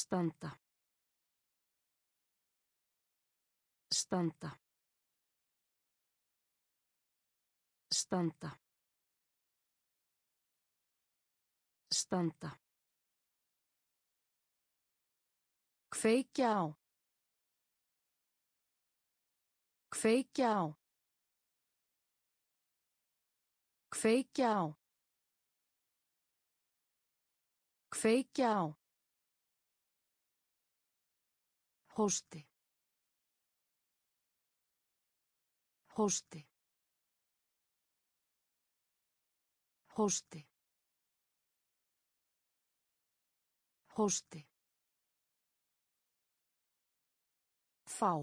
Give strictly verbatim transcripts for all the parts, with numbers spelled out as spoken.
Standa. Standa. Standa. Standa. Kveikja á. Kveikja á. Kveikja á. Kveikja á. Hósti. Hósti. Hósti. Hósti. Fá.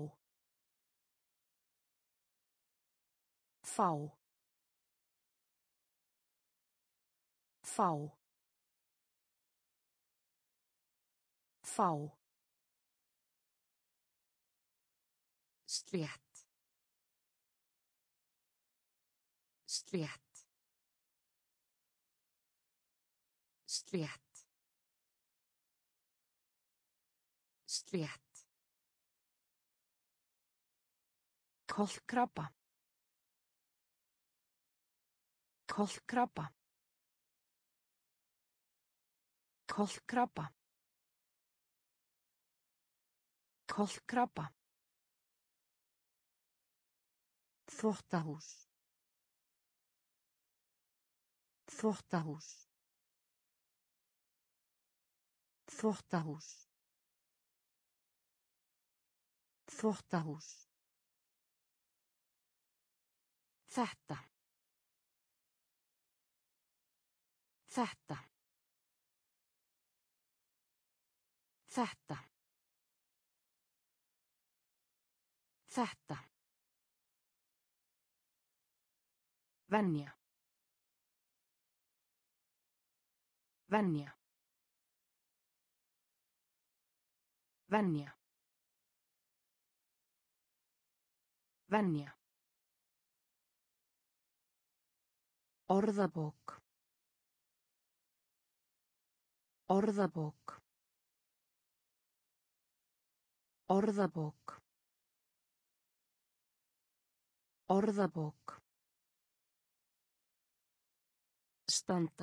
Fá. Fá. Fá. Slétt. Slétt. Slétt. Slétt. Kolkrabba. Kolkrabba. Kolkrabba. Kolkrabba. Þvottahús. Þvottahús. Þvottahús. Þvottahús. Þetta. Þetta. Þetta. Þetta. Venja. Venja. Venja. Venja. Orðabók. Orðabók. Orðabók. Orðabók. Standa.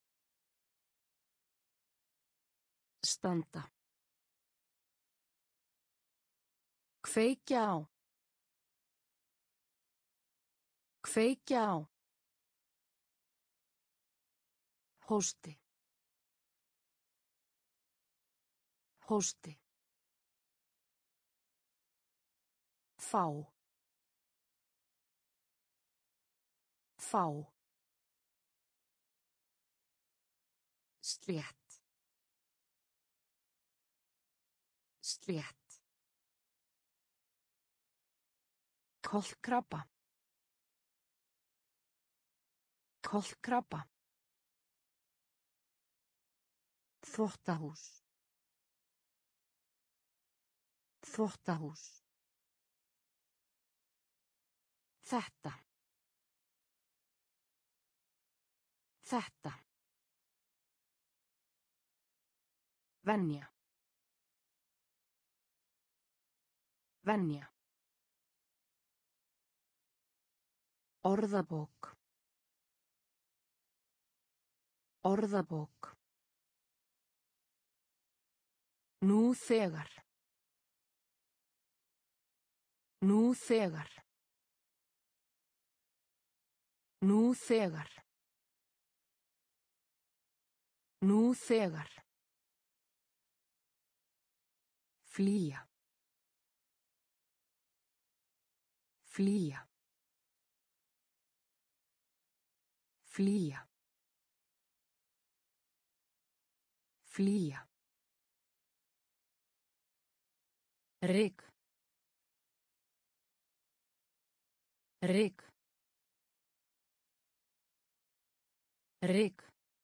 Standa. Kveikja á. Kveikja á. Hósti. Hósti. Fá. Fá. Slétt. Slétt. Kolkrabba. Kolkrabba. Þvottahús. Þvottahús. Þetta. Þetta. Venja. Venja. Orðabók. Orðabók. Nú þegar. Nú þegar. Nú þegar. Nú þegar. Flýja. Flýja. Flýja. Flýja. Ryk. Ryk. Ryk.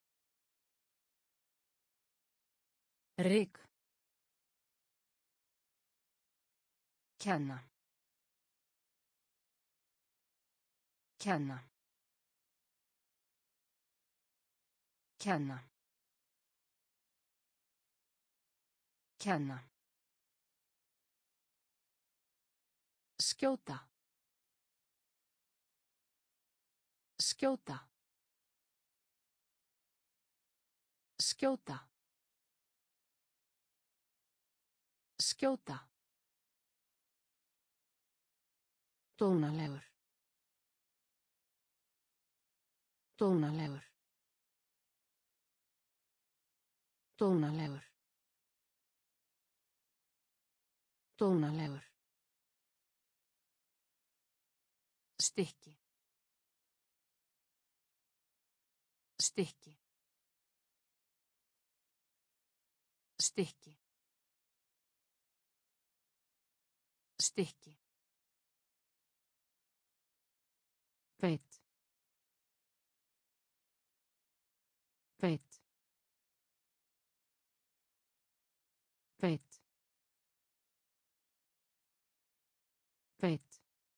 Ryk. Kenna. Kenna. Kenna. Kenna. Skjóta. Skjóta. Skjóta. Skjóta. Dónalegur. Dónalegur. Dónalegur. Dónalegur. Stykki. Stykki. Stykki. Stykki. Beit. Beit. Beit. Beit.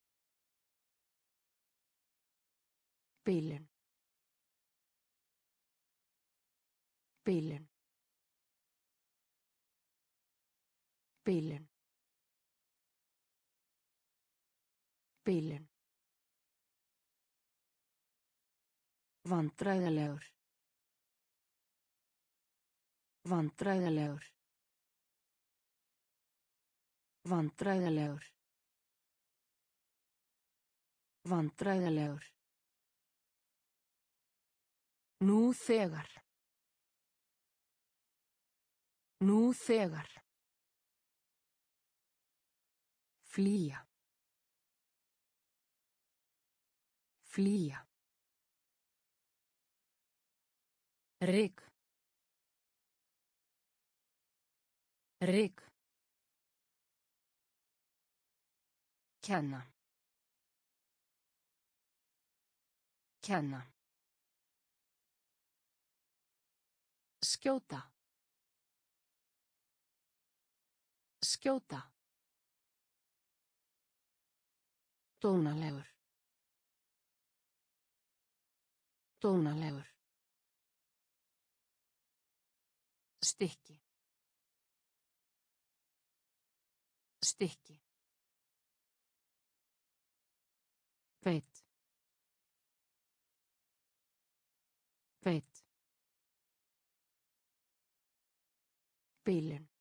Bilun. Bilun. Bilun. Bilun. Vandræðalegur. Vandræðalegur. Vandræðalegur. Vandræðalegur. Nú þegar. Nú þegar. Flýja. Flýja. Ryk. Ryk. Kenna. Kenna. Skjóta. Skjóta. Dónalegur. Dónalegur. Stykki. Stykki. Beit. Beit. Bilun.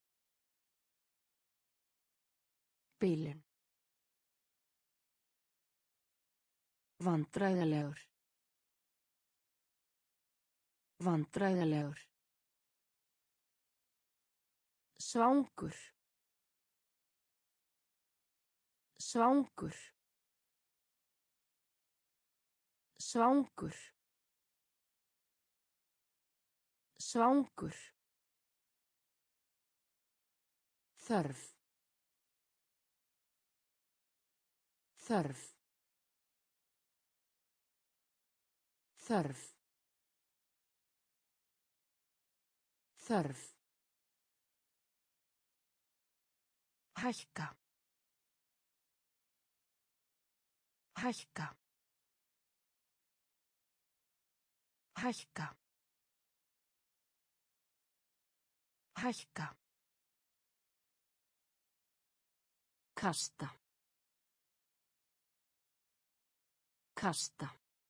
Bilun. Vandræðalegur. Vandræðalegur. Svangur. Svangur. Svangur. Svangur. Þörf. Þörf. Þörf. Þörf. Hækka. Hækka. Hækka. Hækka. Kasta. Kasta.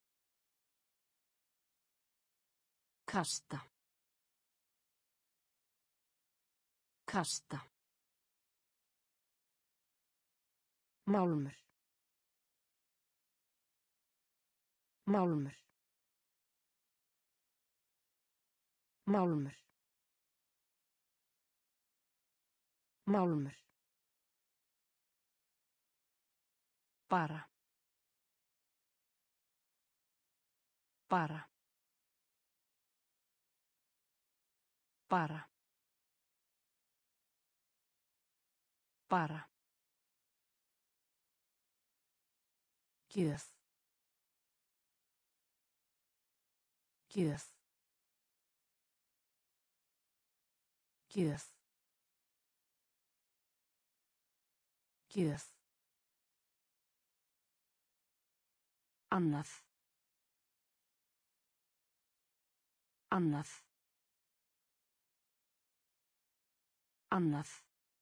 Kasta. Kasta. Málmur. Málmur. Málmur. Málmur. Bara. Bara. Bara. Bara. Gjöf. Gjöf. Gjöf. Gjöf. Annað. Annað. Annað.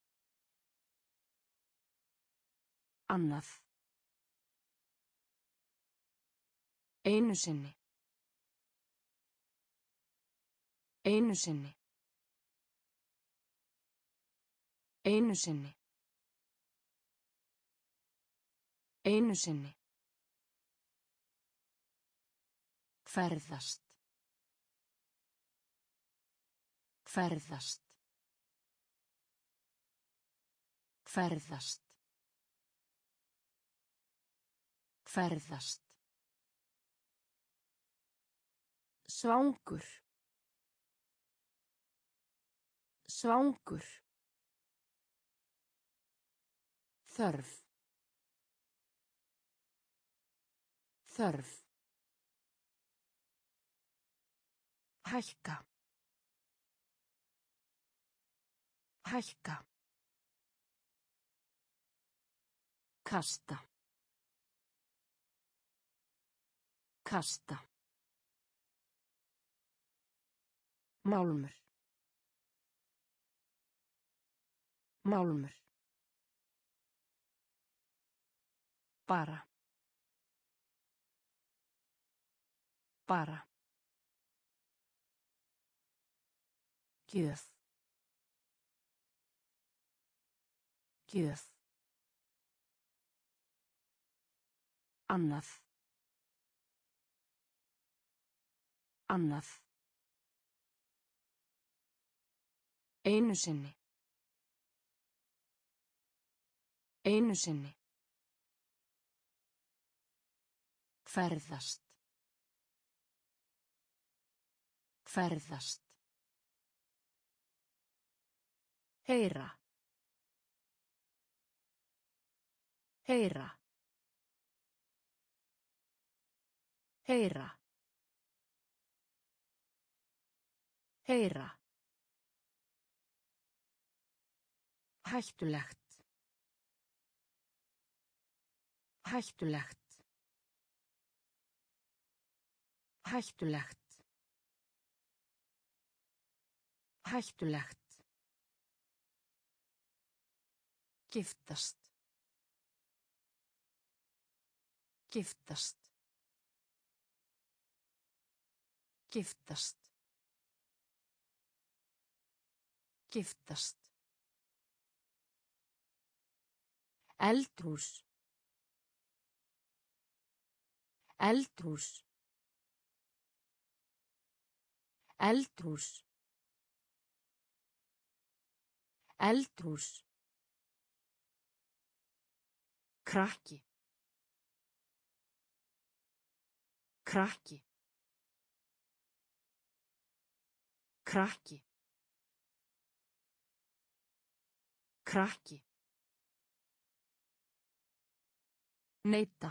Annað. Einu sinni. Einu sinni. Einu sinni. Einu sinni. Ferðast. Ferðast. Ferðast. Ferðast. Svangur. Svangur. Þörf. Þörf. Hækka. Hækka. Kasta. Kasta. Málmur. Málmur. Bara. Bara. Gjöf. Gjöf. Annað. Annað. Einu sinni. Einu sinni. Ferðast. Ferðast. Heyra. Heyra. Heyra. Heyra. Hættulegt. Hættulegt. Hættulegt. Hættulegt. Giftast. Giftast. Giftast. Giftast. Eldhús. Eldhús. Eldhús. Eldhús. Krakki. Krakki. Krakki. Krakki. Neita.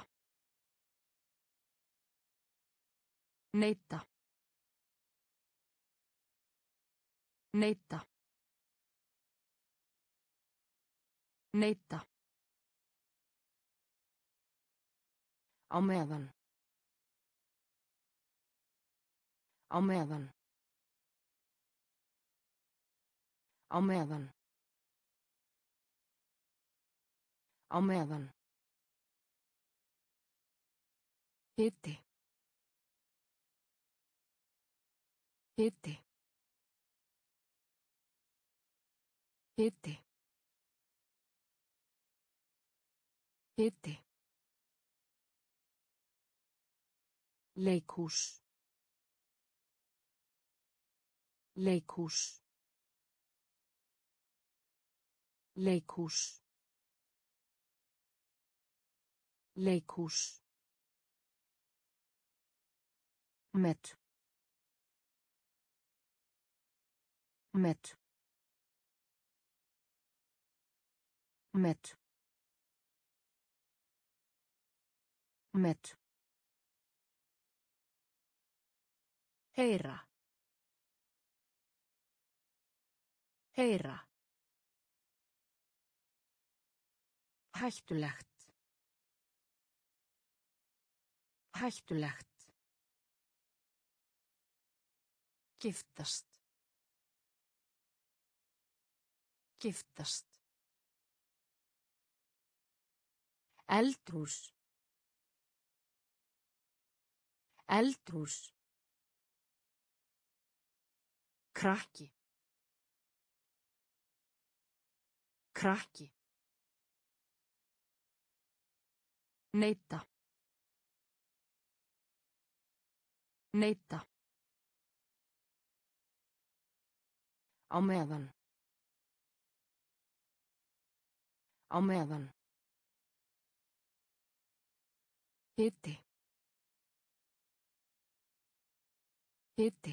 Neita. Neita. Neita. Á meðan. Á meðan. Á meðan. Á meðan. Hiti. Hiti. Hiti. Hiti. Leikhús. Leikhús. Leikhús. Leikhús. Met. Met. Met. Met. Heyra. Heyra. Hættulegt. Hættulegt. Giftast. Giftast. Eldhús. Eldhús. Krakki. Krakki. Neita. Neita. Á meðan. Á meðan. Hiti. Hiti.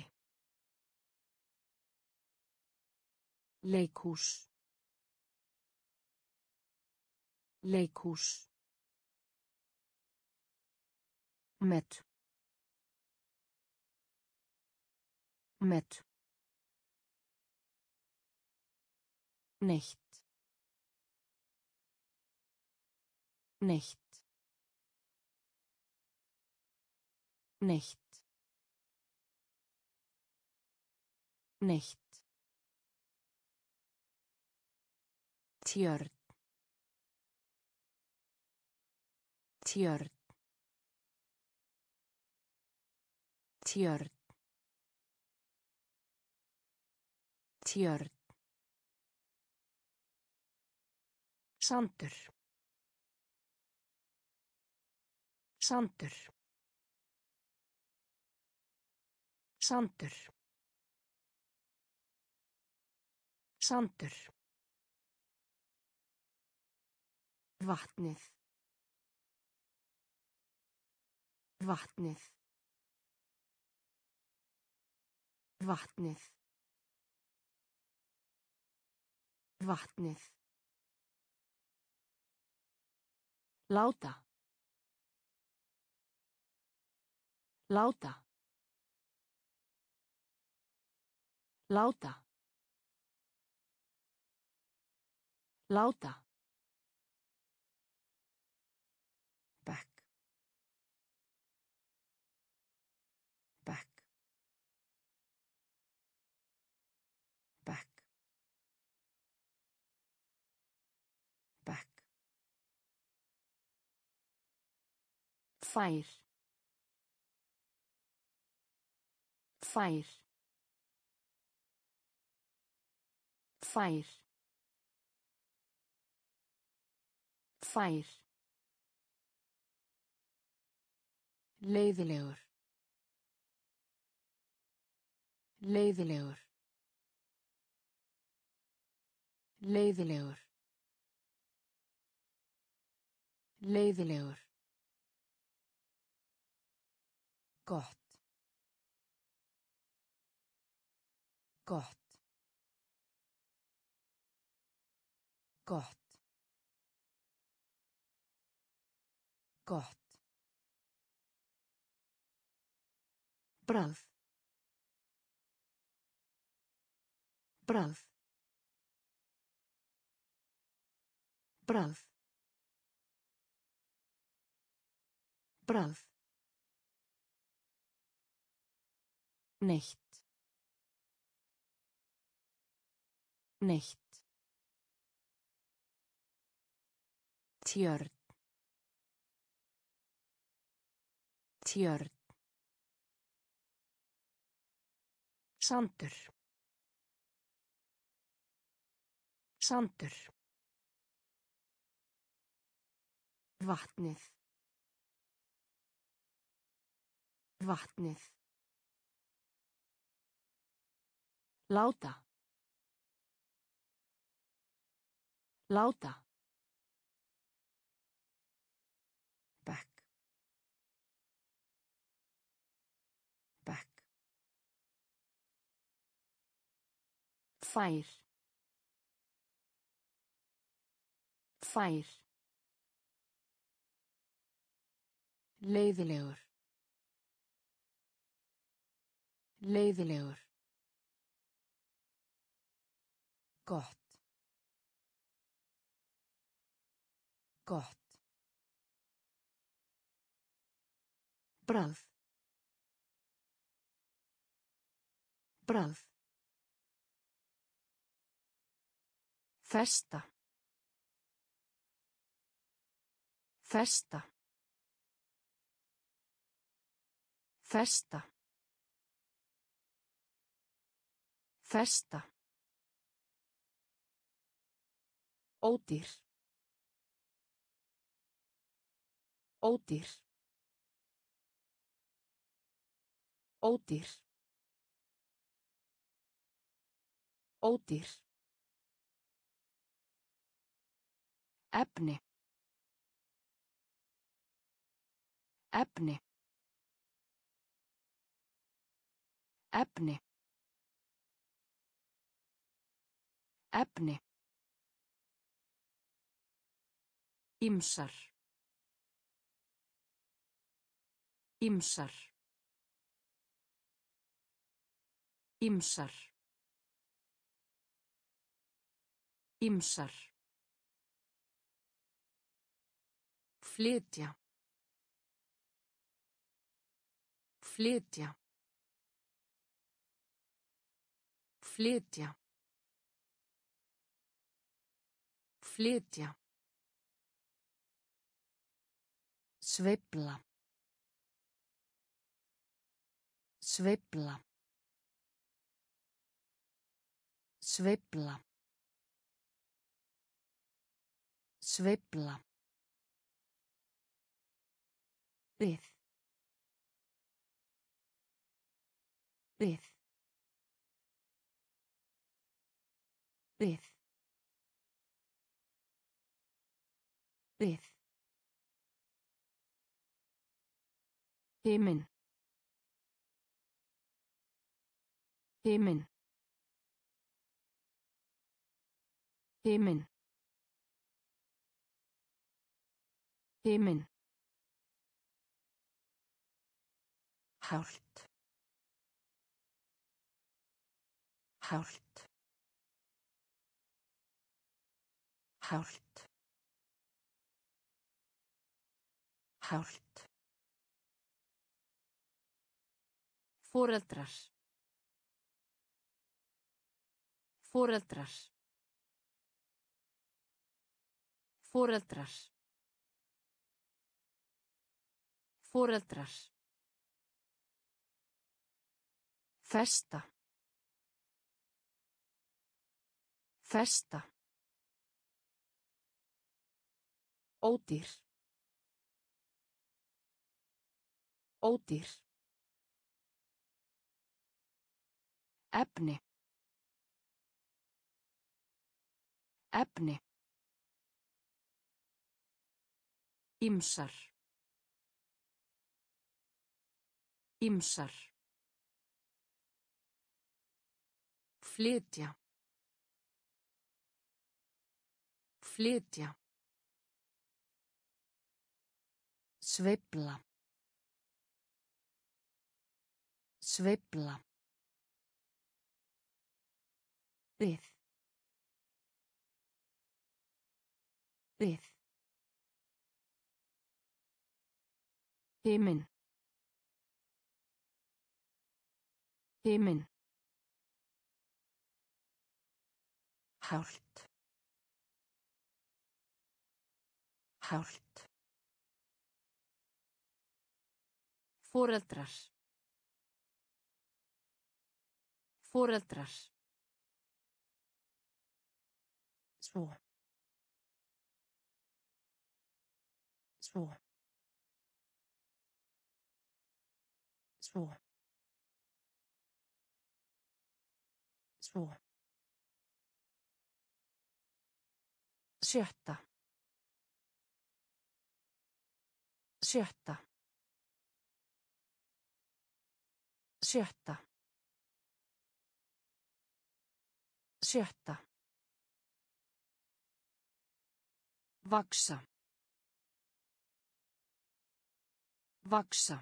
Leikhús. Leikhús. Met. Met. Nicht. Nicht. Nicht. Nicht. Tjörn. Tjörn. Tjörn. Tjörn. Sandur. Sandur. Sandur. Sandur. Vatnið. Vatnið. Vatnið. Vatnið. Láta. Láta. Láta. Láta. Back. Back. Back. Back. Fær. Fær. Fær. Fær. Leiðilegur. Leiðilegur. Leiðilegur. Leiðilegur. Gott. Gott. Gott. Gott. Bragð. Bragð. Bragð. Bragð. Nicht. Nicht. Tjörn. Tjörn. Sandur. Sandur. Vatnið. Vatnið. Láta. Láta. Back. Back. Fær. Fær. Leiðilegur. Leiðilegur. Gott. Gott. Bragð. Bragð. Festa. Festa. Festa. Festa. Ódýr. Ódýr. Ódýr. Ódýr. Efni. Efni. Efni. Efni. Ýmsar. Ýmsar. Ýmsar. Ýmsar. Flytja. Flytja. Flytja. Flytja. Sveifla. Sveifla. Sveifla. Sveifla. Við. Við. Við. Við. Himinn. Himinn. Himinn. Himinn. Hált. Hált. Hált. Hált. Foreldrar. Foreldrar. Foreldrar. Foreldrar. Festa. Festa. Ódýr. Ódýr. Efni. Efni. Ýmsar. Ýmsar. Flytja. Flytja. Sveifla. Sveifla. Við. Við. Himinn. Himinn. Hált. Hált. Foreldrar. Foreldrar. Svo. Svo. Svo. Svo. Sjötta. Sjötta. Sjötta. Sjötta. Vaksa. Vaksa.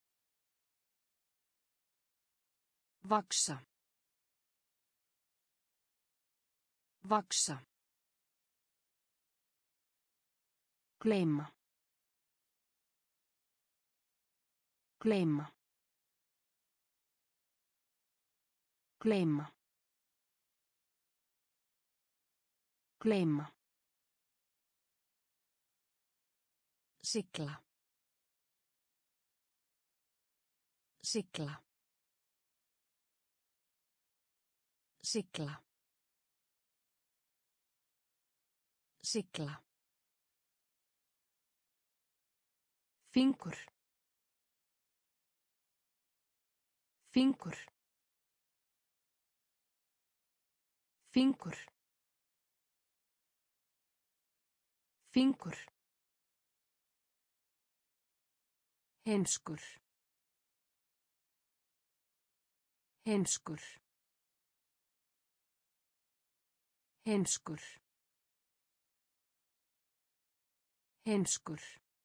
Vaksa. Vaksa. Gleyma. Gleyma. Gleyma. Gleyma. Sigla. Sigla. Sigla. Sigla. Fingur. Fingur. Fingur. Fingur. Heimskur. Heimskur. Heimskur. Heimskur.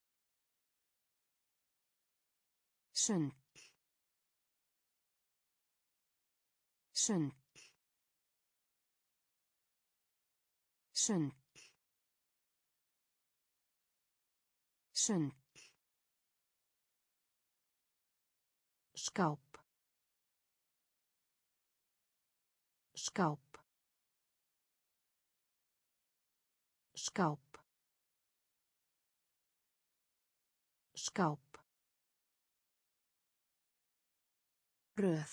Sund. Sund. Sund. Sund. Skáp. Skáp. Skáp. Skáp. Röð.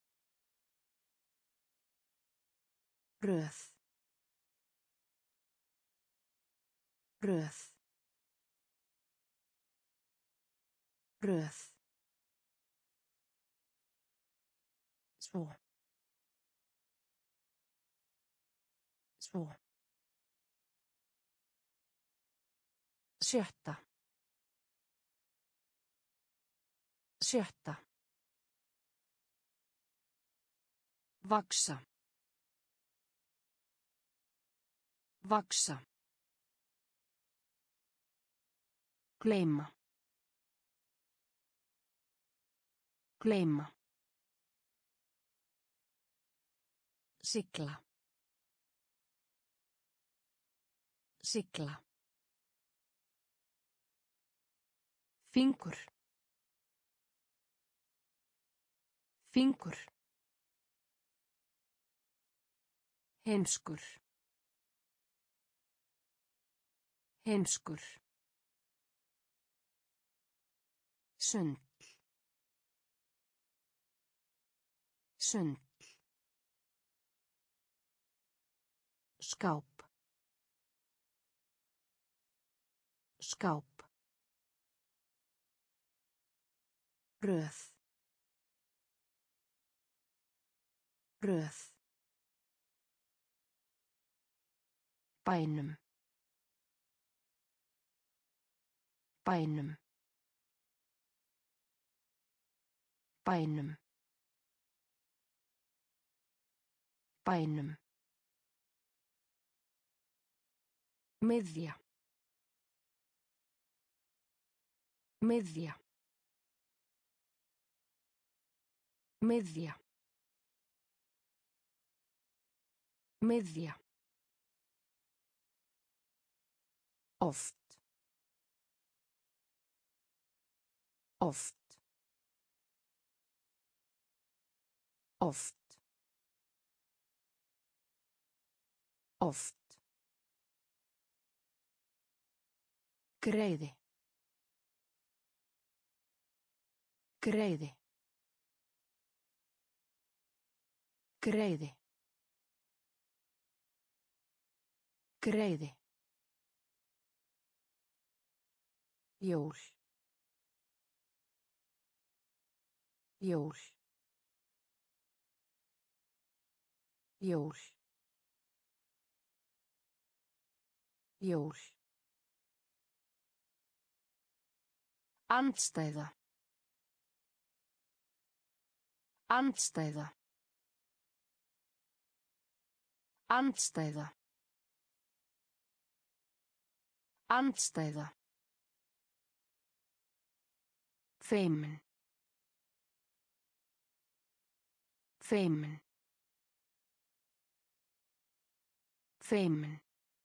Röð. Röð. Röð. Svo. Svo. Sjötta. Sjötta. Vaksa. Vaksa. Gleyma. Gleyma. Sigla. Sigla. Fingur. Fingur. Heimskur. Heimskur. Sund. Sund. Skáp. Skáp. Röð. Röð. Bænum. Bænum. Bænum. Bænum. Miðja. Miðja. Miðja. Miðja. Oft. Oft. Oft. Oft. Greiði. Greiði. Greiði. Greiði. Jól. Jól. Jól. Jól. Andstæða. Andstæða. Andstæða. Andstæða. Feimin. Feimin. Feimin.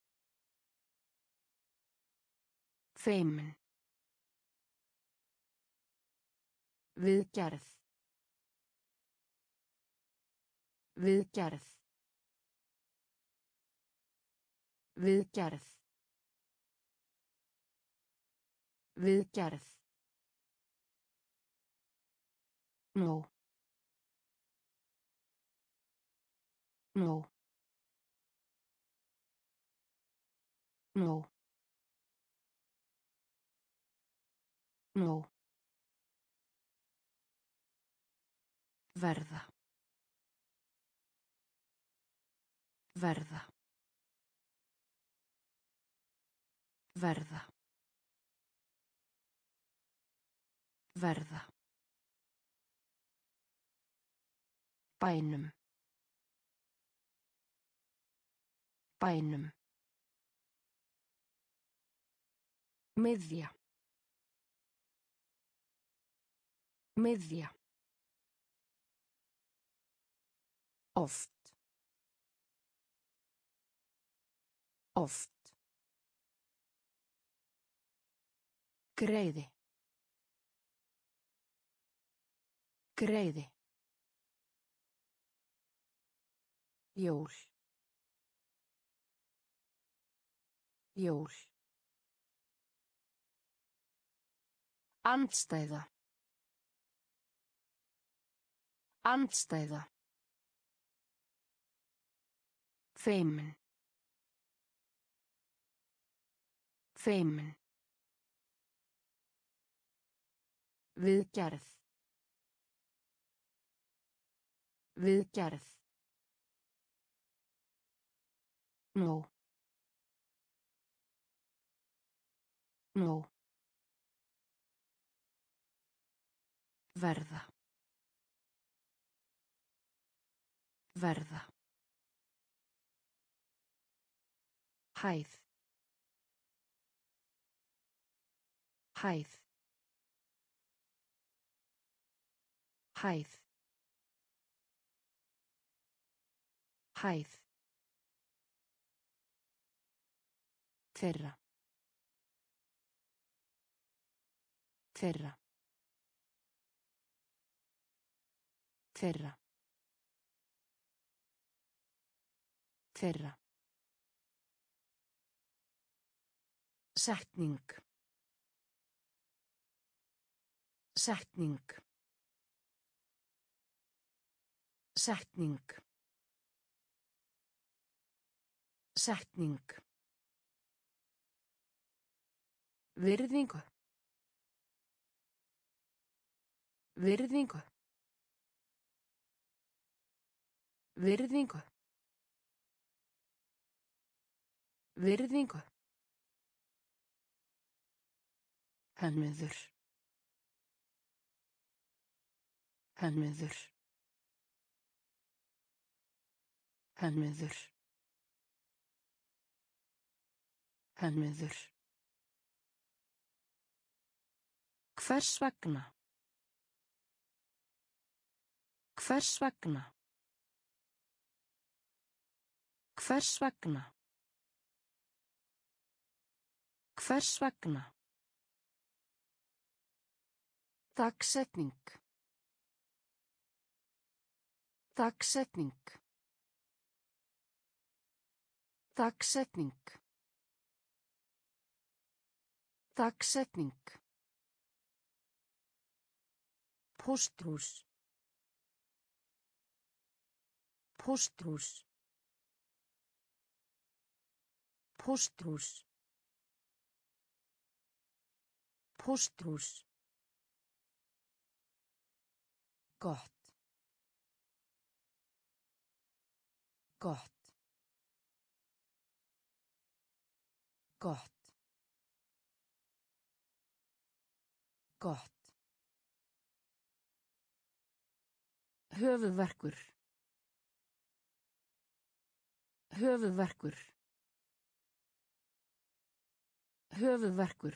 Feimin. Viðgerð. Viðgerð. Viðgerð. Viðgerð. Nó. Nó. Nó. Nó. Verða. Verða. Verða. Verða. Bænum. Bænum. Miðja. Miðja. Oft. Oft. Greiði. Greiði. Jól. Jól. Andstæða. Andstæða. Feimin. Feimin. Viðgerð. Viðgerð. Nó. Nó. Verða. Verða. Hæð. Hæð. Hæð. Hæð. Þeirra. Þeirra. Þeirra. Þeirra. Setning. Setning. Setning. Setning. Virðingu. Virðingu. Virðingu. Virðingu. Hönnuður. Hönnuður. Hönnuður. Hönnuður. Hvers vegna? Hvers vegna? Hvers vegna? Hvers vegna? Dagsetning. Dagsetning. Dagsetning. Dagsetning. Pósthús. Pósthús. Pósthús. Pósthús. Gott. Gott. Gott. Gott. Höfuðverkur. Höfuðverkur. Höfuðverkur.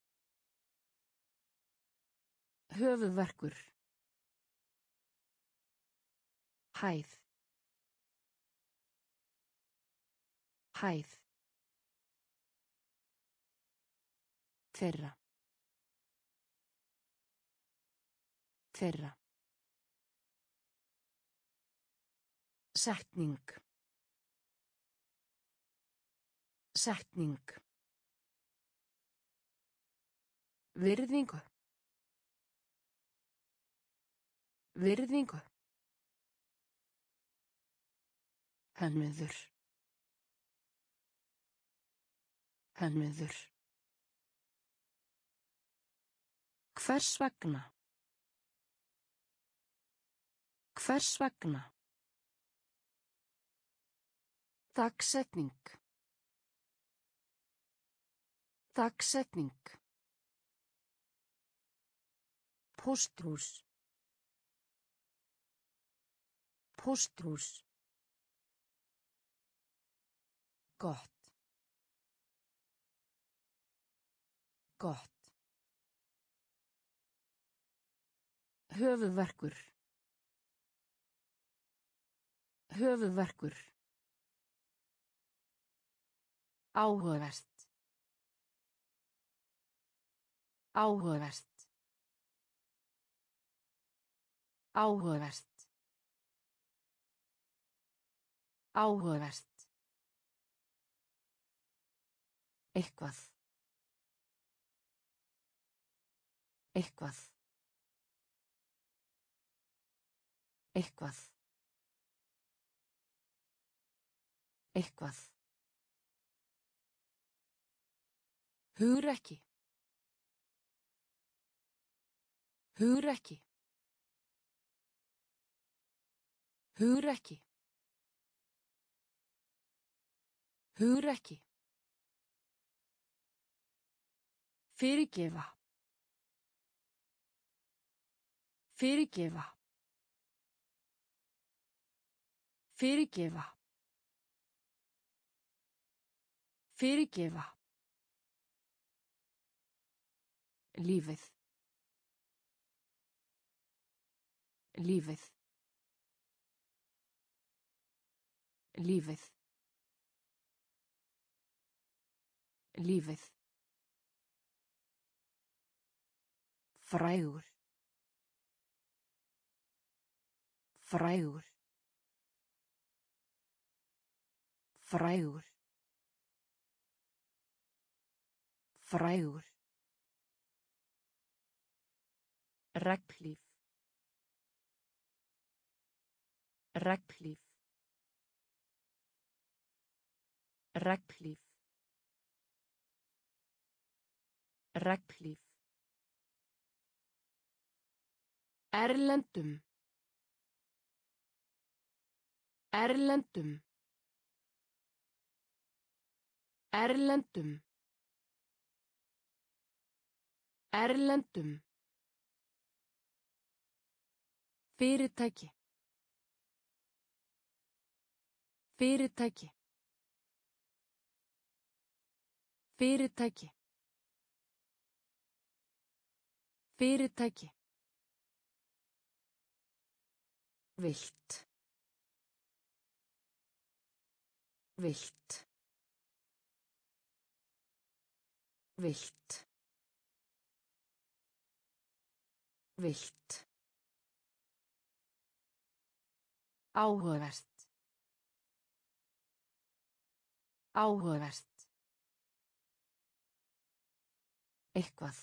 Höfuðverkur. Hæð. Hæð. Þeirra. Þeirra. Setning. Setning. Virðingu. Virðingu. Hönnuður. Hönnuður. Hvers vegna? Hvers vegna? Dagsetning. Dagsetning. Pósthús. Pósthús. Gott. Gott. Höfuðverkur. Höfuðverkur. Áhugavert. Áhugavert. Áhugavert. Áhugavert. Eitthvað. Eitthvað. Eitthvað. Eitthvað. Hugrekki. Hugrekki. Hugrekki. Hugrekki. Fyrirgefa. Fyrirgefa. Fyrirgefa. Fyrirgefa. Lífið. Lífið. Lífið. Lífið. Frægur. Frægur. Frægur. Frægur. Regnhlíf. Regnhlíf. Regnhlíf. Regnhlíf. Erlendum. Erlendum. Erlendum. Erlendum. Fyrirtæki. Fyrirtæki. Fyrirtæki. Fyrirtæki. Vilt. Vilt. Vilt. Vilt. Áhugavert. Áhugavert. Eitthvað.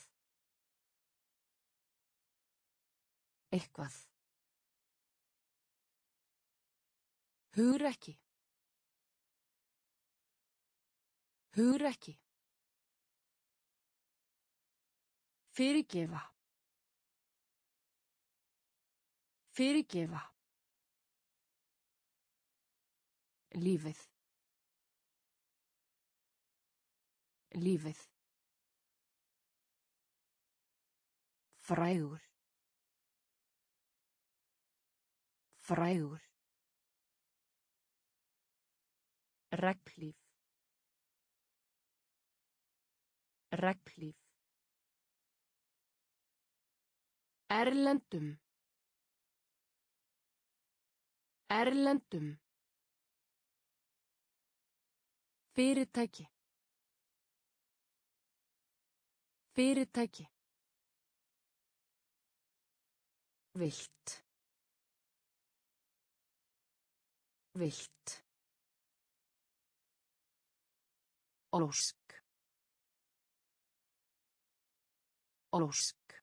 Eitthvað. Hugrekki. Hugrekki. Fyrirgefa. Fyrirgefa. Lífið. Lífið. Frægur. Frægur. Regnhlíf. Regnhlíf. Erlendum. Erlendum. Fyrirtæki. Fyrirtæki. Vilt. Vilt. Ósk. Ósk.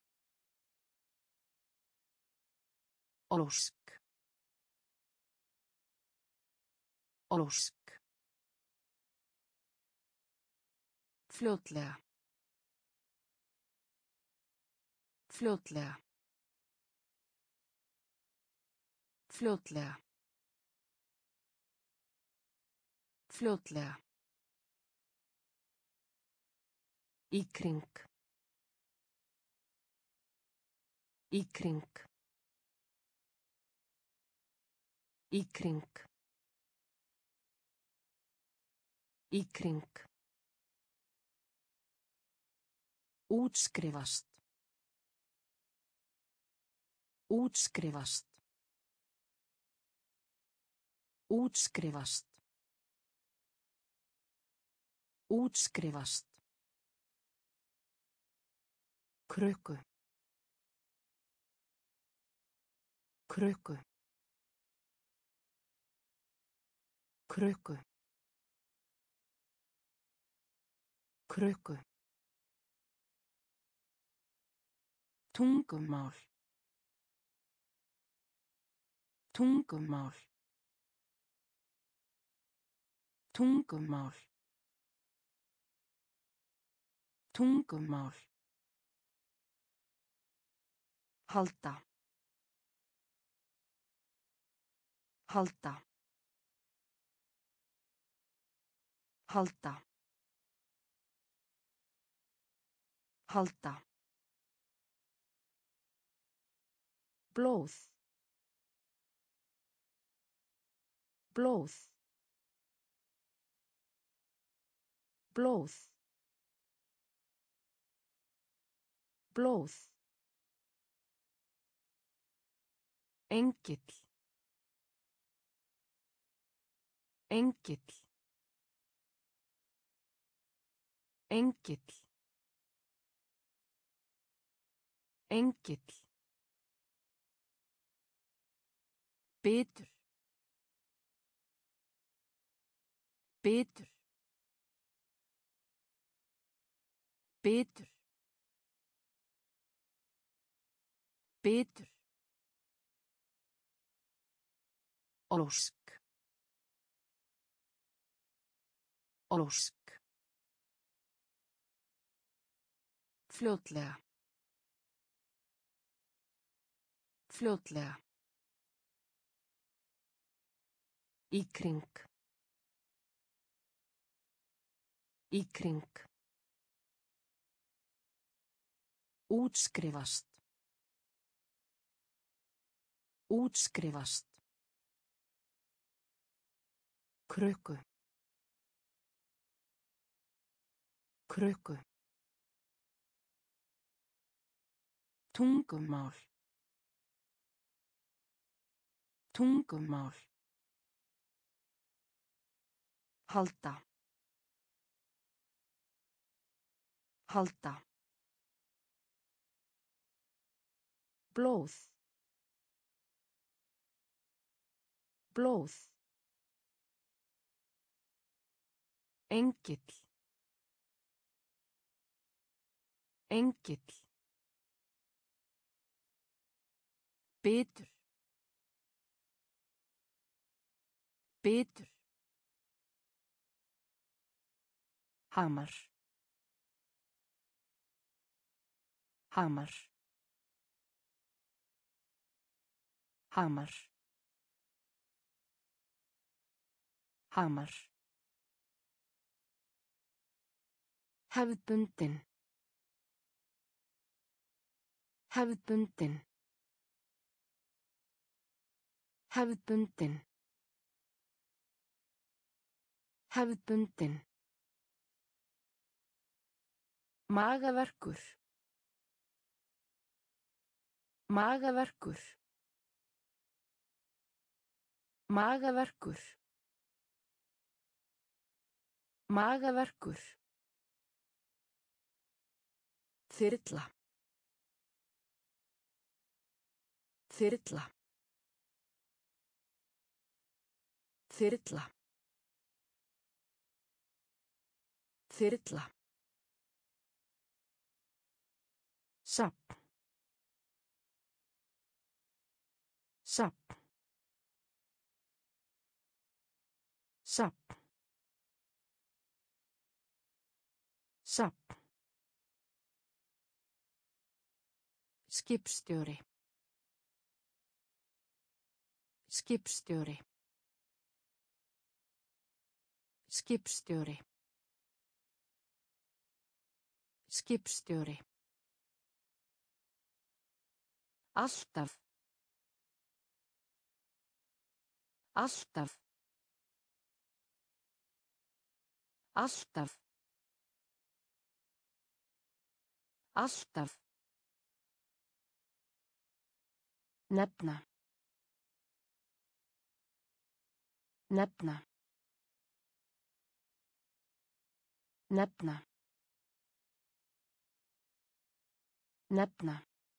Ósk. Ósk. Fljótlega. Fljótlega. Fljótlega. Fljótlega. Í kring. Í kring. Í kring. Í kring. Útskrifast. Útskrifast. Útskrifast. Útskrifast. Krukku. Krukku. Krukku. Krukku. Tungumál. Tungumál. Tungumál. Tungumál. Halda. Halda. Halda. Halda. Blóð. Blóð. Blóð. Blóð. Engill. Engill. Engill. Engill. Bitur. Bitur. Bitur. Bitur. Ósk. Ósk. Fljótlega. Fljótlega. Í kring. Í kring. Útskrifast. Útskrifast. Krukku. Krukku. Tungumál. Tungumál. Halda. Halda. Blóð. Blóð. Engill. Engill. Bitur. Bitur. Hamar. Hamar. Hamar. Hamar. Hefðbundin. Hefðbundin. Hefðbundin. Hefðbundin. Magaverkur. Magaverkur. Magaverkur. Magaverkur. Þyrla. Þyrla. Þyrla. Þyrla. Safn. Safn. Safn. Safn. Skipstjóri. Skipstjóri. Skipstjóri. Skipstjóri. Alltaf. Alltaf. Alltaf. Alltaf. Nefna. Nefna. Nefna. Nefna.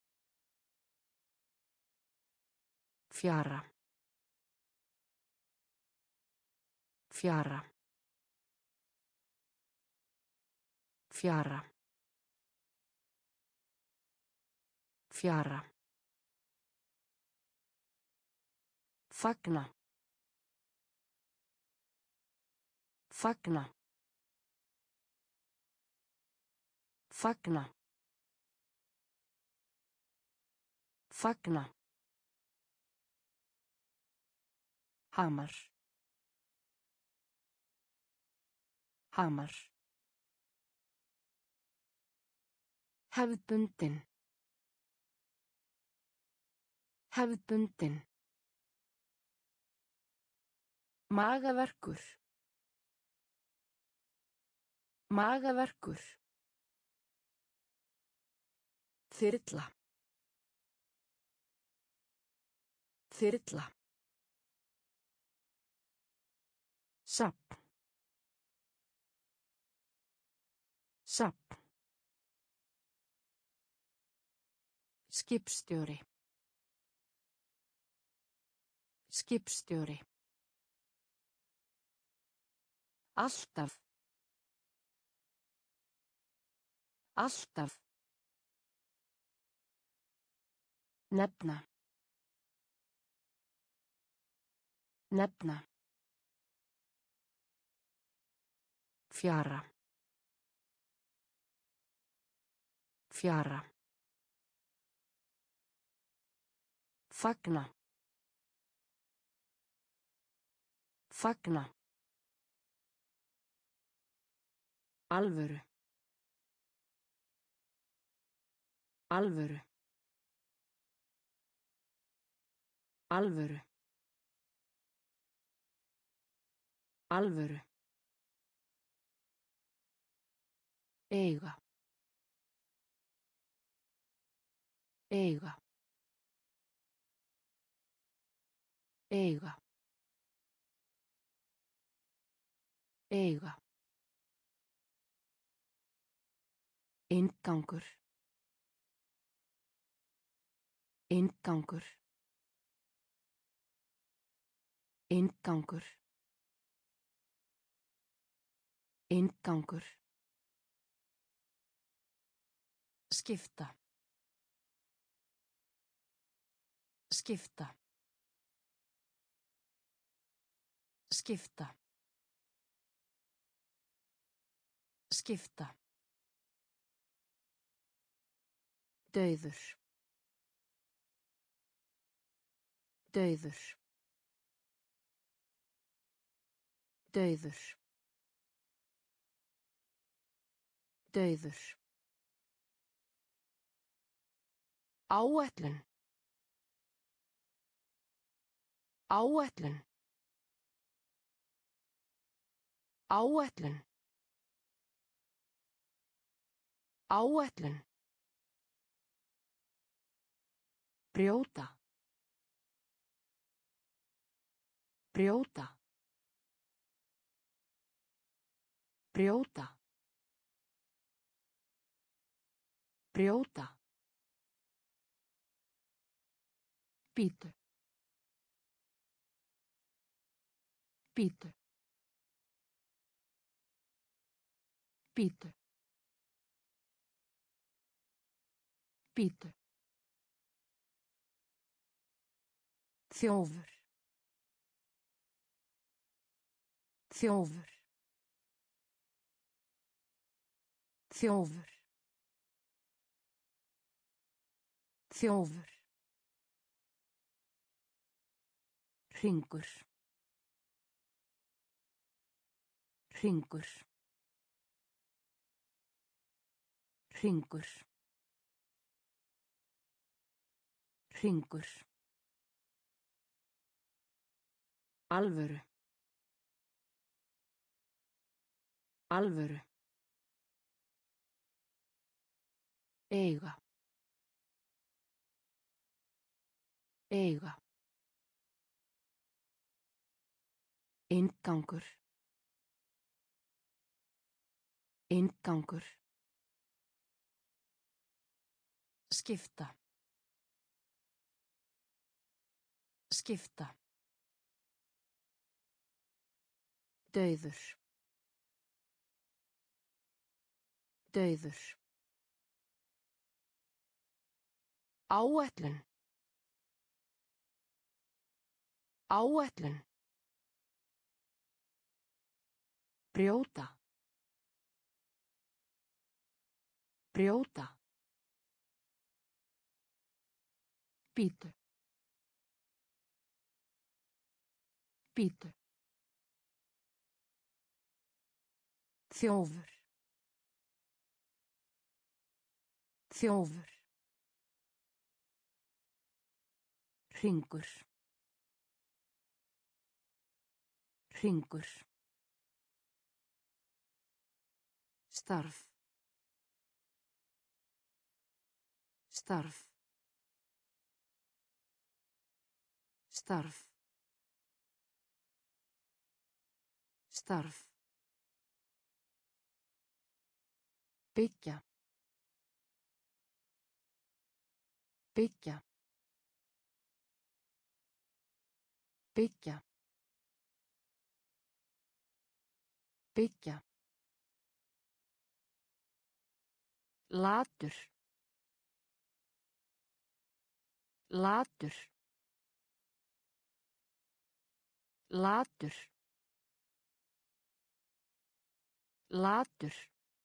Fjara. Fjara. Fjara. Fjara. Fagna. Fagna. Fagna. Fagna. Hamar. Hamar. Hefðbundin. Hefðbundin. Magaverkur. Magaverkur. Þyrla. Þyrla. Safn. Safn. Skipstjóri. Skipstjóri. Alltaf. Alltaf. Nefna. Nefna. Fjara. Fjara. Fagna. Fagna. Alvöru. Alvöru. Alvöru. Alvöru. Eiga. Eiga. Eiga. Eiga. Inngangur. Inngangur. Inngangur. Inngangur. Skipta. Skipta. Skipta. Skipta. Dauður. Dauður. Dauður. Dauður. Áætlun. Áætlun. Áætlun. Áætlun. Brjóta. Brjóta. Brjóta. Brjóta. Bítu. Bítu. Bíddu. Bíddu. Þjófur. Þjófur. Þjófur. Þjófur. Hringur. Hringur. Hringur. Hringur. Alvöru. Alvöru. Eiga. Eiga. Inngangur. Inngangur. Skipta. Skipta. Dauður. Dauður. Áætlun. Áætlun. Brjóta. Brjóta. Bíddu. Bíddu. Þjófur. Þjófur. Hringur. Hringur. Starf. Starf. Starf. Starf. Byggja. Byggja. Byggja. Byggja. Latur. Latur. Latur. Latur.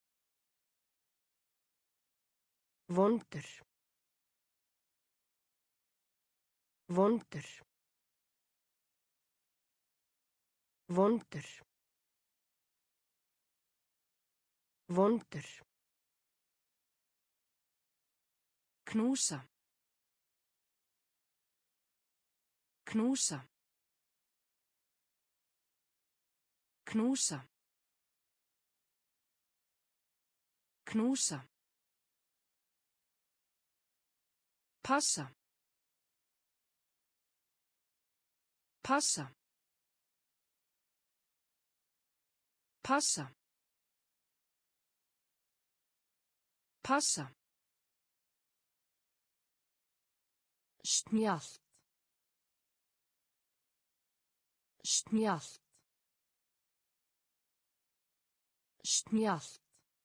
Vondur. Vondur. Vondur. Vondur. Knúsa. Knúsa. Knúsa. Knúsa. Passa. Passa. Passa. Passa. Snjallt. Snjallt. Snjallt.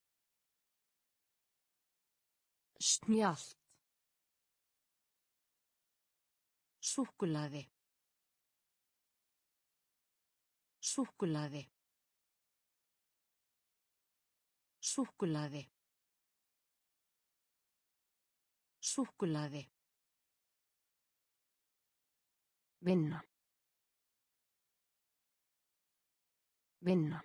Snjallt. Súkkulaði. Súkkulaði. Súkkulaði. Súkkulaði. Vinna. Vinna.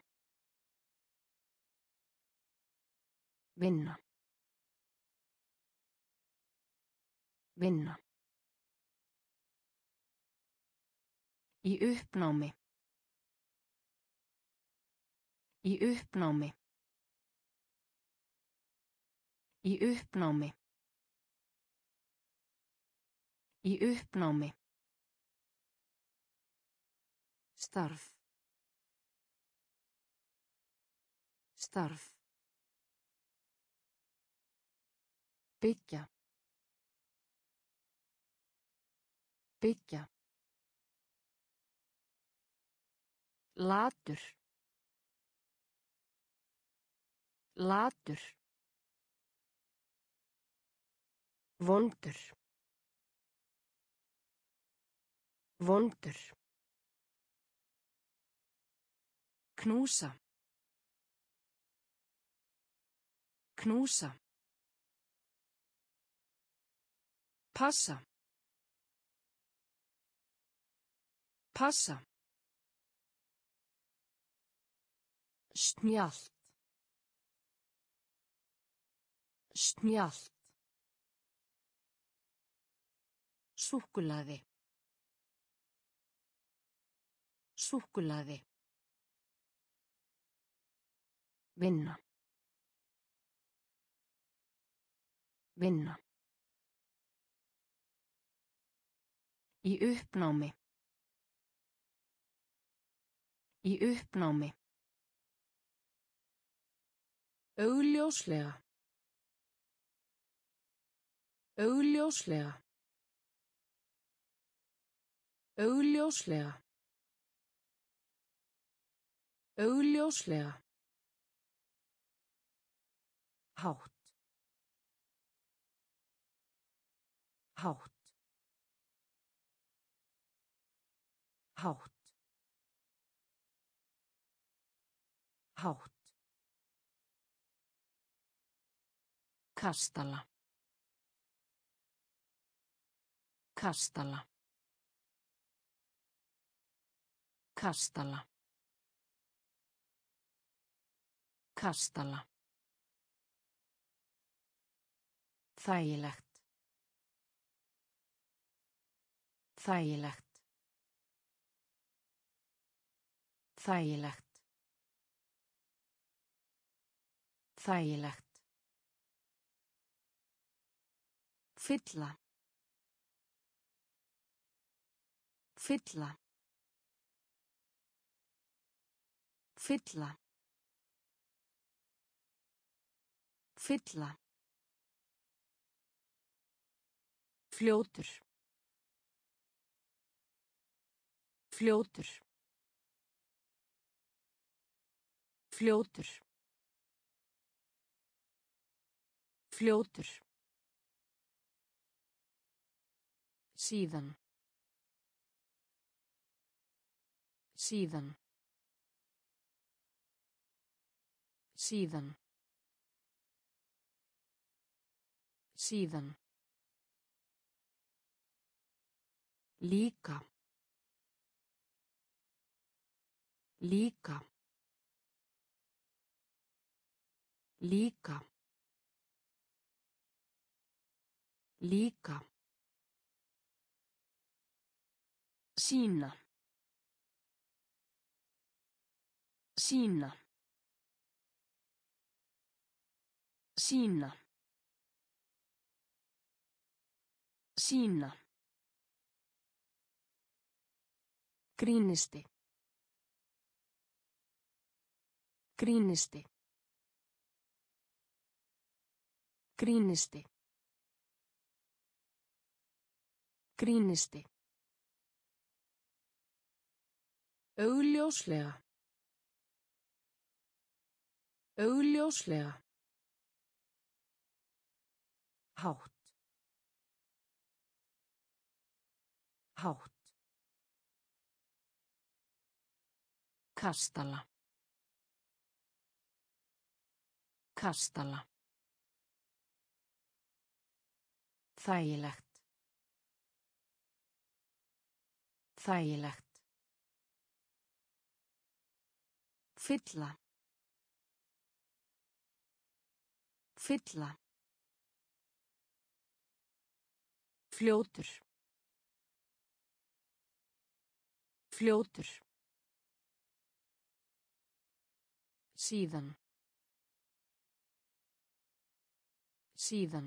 Vinna. Vinna. Í uppnámi. Í uppnámi. Í uppnámi. Í uppnámi. Starf. Starf. Byggja. Byggja. Latur. Latur. Vondur. Vondur. Knúsa. Knúsa. Passa. Passa. Snjallt. Snjallt. Súkkulaði. Súkkulaði. Vinna. Vinna. Í uppnámi. Í uppnámi. Augljóslega. Augljóslega. Augljóslega. Augljóslega. Hátt. Hátt. Hátt. Hátt. Kastala. Kastala. Kastala. Kastala. Þægilegt. Þægilegt. Þægilegt. Þægilegt. Fylla. Fylla. Fylla. Fylla. Fljótur. Fljótur. Fljótur. Fljótur. Síðan. Síðan. Síðan. Síðan. Líka. Líka. Líka. Líka. Sýna. Sýna. Sýna. Sýna. Grínisti. Grínisti. Grínisti. Grínisti. Augljóslega. Augljóslega. Hátt. Hátt. Kastala. Kastala. Þægilegt. Þægilegt. Fylla. Fylla. Fljótur. Fljótur. Síðan. Síðan.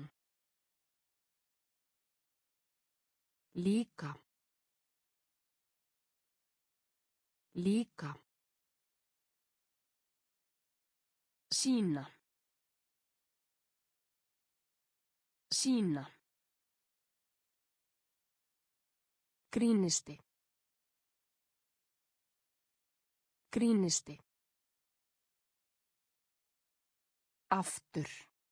Líka. Líka. Sýna. Sýna. Grínisti. Grínisti. Aftur.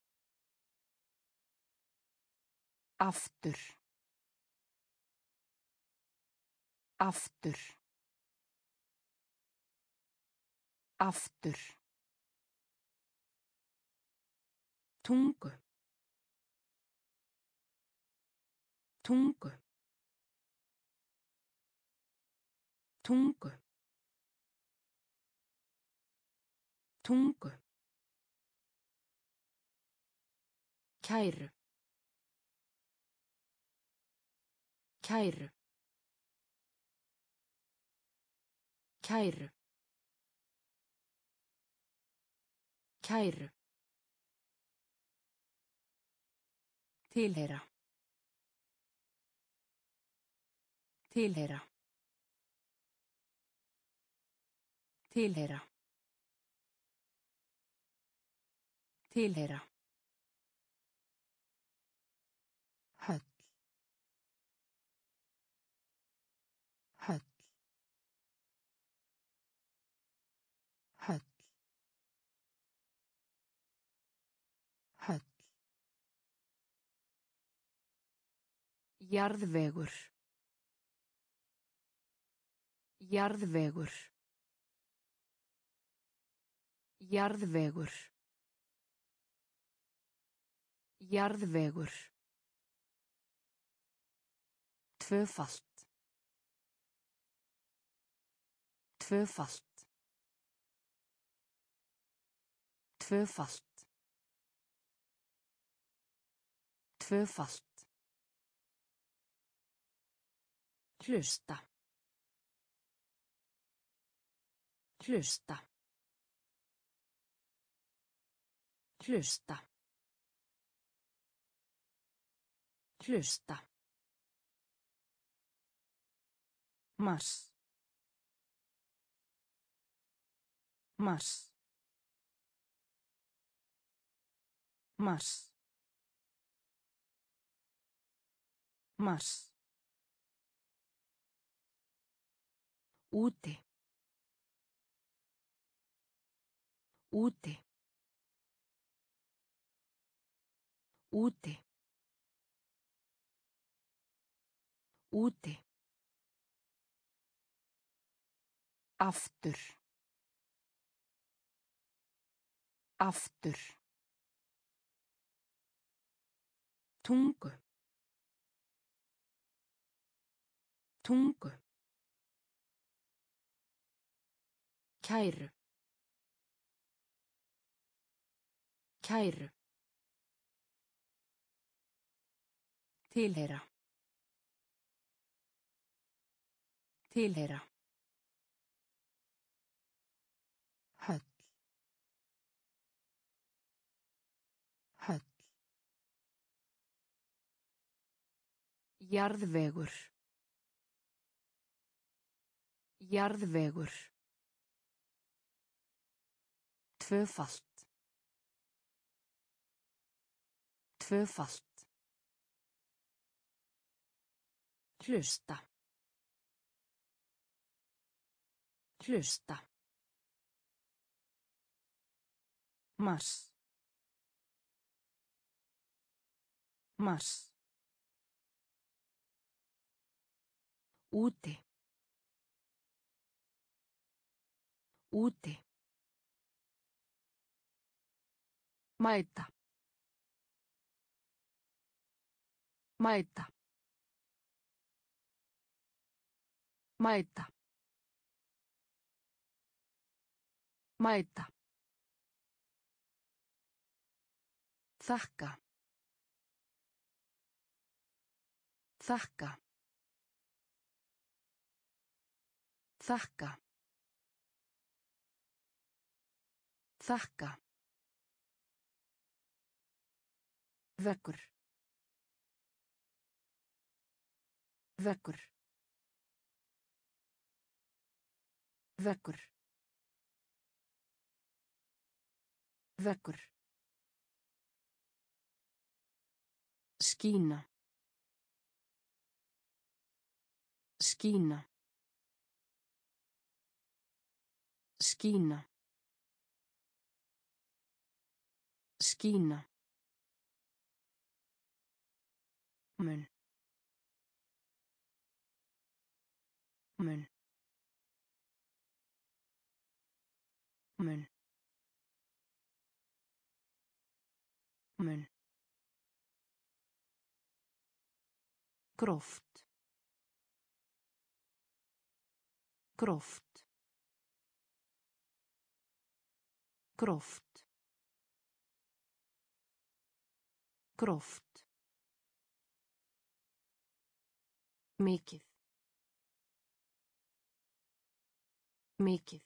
Aftur. Aftur. Aftur. Tungu. Tungu. Tungu. Tungu. Kæru. Kæru. Kæru. Kæru. Tilheyra. Tilheyra. Tilheyra. Tilheyra. Höll. Höll. Höll. Höll. Jarðvegur. Jarðvegur. Jarðvegur. Jarðvegur. Tvöfalt. Tvöfalt. Tvöfalt. Tvöfalt. Hlusta. Hlusta. Hlusta. Hlusta. Mars. Mars. Mars. Mars. Úti. Úti. Úti. Úti. Aftur. Aftur. Tungu. Tungu. Kæru. Kæru. Tilheyra. Tilheyra. Höll. Höll. Jarðvegur. Jarðvegur. Tvöfalt. Tvöfalt. Hlusta. Hlusta. Mars. Mars. Úti. Úti. Mæta. Mæta. Mæta. Mæta. Þakka. Þakka. Þakka. Þakka. Vekkur. Vekkur. Vekkur. Vekkur. Skína. Skína. Skína. Skína. Mun. Mun. Mun. Mun. Gróft. Gróft. Gróft. Gróft. Mikið. Mikið.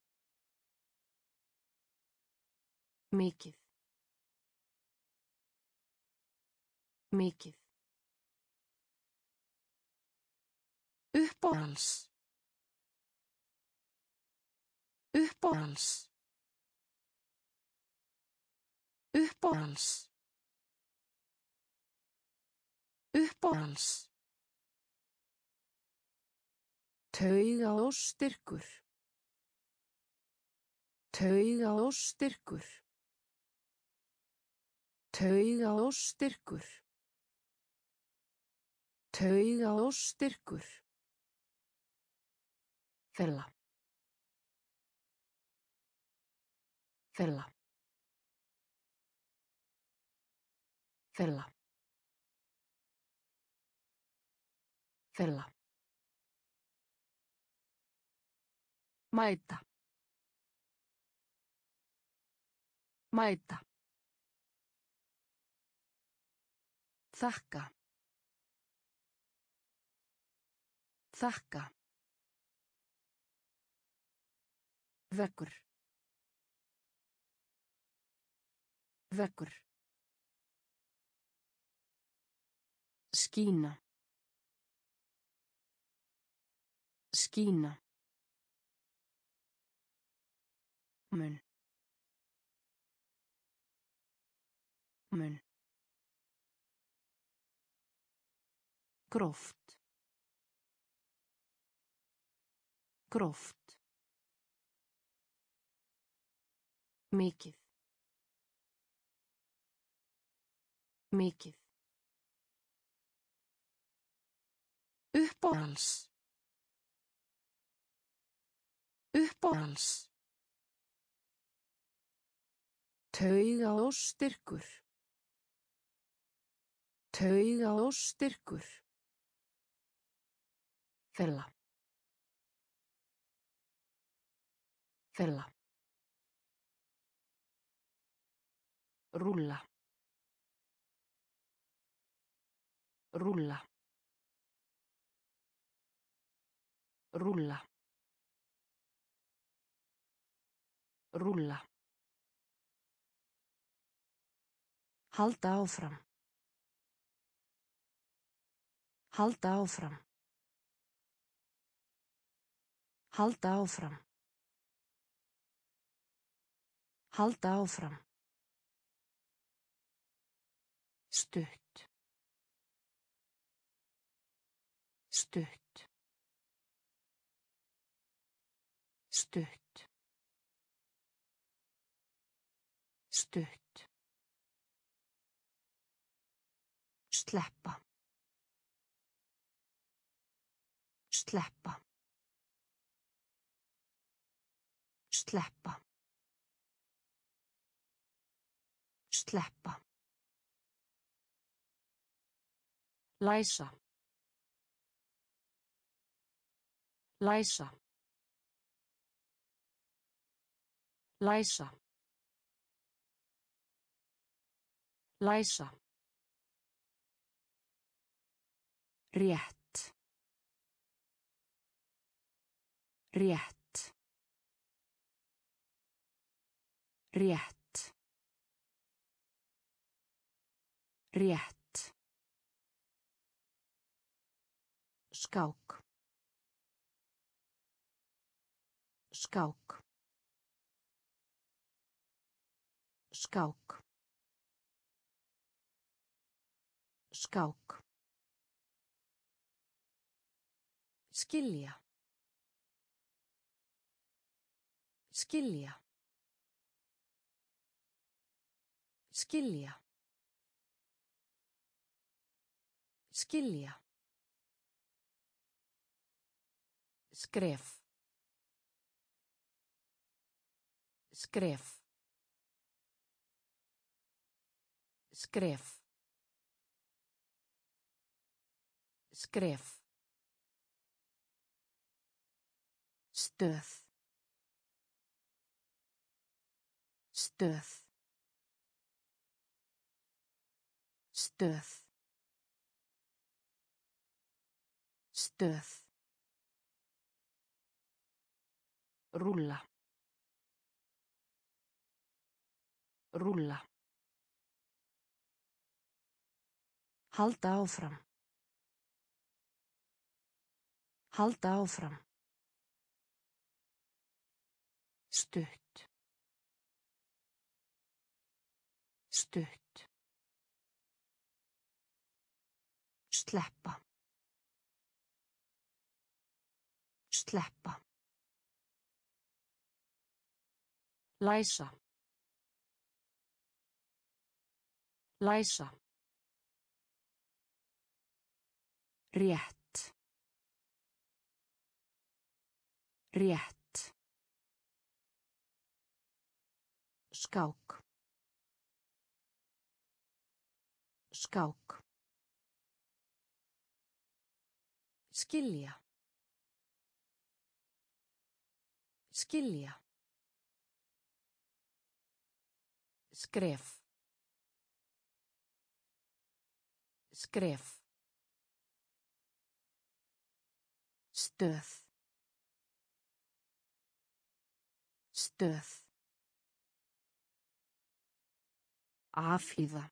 Mikið. Mikið. Uppáhalds. Uppáhalds. Uppáhalds. Uppáhalds. Taugaóstyrkur. Taugaóstyrkur. Taugaóstyrkur. Taugaóstyrkur. Fella. Fella. Fella. Fella. Mæta. Mæta. Þakka. Þakka. Vekkur. Vekkur. Skína. Skína. Mun. Mun. Gróft. Gróft. Mikið. Mikið. Uppáhalds. Uppáhalds. Taugaóstyrkur. Taugaóstyrkur. Fella. Fella. Rúlla. Rúlla. Rúlla. Rúlla. Halda áfram. Halda áfram. Halda áfram. Halda áfram. Stutt. Stutt. Stutt. Stutt. Sleppa. Sleppa. Sleppa. Sleppa. Læsa. Læsa. Læsa. Læsa. Rétt. Rétt. Rétt. Rétt. Skák. Skák. Skák. Skák. Skilja. Skilja. Skilja. Skilja. Skref. Skref. Skref. Skref. Stöð. Stöð. Stöð. Stöð. Rúlla. Rúlla. Halda áfram. Halda áfram. Stutt. Stutt. Sleppa. Sleppa. Læsa. Læsa. Rétt. Rétt. Skák. Skák. Skilja. Skilja. Skref. Skref. Stöð. Stöð. Afhýða.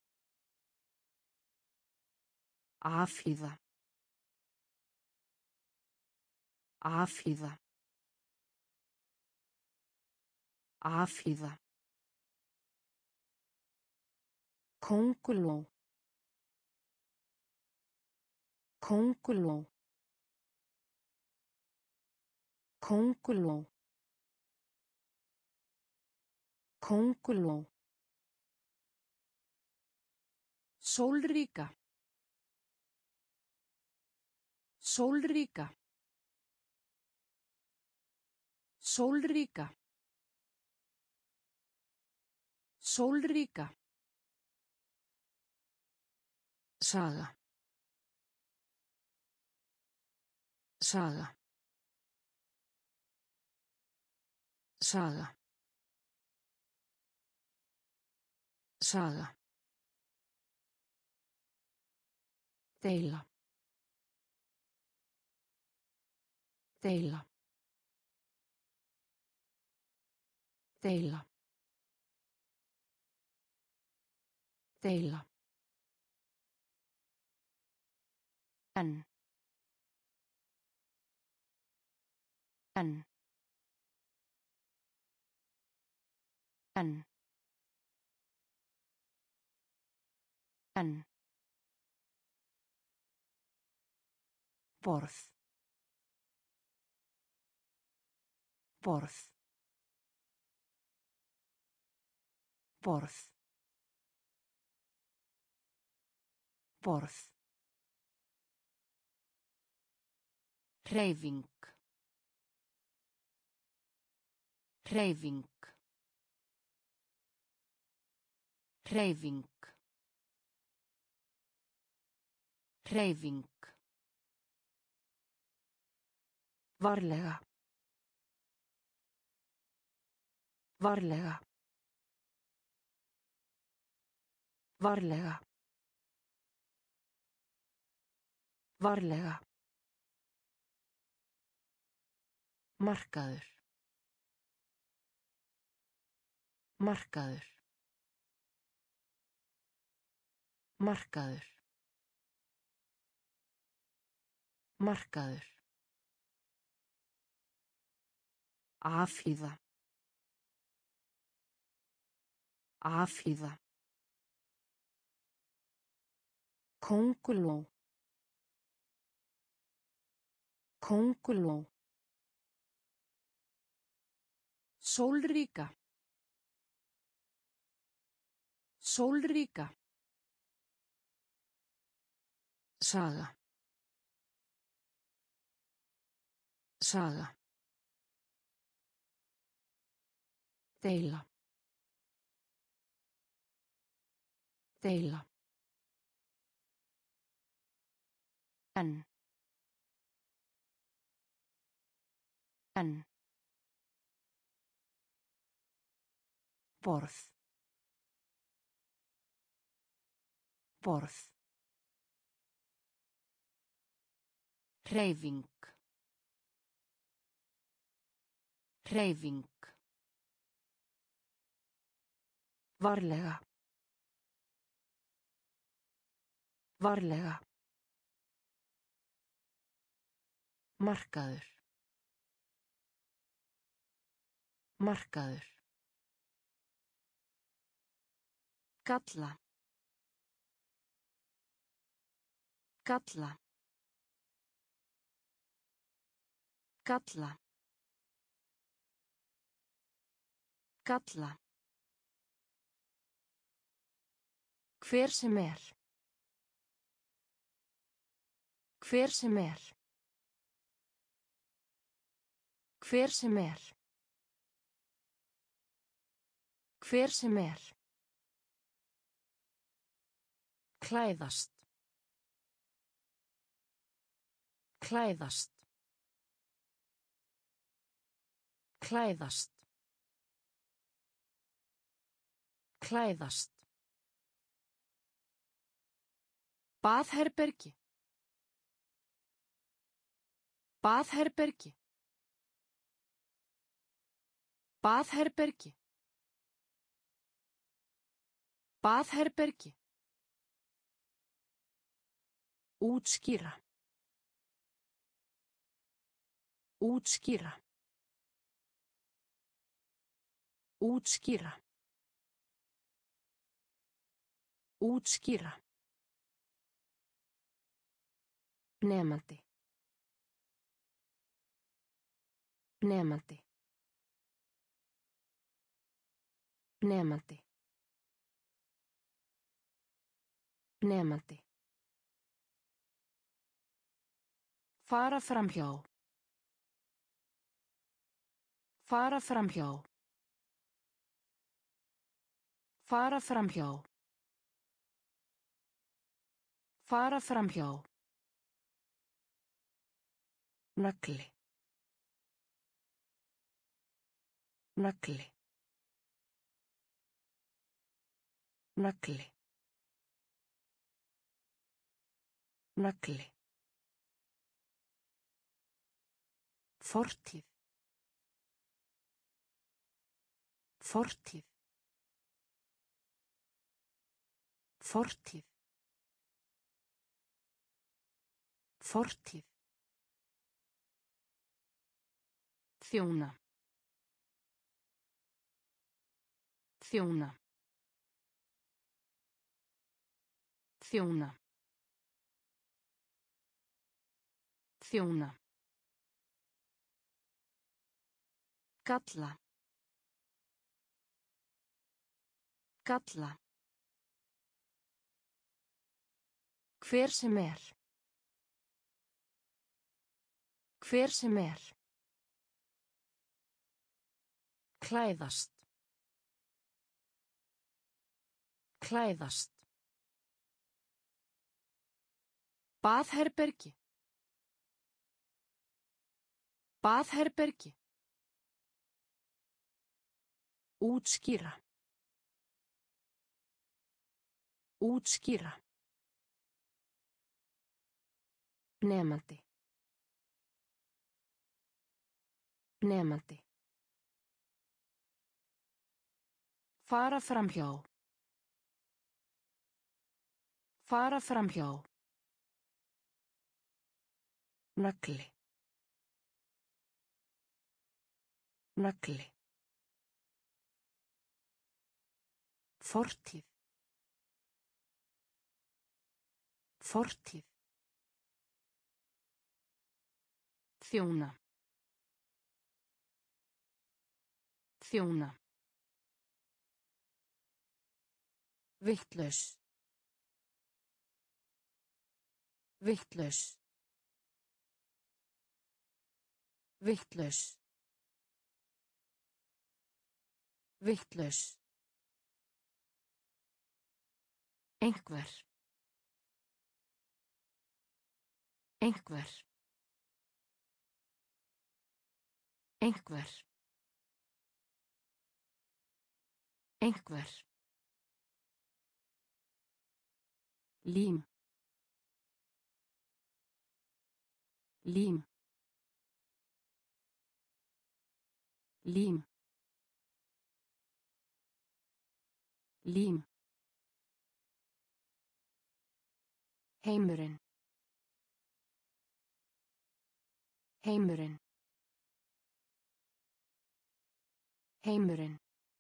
Afhýða. Afhýða. Afhýða. Könguló. Könguló. Könguló. Könguló. Sólríka. Sólríka. Sólríka. Sólríka. Saga. Saga. Saga. Saga. Deila. Deila. Deila. Deila. En. En. En. En. Borð. Borð. Borð. Borð. Hreyfing. Hreyfing. Hreyfing. Hreyfing. Varlega. Varlega. Varlega. Varlega. Markaður. Markaður. Markaður. Markaður. Afhýða. Afhýða. Könguló. Könguló. Sólríka. Sólríka. Saga. Saga. Deila. Deila. En. En. Borð. Borð. Hreyfing. Hreyfing. Varlega. Varlega. Markaður. Markaður. Galla. Galla. Galla. Galla. Hver sem er. Hver sem er. Hver sem er. Hver sem er. Klæðast. Klæðast. Klæðast. Klæðast. Baðherbergi. Baðherbergi. Baðherbergi. Baðherbergi. Útskýra. Útskýra. Útskýra. Útskýra. Nemandi. Nemandi. Nemandi. Nemandi. Fara framhjá. Fara framhjá. Fara framhjá. Fara framhjá. Nagli. Nagli. Nagli. Nagli. Fortíð. Fortíð. Fortíð. Fortíð. Þjóna. Þjóna. Þjóna. Þjóna. Galla. Galla. Hver sem er. Hver sem er. Klæðast. Klæðast. Baðherbergi. Baðherbergi. Útskýra. Útskýra. Nemandi. Nemandi. Fara framhjá. Fara framhjá. Nagli. Nagli. Fortíð. Fortíð. Þjóna. Þjóna. Vitlaus. Vitlaus. Vitlaus. Vitlaus. Einhver. Einhver. Einhver. Einhver. Lím. Lím. Lím. Lím. Heimurinn. Heimurinn. Heimurinn.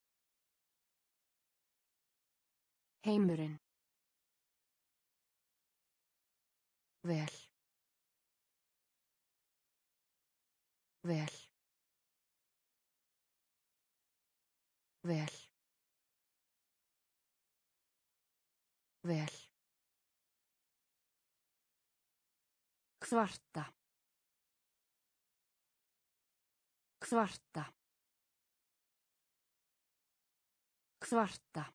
Heimurinn. Vel. Vel. Vel. Vel. Svarta. Svarta. Svarta.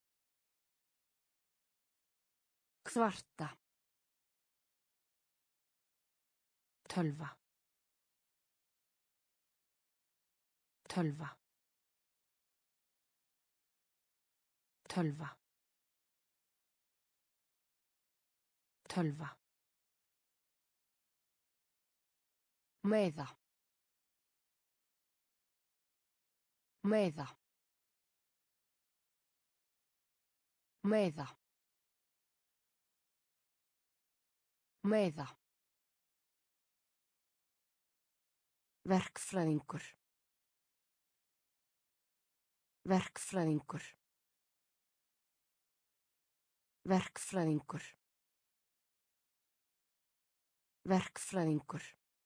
Svarta. Tölva. Tölva. Tölva. Tölva. Meða. Meða. Meða. Meða. Verkfræðingur. Verkfræðingur. Verkfræðingur. Verkfræðingur.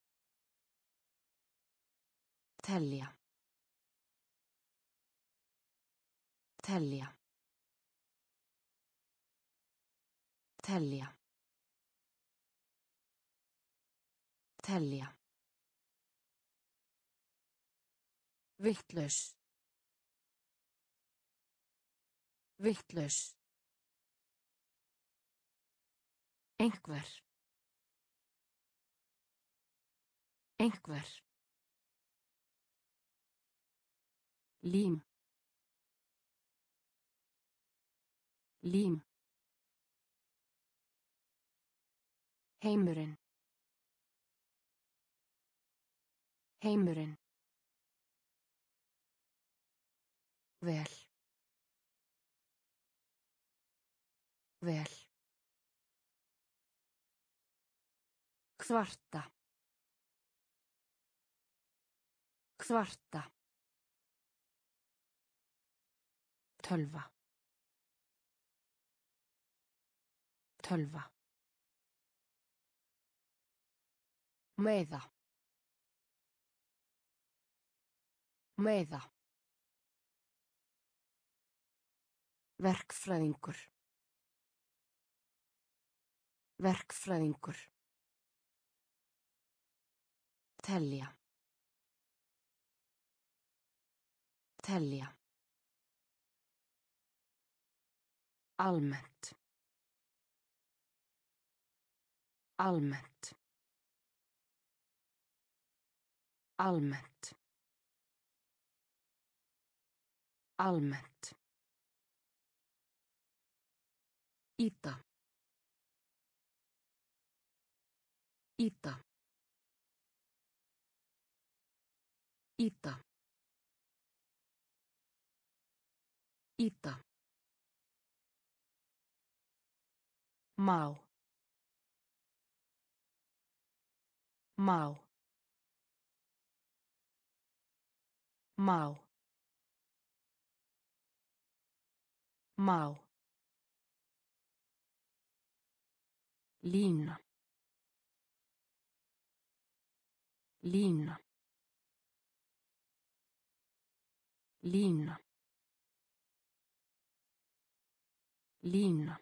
Telja. Telja. Telja. Telja. Vitlaus. Vitlaus. Einhver. Einhver. Lím. Lím. Heimurinn. Heimurinn. Vel. Vel. Svarta. Svarta. Tölva. Tölva. Meða. Meða. Verkfræðingur. Verkfræðingur. Telja. Telja. Almennt. Almennt. Almennt. Almennt. Íta. Íta. Íta. Íta. Má. Má. Má. Má. Lína. Lína. Lína. Lína.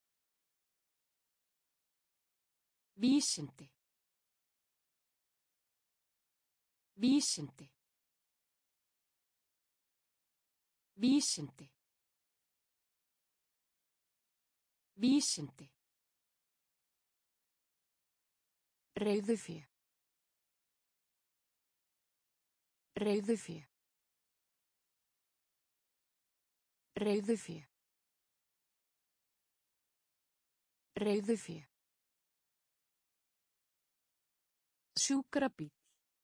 Vísindi. Vísindi. Vísindi. Vísindi. Reiðufé. Reiðufé. Reiðufé. Reiðufé. Sjúkrabíll.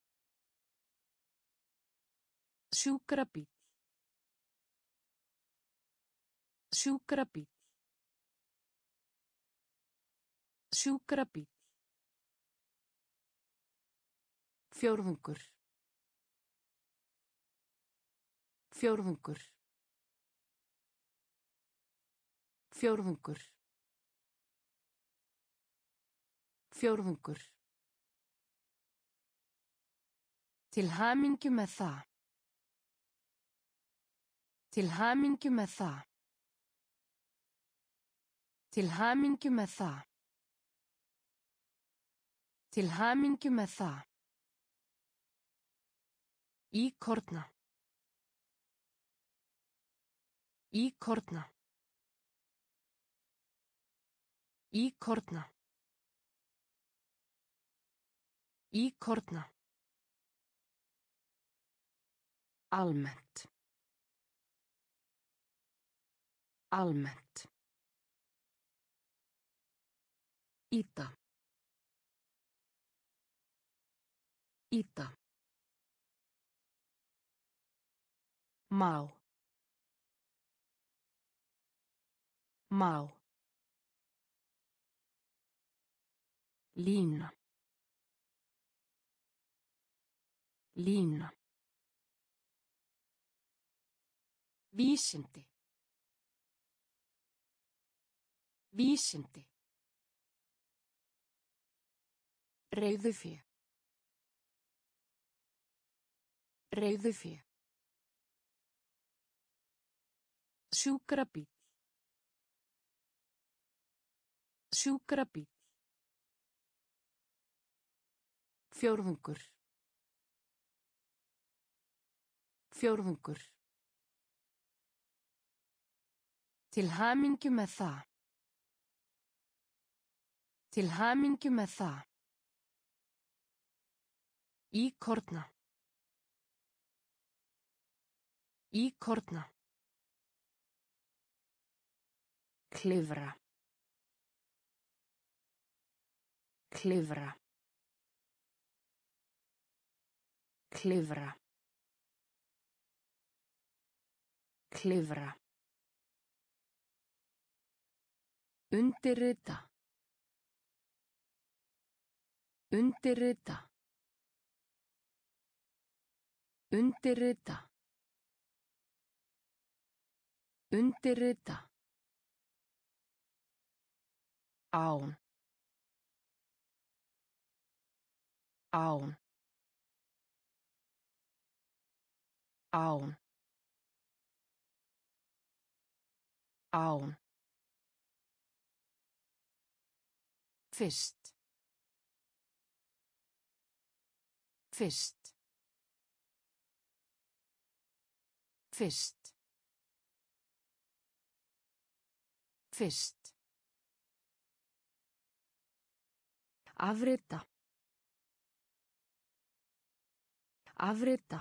Sjúkrabíll. Sjúkrabíll. Sjúkrabíll. Fjórðungur. Fjórðungur. Fjórðungur. Fjórðungur. Til hamingju með það. Til hamingju með það. Til hamingju með það. Til hamingju með það. Íkorna. Íkorna. Íkorna. Íkorna. Almennt. Almennt. Íta. Íta. Má. Má. Lína. Lína. Vísindi. Vísindi. Reiðufé. Reiðufé. Sjúkrabíll. Sjúkrabíll. Fjórðungur. Fjórðungur. Til hamingju með það. Til hamingju með það. Íkorna. Íkorna. Klifra. Klifra. Klifra. Klifra. Undirrita. Undirrita. Undirrita. Undirrita. Án. Án. Án. Án. Fyrst. Fyrst. Fyrst. Fyrst. Afrita. Afrita.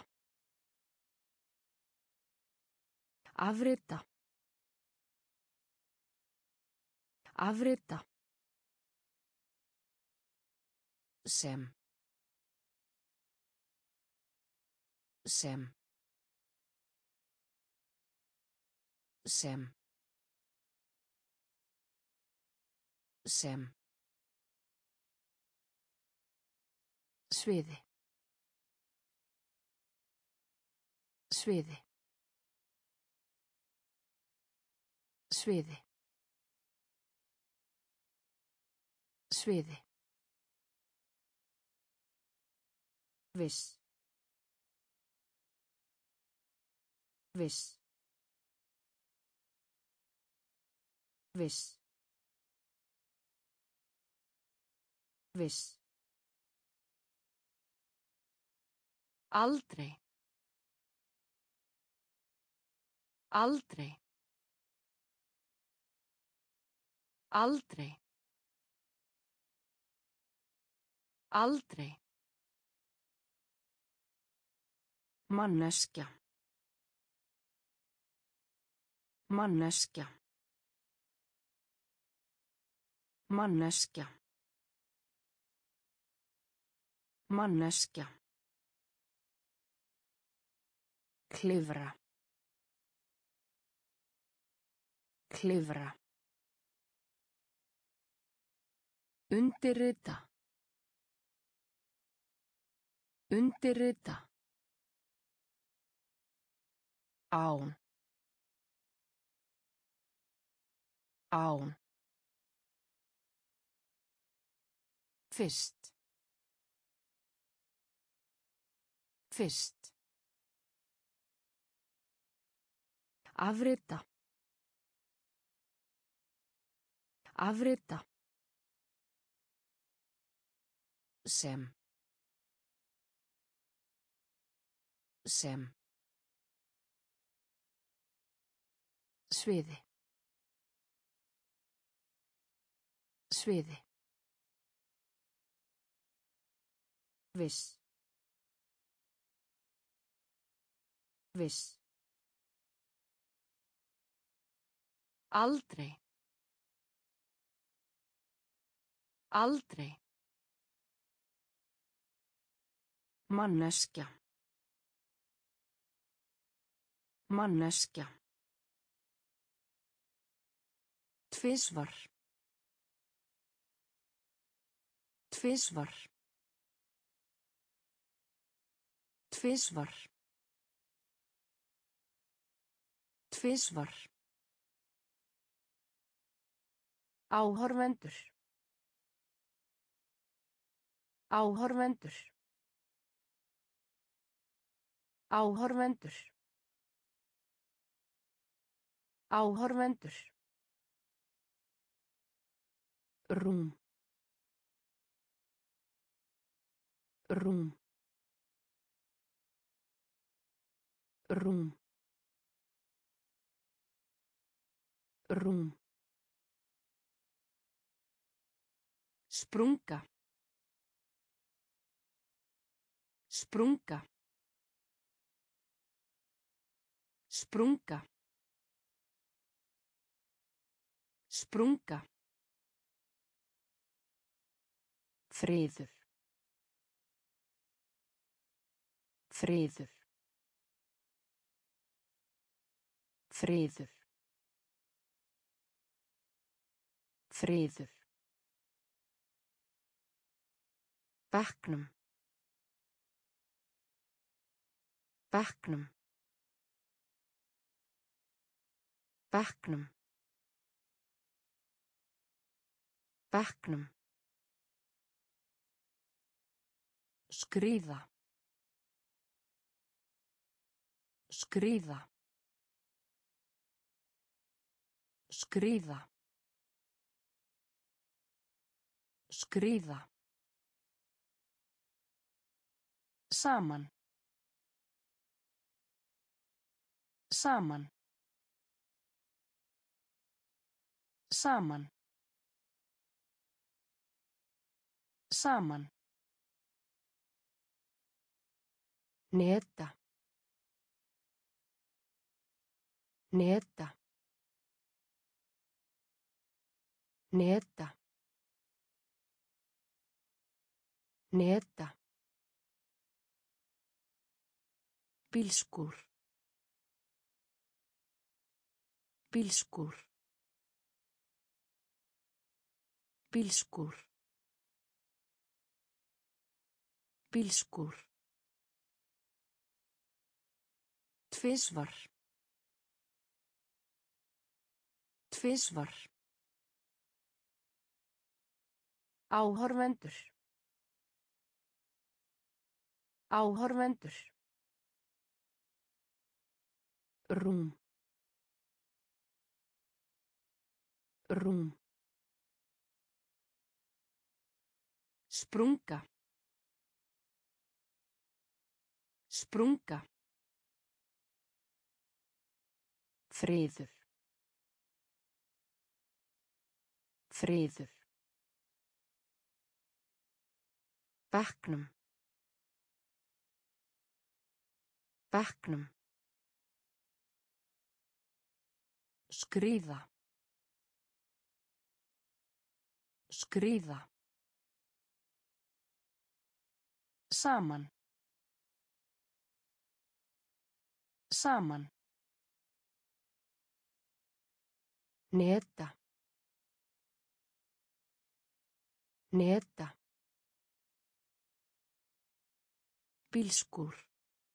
Afrita. Afrita. Sem. Sem. Sem. Sem. Sviði. Sviði. Sviði. Sviði. Viss. Viss. Viss. Viss. Aldrei. Aldrei. Aldrei. Aldrei. Manneskja. Manneskja. Manneskja. Manneskja. Klifra. Klifra. Undirrita. Undirrita. Án. Án. Fyrst. Fyrst. Afrita. Afrita. Sem. Sem. Sviði. Sviði. Viss. Viss. Aldrei. Aldrei. Manneskja. Manneskja. Tvisvar. Tvisvar. Tvisvar. Tvisvar. Áhorfendur. Áhorfendur. Áhorfendur. Áhorfendur. Rúm. Rúm. Rúm. Rúm. Sprunga. Sprunga. Sprunga. Sprunga. Friður. Friður. Friður. Friður. Bekknum. Bekknum. Bekknum. Bekknum. Skríða. Skríða. Skríða. Skríða. Saman. Saman. Saman. Saman. Neta. Neta. Neta. Neta. Bílskúr. Bílskúr. Bílskúr. Bílskúr. Tvisvar. Tvisvar. Áhorfendur. Áhorfendur. Rúm. Rúm. Sprunga. Sprunga. Friður. Friður. Bekknum. Bekknum. Skríða. Skríða. Saman. Saman. Neta. Neta. Bílskúr.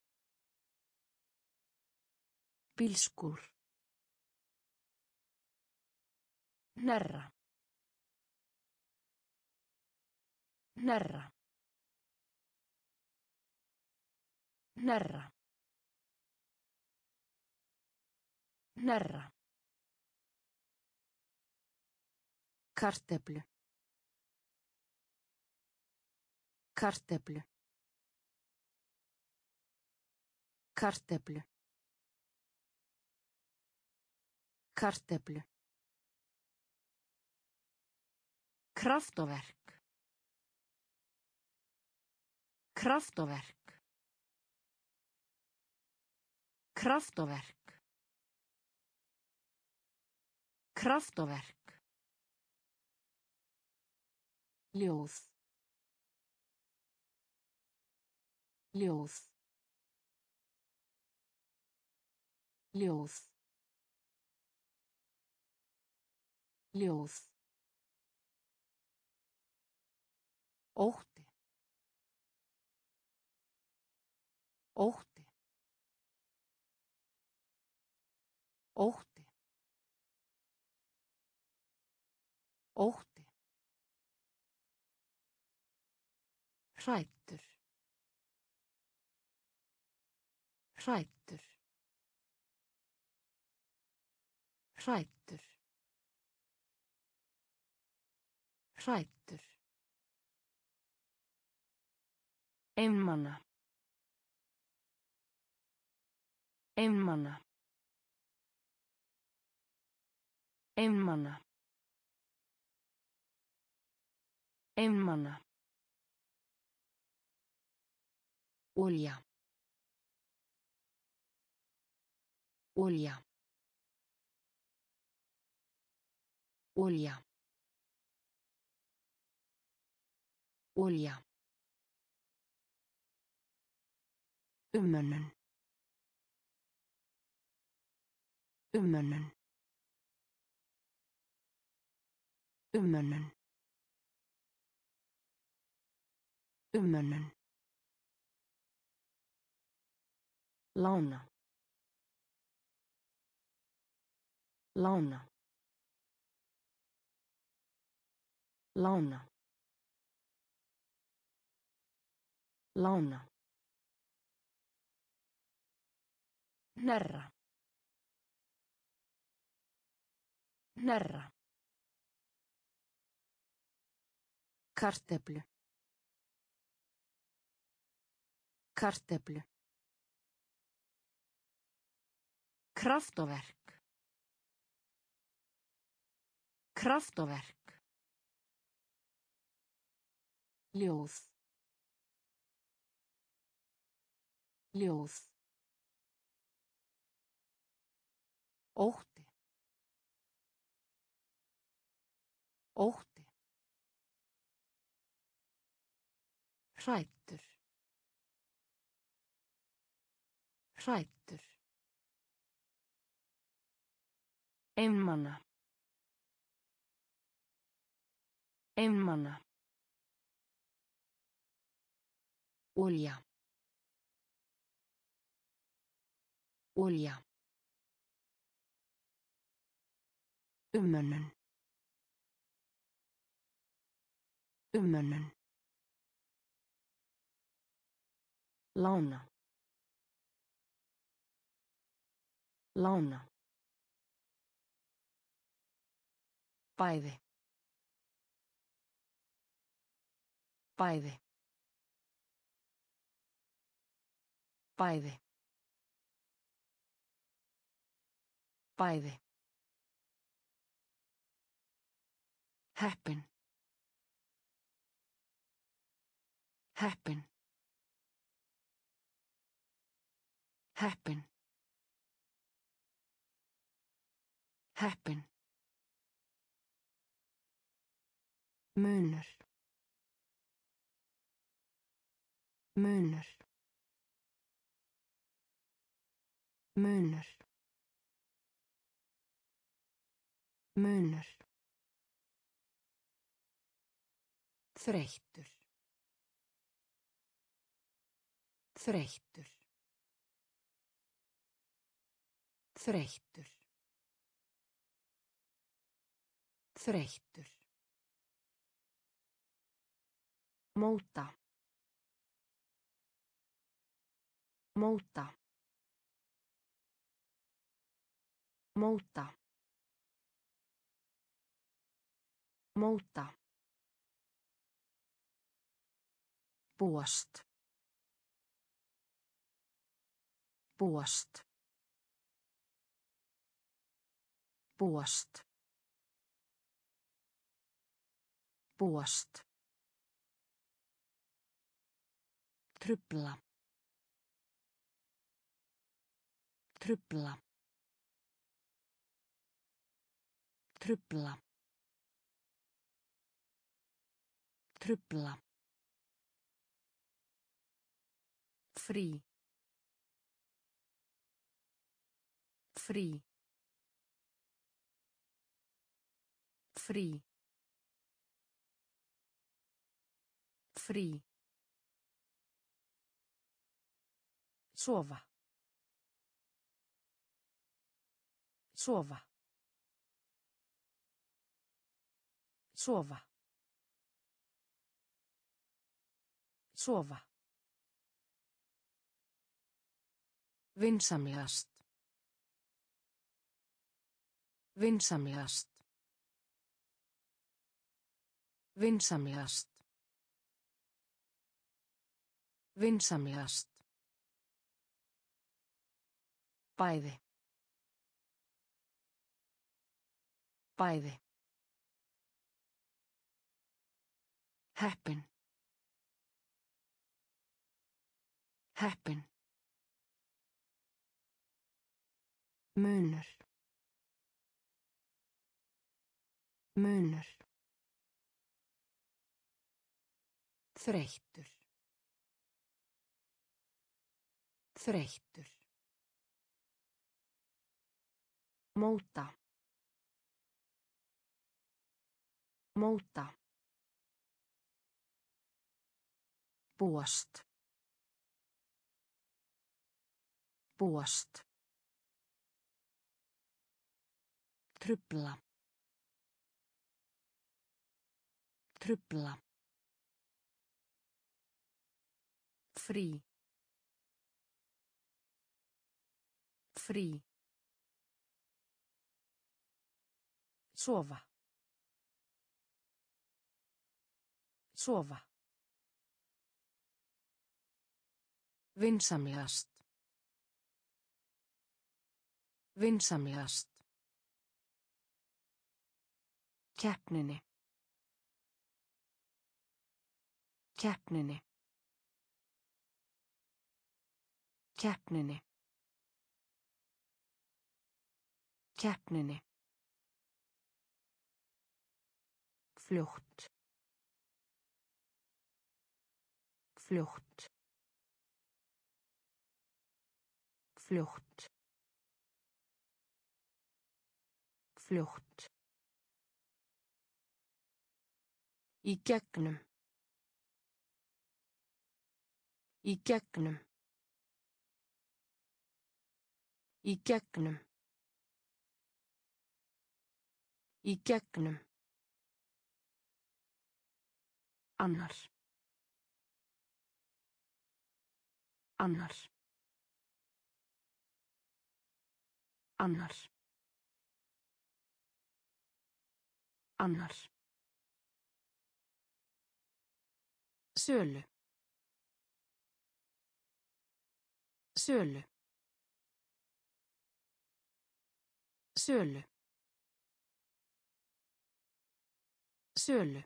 Bílskúr. Hnerra. Hnerra. Hnerra. Hnerra. Kartöflu. Kartöflu. Kartöflu. Kartöflu. Kraftaverk. Kraftaverk. Kraftaverk. Kraftaverk. Ljóð. Ljóð. Ljóð. Ljóð. Ótti. Ótti. Ótti. Ótti. Hræddur. Hræddur. Hræddur. Hræddur. Einmana. Einmana. Einmana. Einmana. Olja. Olja. Olja. Olja. Umönnun. Umönnun. Umönnun. Umönnun. Lána. Lána. Lána. Lána. Hnerra. Hnerra. Kartöflu. Kartöflu. Kraftaverk. Kraftaverk. Ljóð. Ljóð. Ótti. Ótti. Hræddur. Hræddur. Einmana. Einmana. Olja. Olja. Umönnun. Umönnun. Lána. Lána. Bæði. Bæði. Bæði. Bæði. Heppin. Heppin. Heppin. Heppin. Munur. Munur. Munur. Munur. Þreyttur. Þreyttur. Þreyttur. Þreyttur. Móta. Móta. Móta. Móta. Búast. Búast. Búast. Búast. Trufla. Trufla. Trufla. Trufla. Frí. Frí. Frí. Frí. Sofa. Sofa. Sofa. Sofa. Vinsamlegast. Vinsamlegast. Vinsamlegast. Vinsamlegast. Bæði. Bæði. Heppin. Heppin. Munur. Munur. Þreyttur. Þreyttur. Móta. Móta. Búast. Búast. Trufla. Trufla. Frí. Frí. Sofa. Sofa. Vinsamlegast. Vinsamlegast. Keppninni. Keppninni. Keppninni. Keppninni. Fljótt. Fljótt. Fljótt. Fljótt. Í gegnum. Í gegnum. Í gegnum. Í gegnum. Annar. Annar. Annar. Annar. Sölu. Sölu. Sölu. Sölu.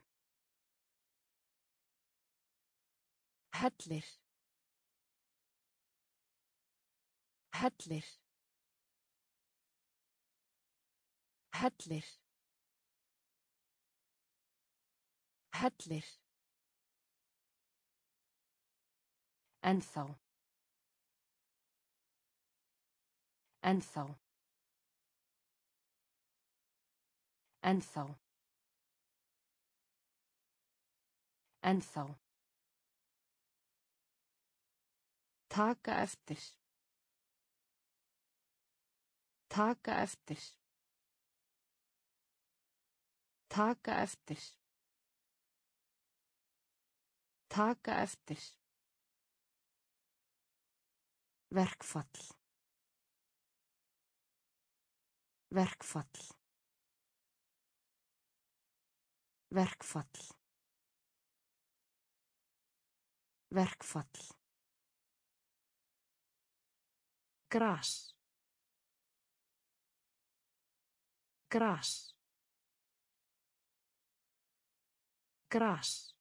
Hellir. Hellir. Hellir. Hellir. Ennþá. Ennþá. Ennþá. Ennþá. Taka eftir. Taka eftir. Taka eftir. Taka eftir. Verkfall. Verkfall. Verkfall. Verkfall. Gras. Gras. Gras.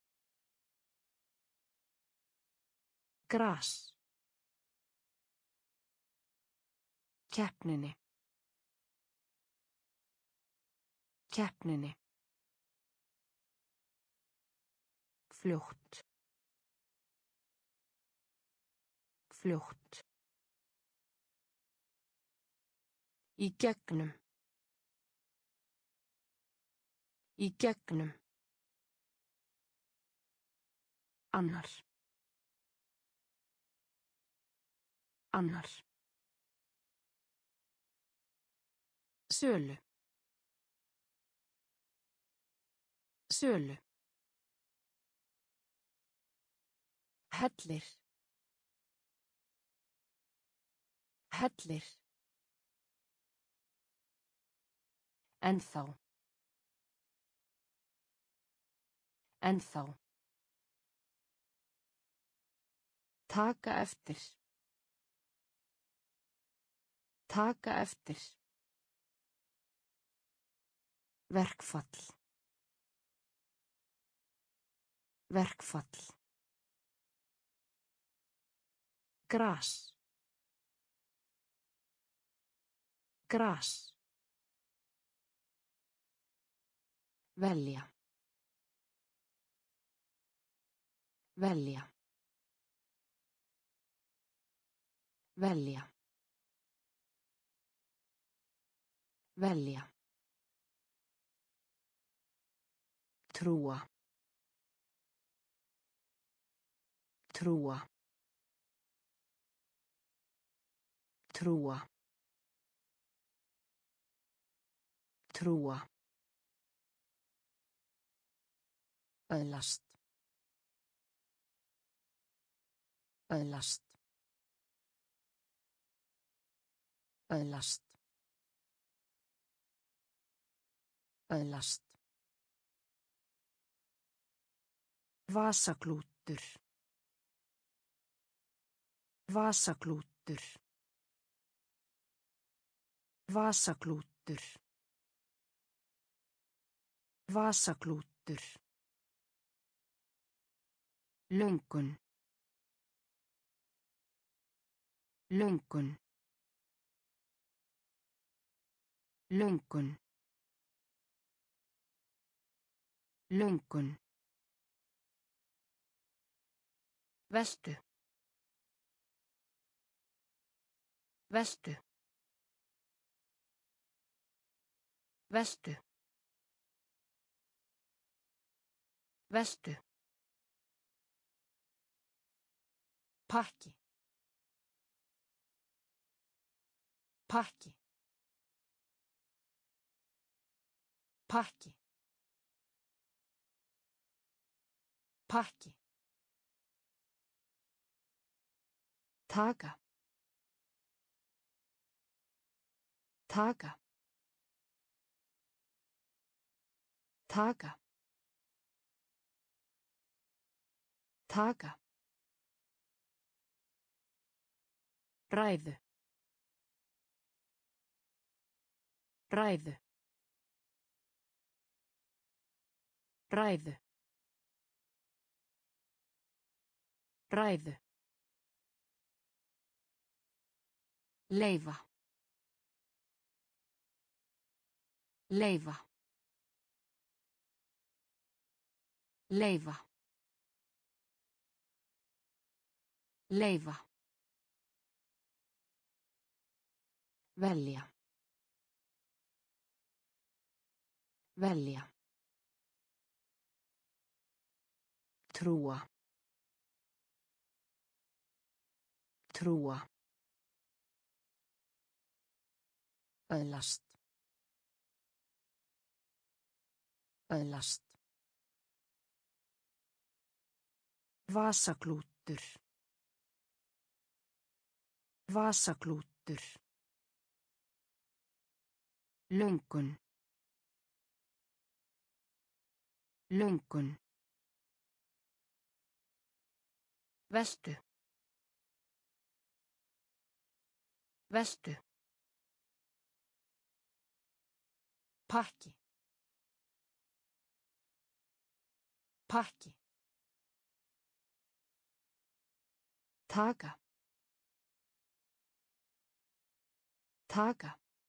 Gras. Keppninni. Keppninni. Fljótt. Fljótt. Í gegnum. Í gegnum. Annar. Annar. Sölu. Sölu. Hellir. Hellir. Ennþá. Ennþá. Taka eftir. Taka eftir. Verkfall. Verkfall. Gras. Gras. Velja. Velja. Velja. Velja. Trúa. Trúa. Trúa. Trúa. Öðlast. Öðlast. Öðlast. Öðlast. Vasaklútur. Vasaklútur. Vasaklútur. Vasaklútur. Löngun. Löngun. Löngun. Löngun. Veltu. Veltu. Veltu. Veltu. Pakki. Pakki. Pakki. Pakki. Taka. Taka. Taka. Taka. Ræðu. Ræðu. Ræðu. Ræðu. Leyfa. Leyfa. Leyfa. Leyfa. Velja. Velja. Trúa. Trúa. Öðlast. Öðlast. Vasaklútur. Vasaklútur. Löngun. Löngun. Veltu. Veltu. Pakki. Pakki. Taka. Taka.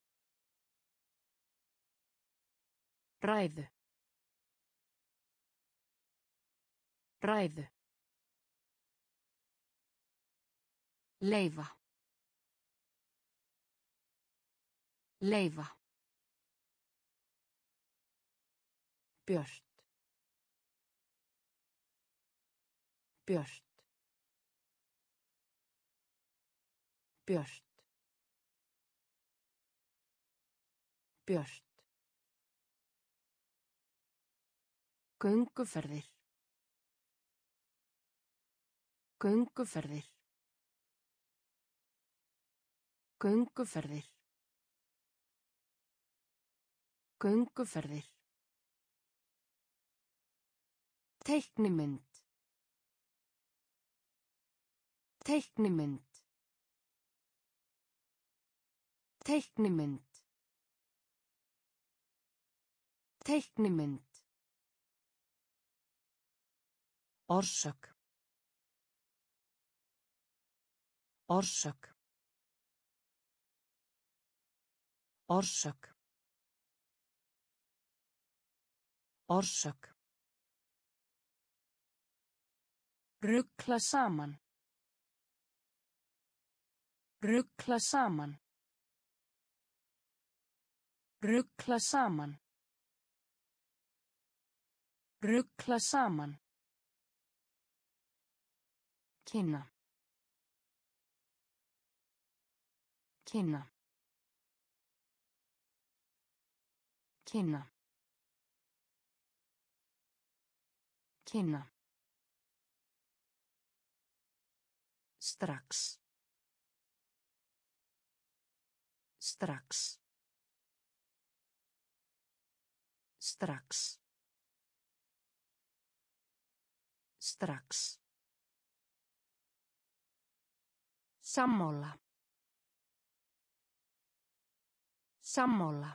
Ræðu. Ræðu. Leyfa. Leyfa. Björt. Björt. Björt. Björt. Gönguferðir. Gönguferðir. Gönguferðir. Gönguferðir. Teiknimynd. Teiknimynd. Teiknimynd. Teiknimynd. Orsök. Orsök. Orsök. Orsök. Rugla saman. Rugla saman. Rugla saman. Rugla saman. Kynna. Kynna. Kynna. Kynna. Strax. Strax. Strax. Strax. Sammála. Sammála.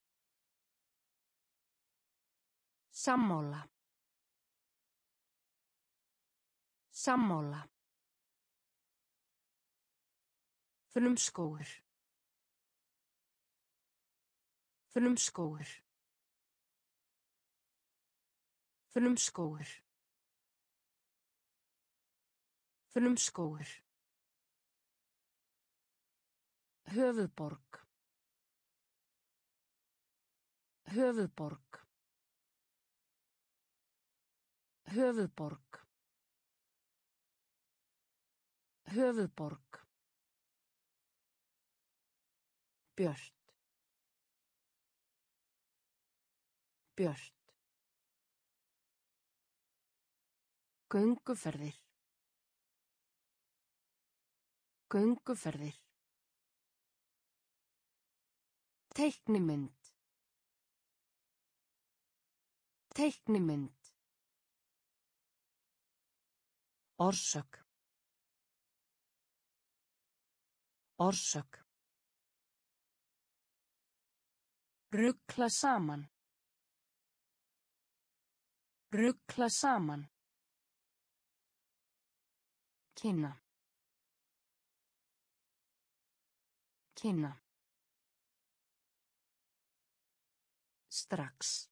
Sammála. Sammála. Frumskógur. Frumskógur. Frumskógur. Frumskógur. Höfuðborg. Höfuðborg. Höfuðborg. Höfuðborg. Björt. Björt. Gönguferðir. Gönguferðir. Teiknimynd. Teiknimynd. Orsök. Orsök. Rugla saman. Rugla saman. Kynna. Kynna. Strax.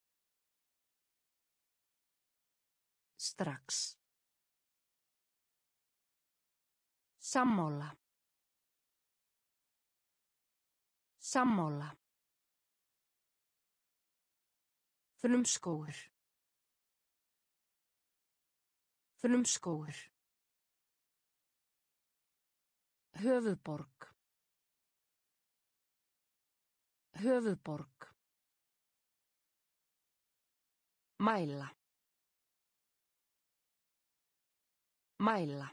Strax. Sammála. Sammála. Frumskógur. Frumskógur. Höfuðborg. Höfuðborg. Mæla. Mæla.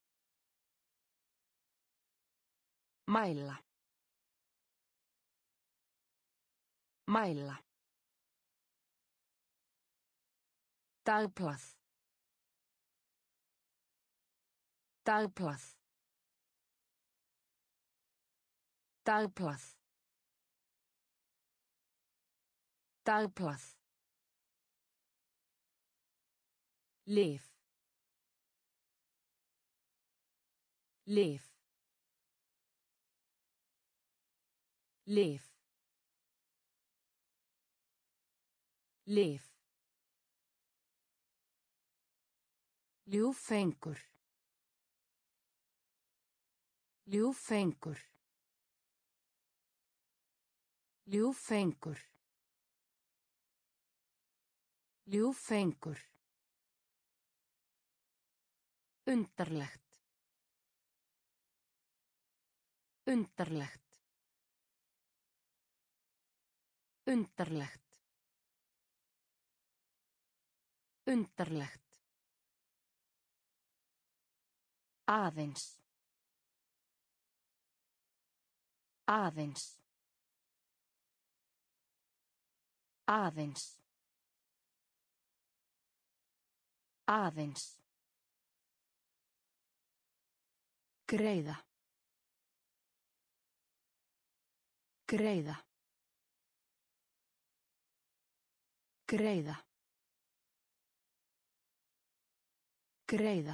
Mæla. Mæla. Dagblað. Dagblað. Dagblað. Dagblað. Lyf. Lyf. Lyf. Lyf. Ljúffengur. Ljúffengur. Ljúffengur. Ljúffengur. Undarlegt. Undarlegt. Undarlegt. Undarlegt. Aðeins. Aðeins. Aðeins. Aðeins. Greiða. Greiða. Greiða. Greiða.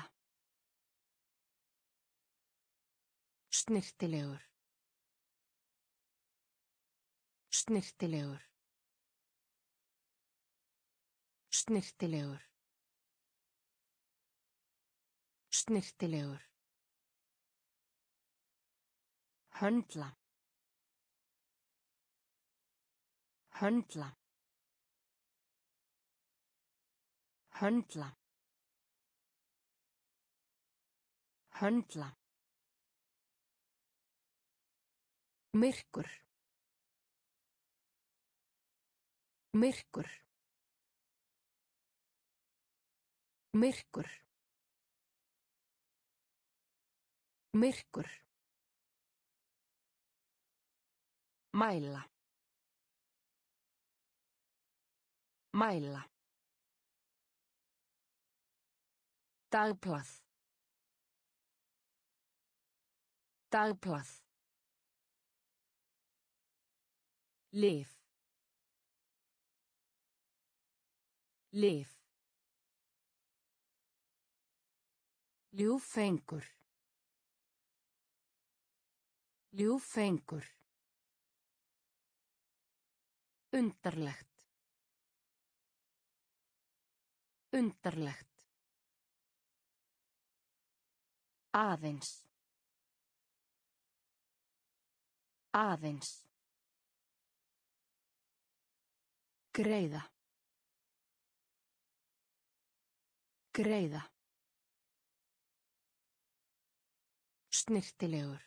Snyrtilegur. Snyrtilegur. Snyrtilegur. Snyrtilegur. Höndla. Höndla. Höndla. Höndla. Myrkur. Myrkur. Myrkur. Myrkur. Mæla. Mæla. Dagblað. Dagblað. Lyf. Lyf. Ljúffengur. Ljúffengur. Undarlegt. Undarlegt. Aðeins. Aðeins. Greiða. Greiða. Snyrtilegur.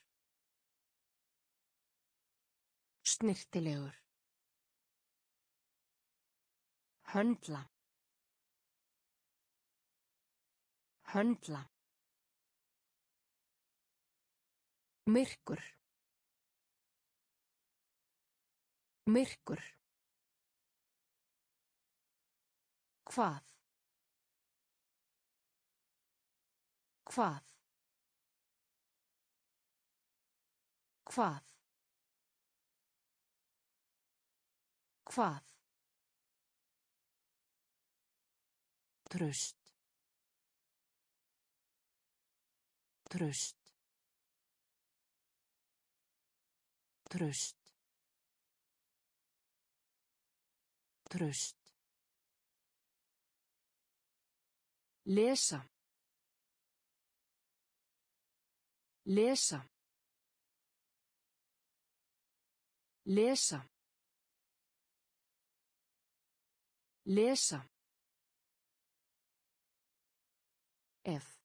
Snyrtilegur. Höndla. Höndla. Myrkur. Myrkur. Hvað. Hvað. Hvað. Hvað. Traust. Traust. Traust. Traust. Lesa. Lesa. Lesa. Lesa. Ef.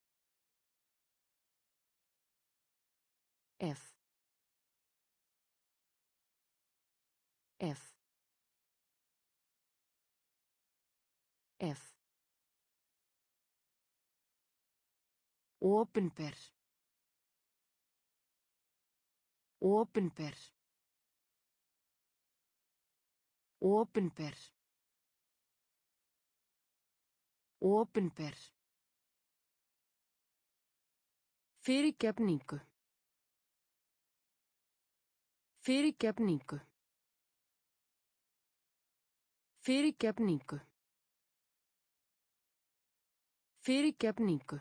Ef. Ef. Ef. Opinber. Opinber. Opinber. Opinber. Fyrirgefningu. Fyrirgefningu. Fyrirgefningu. Fyrirgefningu.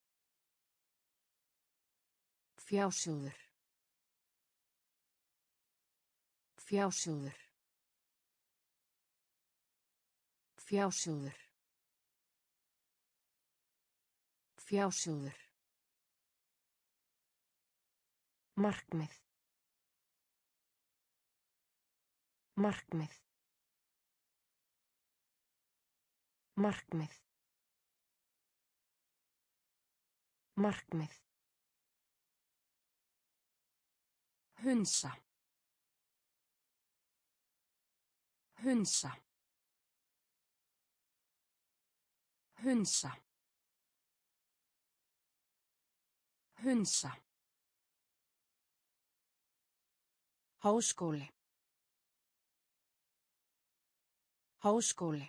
Fjásjóður. Fjásjóður. Fjásjóður. Fjásjóður. Markmið. Markmið. Markmið. Markmið. Hunsa. Hunsa. Hunsa. Hunsa. Háskóli. Háskóli.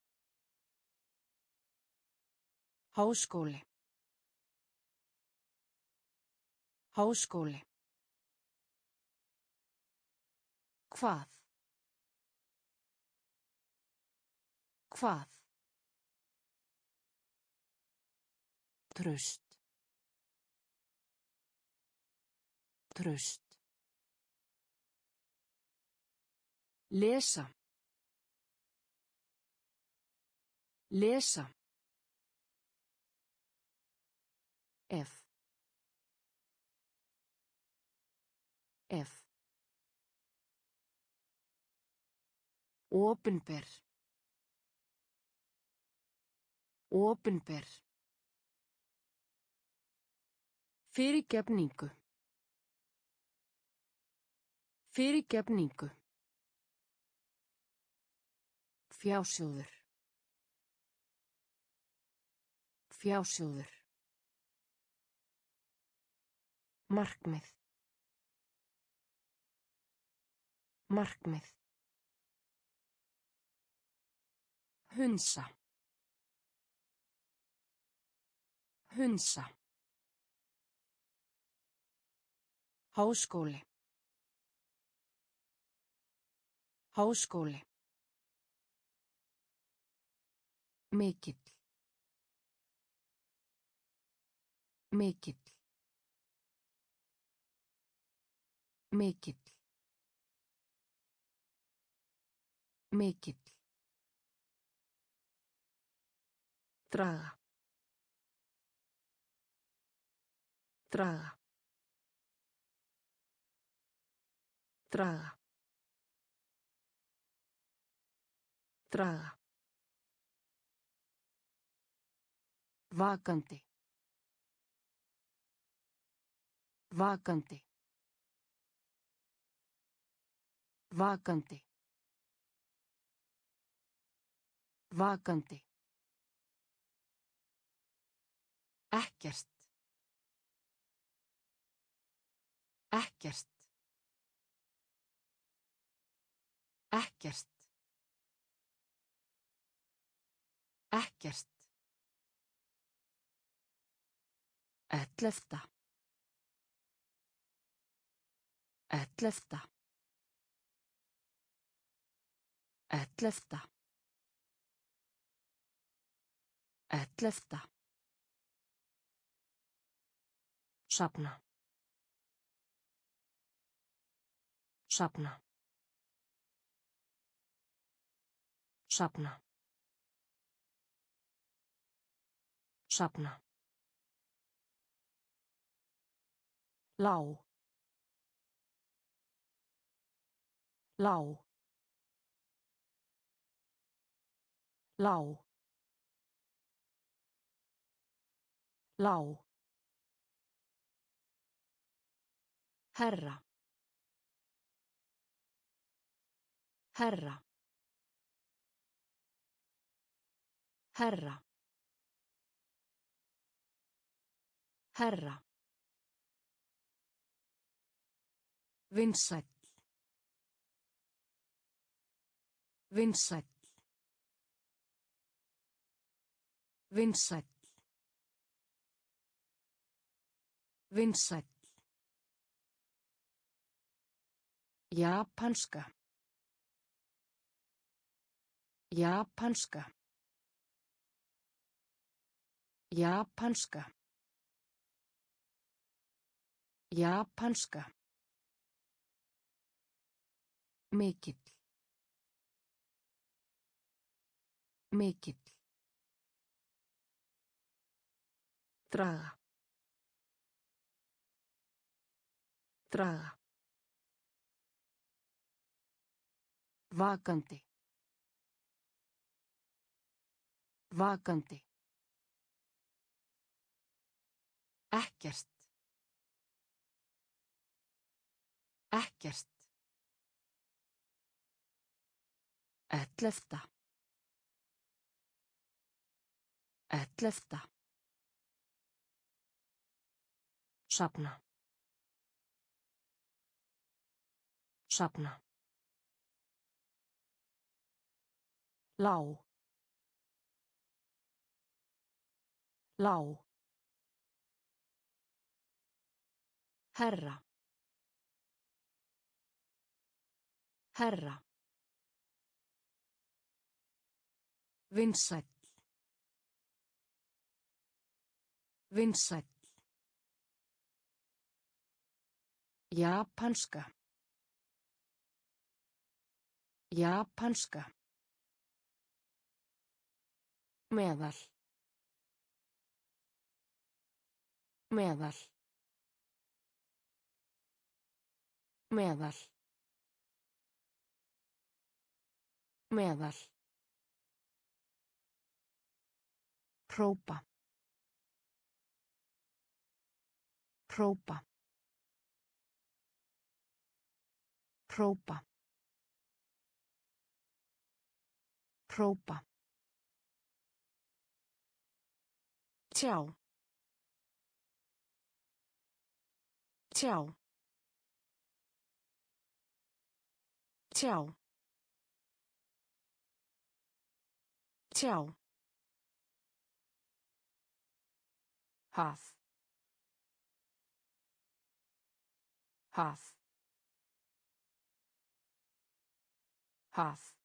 Háskóli. Háskóli. Hvað. Hvað. Traust. Traust. Lesa. Lesa. Ef. Ef. Opinber. Opinber. Fyrirgefningu. Fyrirgefningu. Fjásjóður. Fjásjóður. Markmið. Markmið. Hunsa. Hunsa. Háskóli. Háskóli. Mikill. Mikill. Mikill. Mikill. Draga. Draga. Draga. Draga. Vakandi. Vakandi. Vakandi. Vakandi. Ekkert. Ekkert. Ekkert. Ekkert. Ellefta. Ellefta. Ellefta. Ellefta. Safna. Safna. Safna. Safna. Lág. Lág. Lág. Lág. Herra. Herra. Herra. Herra. Vinsæll. Vinsæll. Vinsæll. Vinsæll. Japanska. Japanska. Japanska. Japanska. Mikill. Mikill. Draga. Draga. Vakandi. Vakandi. Ekkert. Ekkert. Ellefta. Ellefta. Safna. Safna. Lág. Lág. Herra. Herra. Vinsæll. Vinsæll. Japanska. Japanska. Meðal. Meðal. Meðal. Meðal. Hrópa. Hrópa. Hrópa. Hrópa. Tjá. Tjá. Tjá. Tjá. Haf. Haf. Haf.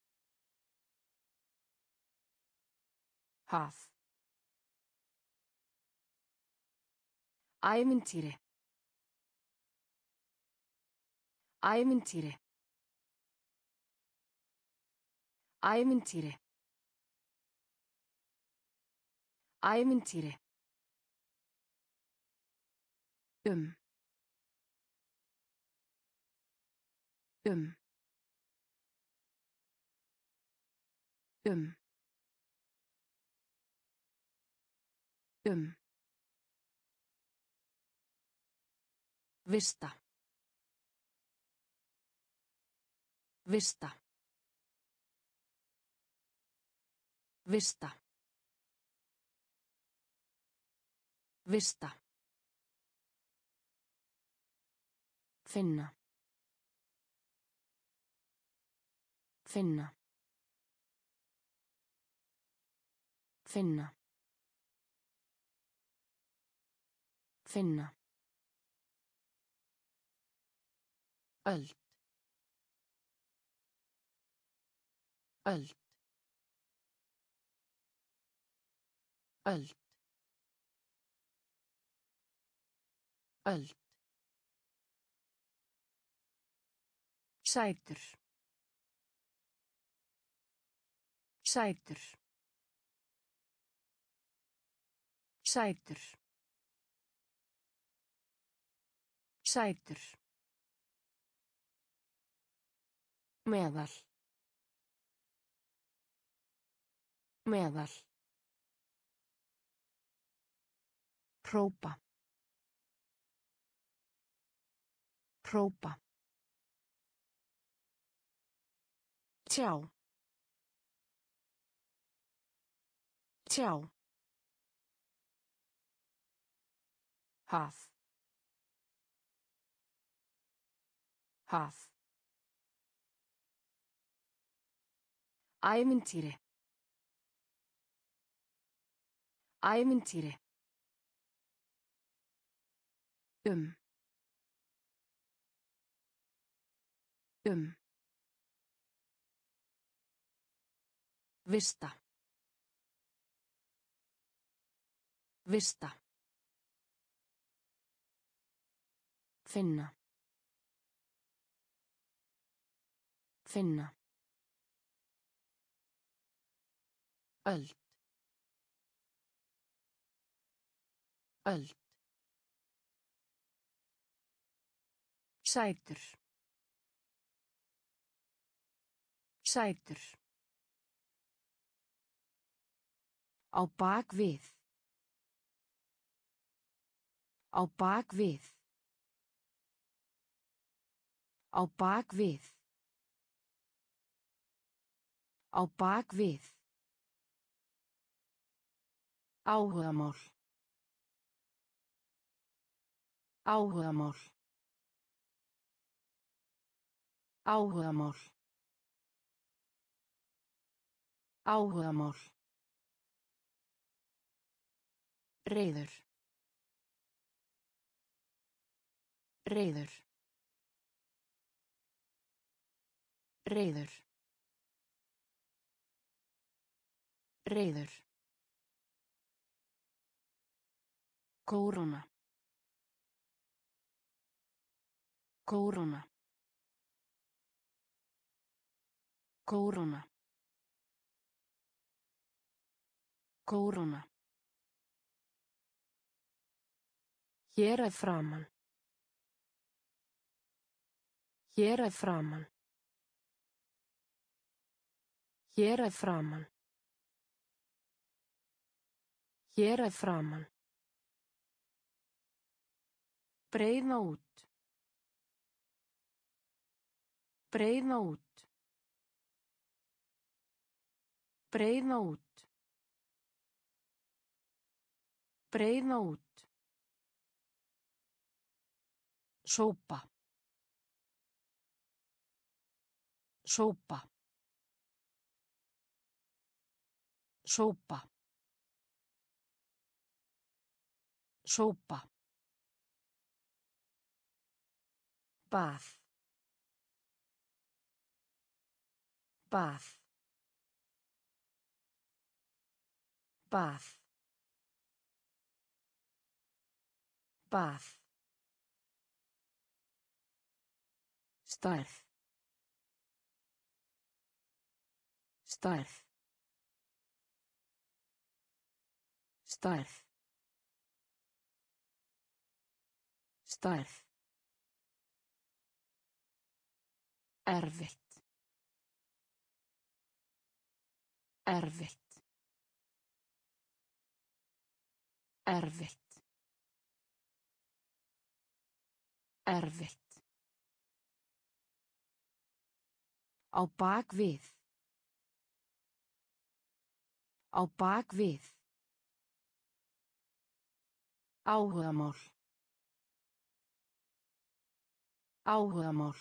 Haf. Ævintýri. Ævintýri. Ævintýri. Ævintýri. Um. Um. Um. Um. Vista. Vista. Vista. Vista. Finna. Finna. Finna. Finna. Öld. Öld. Öld. Öld. Sætur. Sætur. Sætur. Sætur. Meðal. Meðal. Hrópa. Hrópa. Tjá. Tjá. Haf. Haf. Ævintýri. Ævintýri. Um. Um. Vista. Vista. Finna. Finna. Öld. Öld. Sætur. Sætur. Á bak við. Á bak við. Á bak við. Á bak við. Áhugamál. Áhugamál. Áhugamál. Áhugamál. Reiður. Reiður. Reiður. Reiður. Kóróna. Kóróna. Kóróna. Kóróna. Hér að framan. Hér að framan. Hér að framan. Hér að framan. Breiða út. Breiða út. Breiða út. Breiða út. Sópa. Sópa. Sópa. Sópa. Bað. Bað. Bað. Bað. Stærð. Stærð. Stærð. Stærð. Erfitt. Erfitt. Erfitt. Erfitt. Á bak við. Á bak við. Áhugamál. Áhugamál.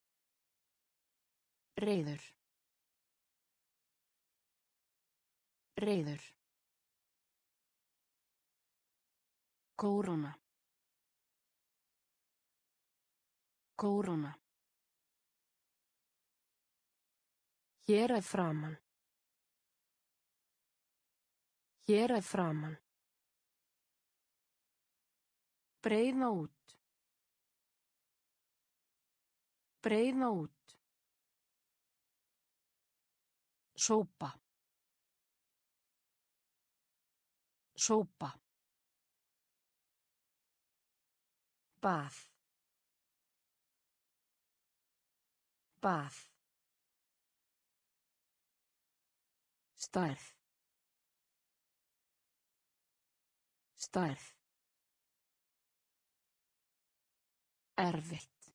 Reiður. Reiður. Kóróna. Kóróna. Hér að framan. Hér að framan. Breiða út. Breiða út. Sópa. Sópa. Bað. Bað. Stærð. Stærð. Erfitt.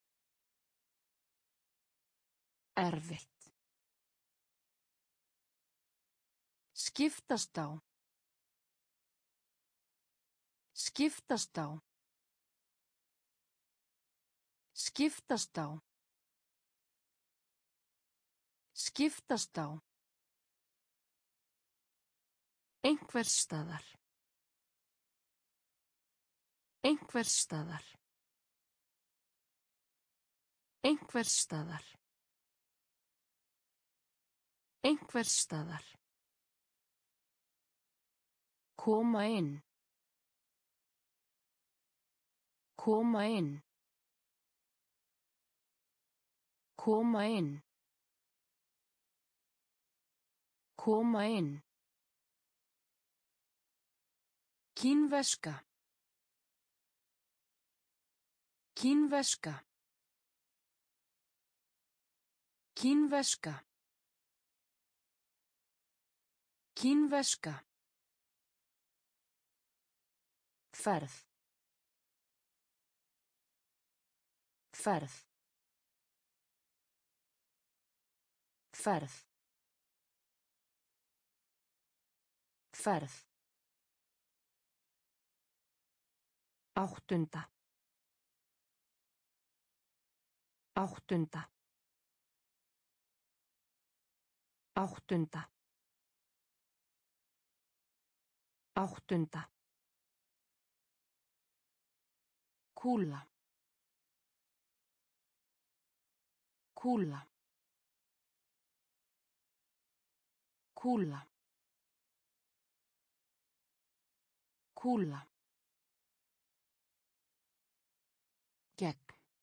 Erfitt. Skiptast á. Skiptast á. Skiptast á. Skiptast á. Einhvers staðar. Einhvers staðar. Einhvers staðar. Einhvers staðar. Koma inn. Koma inn. Koma inn. Koma inn. Kínverska. Kínverska. Kínverska. Kínverska. Ferð. Ferð. Ferð. Ferð. Áttunda. Áttunda. Áttunda. Áttunda. Kúla. Kúla. Kúla. Kúla. Gegn.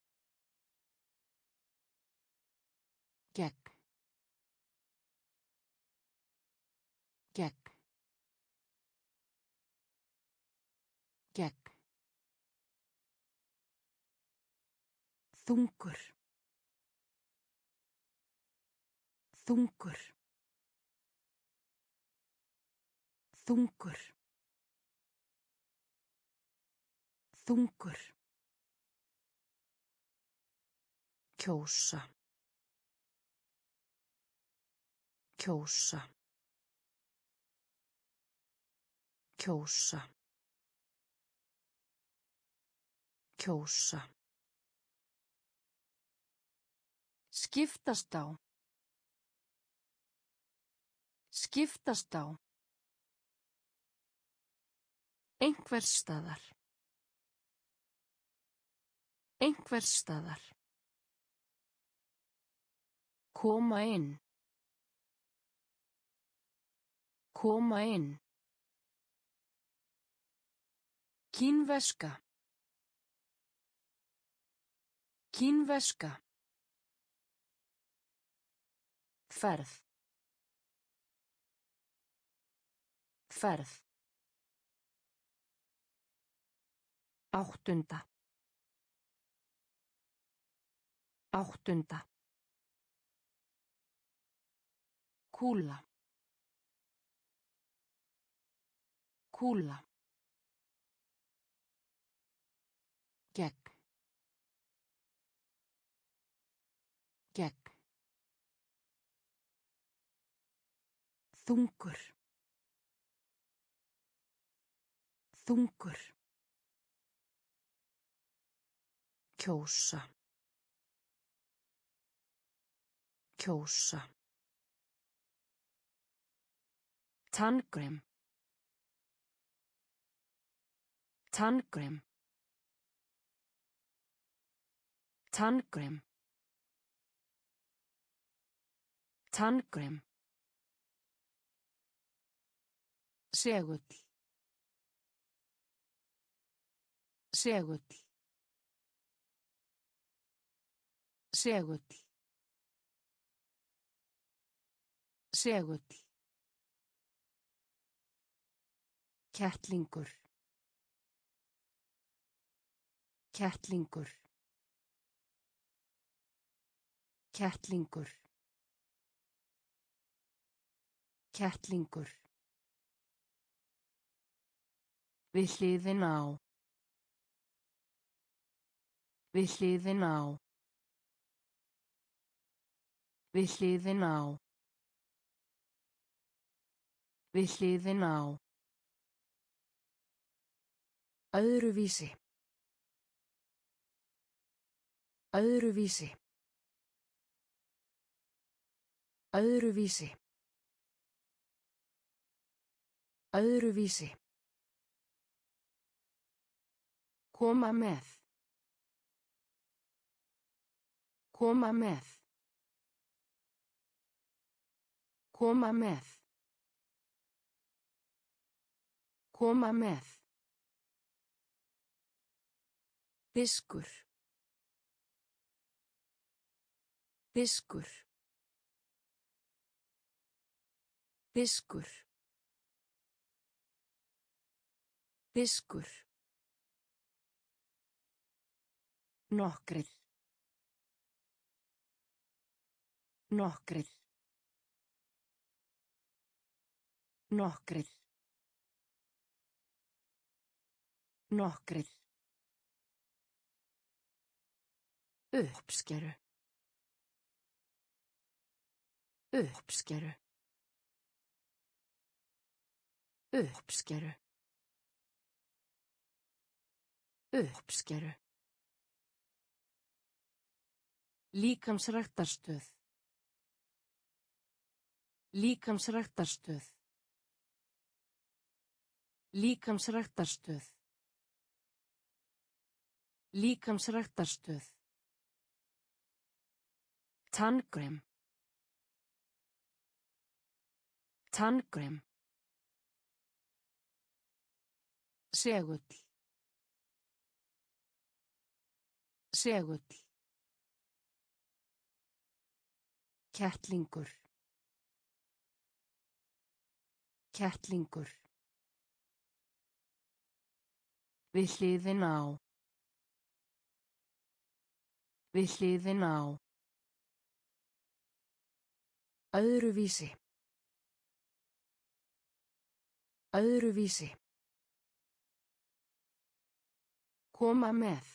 Gegn. Gegn. Gegn. Þungur. Þungur. Þungur. Þungur. Kjósa. Kjósa. Kjósa. Kjósa. Skiptast á. Skiptast á. Einhvers staðar. Einhvers staðar. Koma inn. Koma inn. Kínverska. Kínverska. Ferð. Ferð. Áttunda. Áttunda. Kúla. Kúla. Gegn. Gegn. Þungur. Þungur. Kjósa. Kjósa. Tannkrem. Tannkrem. Tannkrem. Tannkrem. Segull. Segull. Segull. Segull. Kettlingur. Kettlingur. Kettlingur. Kettlingur. Við hliðina á. Við hliðina á. Við hliðina á. Við hliðina á. Öðruvísi. Öðruvísi. Öðruvísi. Öðruvísi. Koma með. Koma með. Koma með. Koma með. Diskur. Diskur. Diskur. Diskur. Nokkrir. Nokkrir. Nokkrir. Nokkrir. Uppskeru. Uppskeru. Uppskeru. Uppskeru. Líkamsræktarstöð. Líkamsræktarstöð. Líkamsræktarstöð. Líkamsræktarstöð. Tannkrem. Tannkrem. Segull. Segull. Kettlingur. Kettlingur. Við hliðina á. Við hliðina á. Öðruvísi. Öðruvísi. Koma með.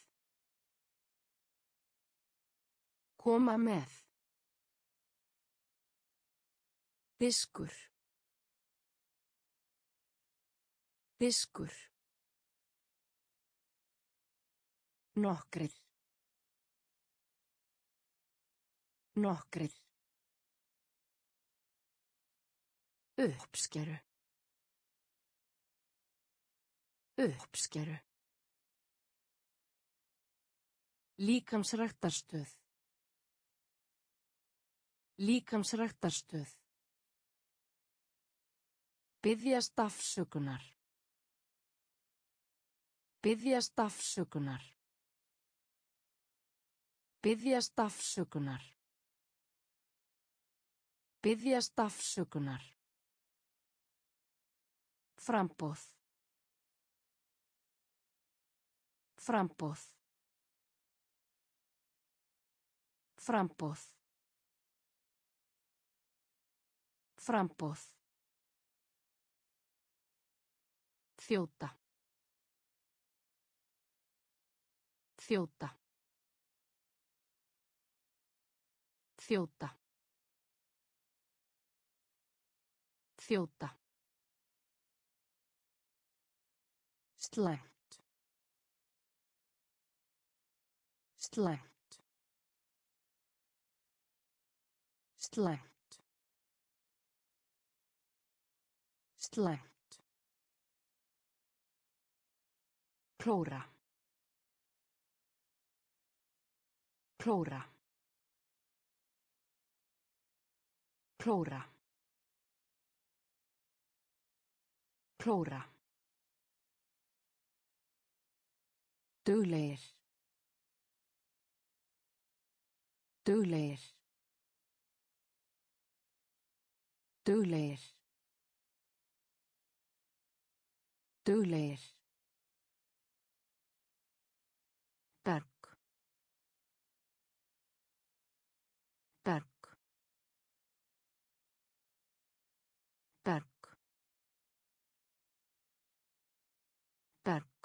Koma með. Diskur. Diskur. Nokkrir. Nokkrir. Uppskeru. Uppskeru. Líkamsræktarstöð. Líkamsræktarstöð. Biðjast afsökunar. Biðjast afsökunar. Biðjast afsökunar. Biðjast afsökunar. Framboð. Framboð. Framboð. Framboð. Þjóta. Þjóta. Þjóta. Þjóta. Slæmt. Slæmt. Slæmt. Slæmt. Klóra. Klóra. Klóra. Klóra. Duglegir. Duglegir. Duglegir. Duglegir. Berg. Berg. Berg. Berg.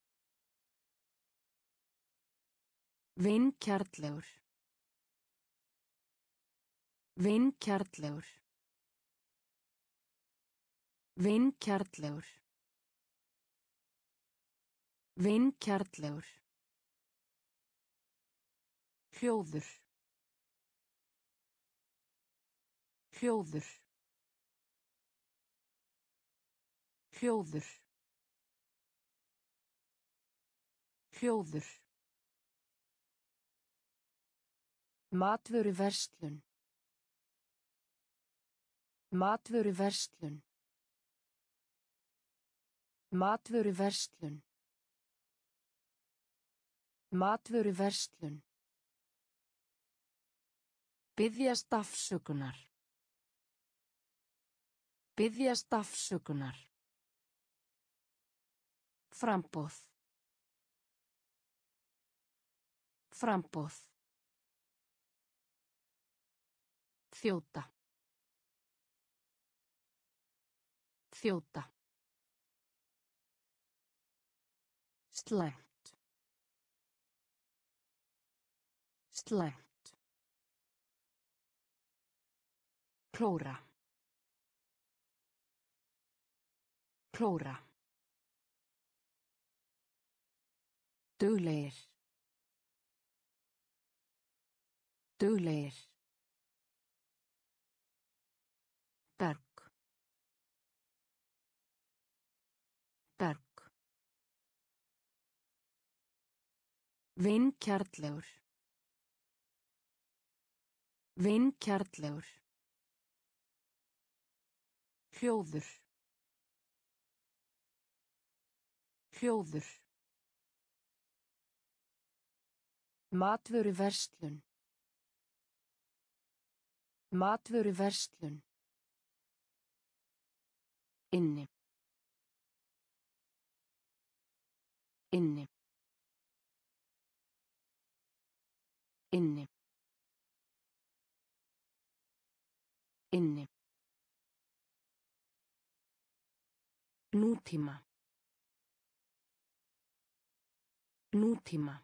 Veinkjarnlegur. Veinkjarnlegur. Veinkjarnlegur. Veinkjarnlegur. Hljóður. Hljóður. Hljóður. Hljóður. Matvöruverslun. Matvöruverslun. Matvöruverslun. Matvöruverslun. Biðjast afsökunar. Biðjast afsökunar. Framboð. Framboð. Þjóta. Þjóta. Slæmt. Slæmt. Klóra. Klóra. Duglegir. Duglegir. Berg. Berg. Veinkjarnlegur. Veinkjarnlegur. Hljóður. Hljóður. Matvöruverslun. Matvöruverslun. Inni. Inni. Inni. Inni. Nútíma. Nútíma.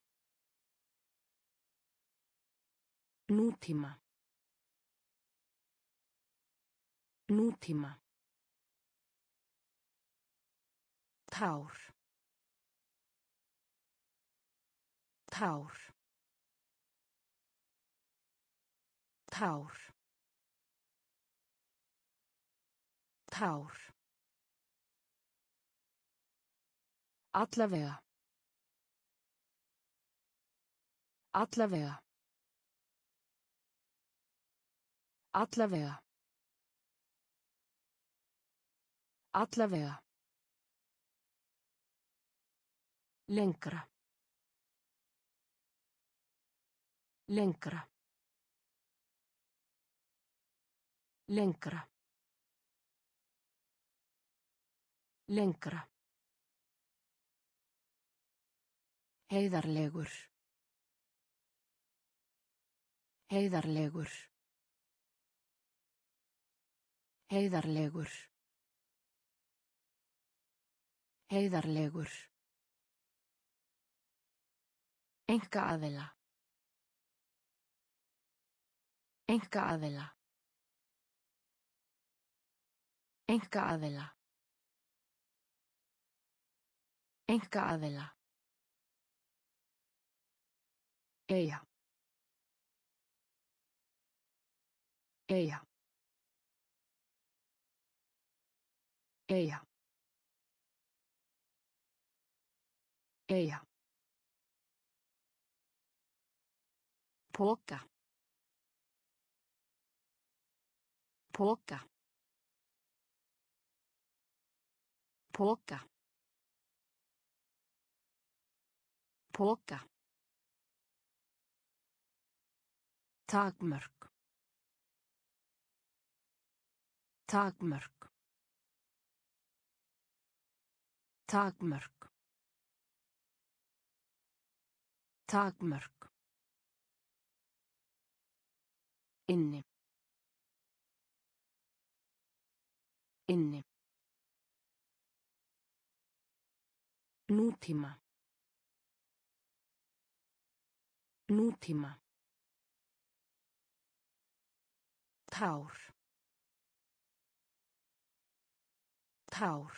Nútíma. Nútíma. Tár. Tár. Tár. Tár. Allavega. Allavega. Allavega. Allavega. Lengra. Lengra. Lengra. Lengra. Heiðarlegur. Heiðarlegur. Heiðarlegur. Heiðarlegur. Einkaaðila. Einkaaðila. Einkaaðila. Einkaaðila. Eyja. Eyja. Eyja. Eyja. Poka. Poka. Poka. Poka. Takmörk. Takmörk. Takmörk. Takmörk. Inni. Inni. Nútíma. Nútíma. Tár. Tár.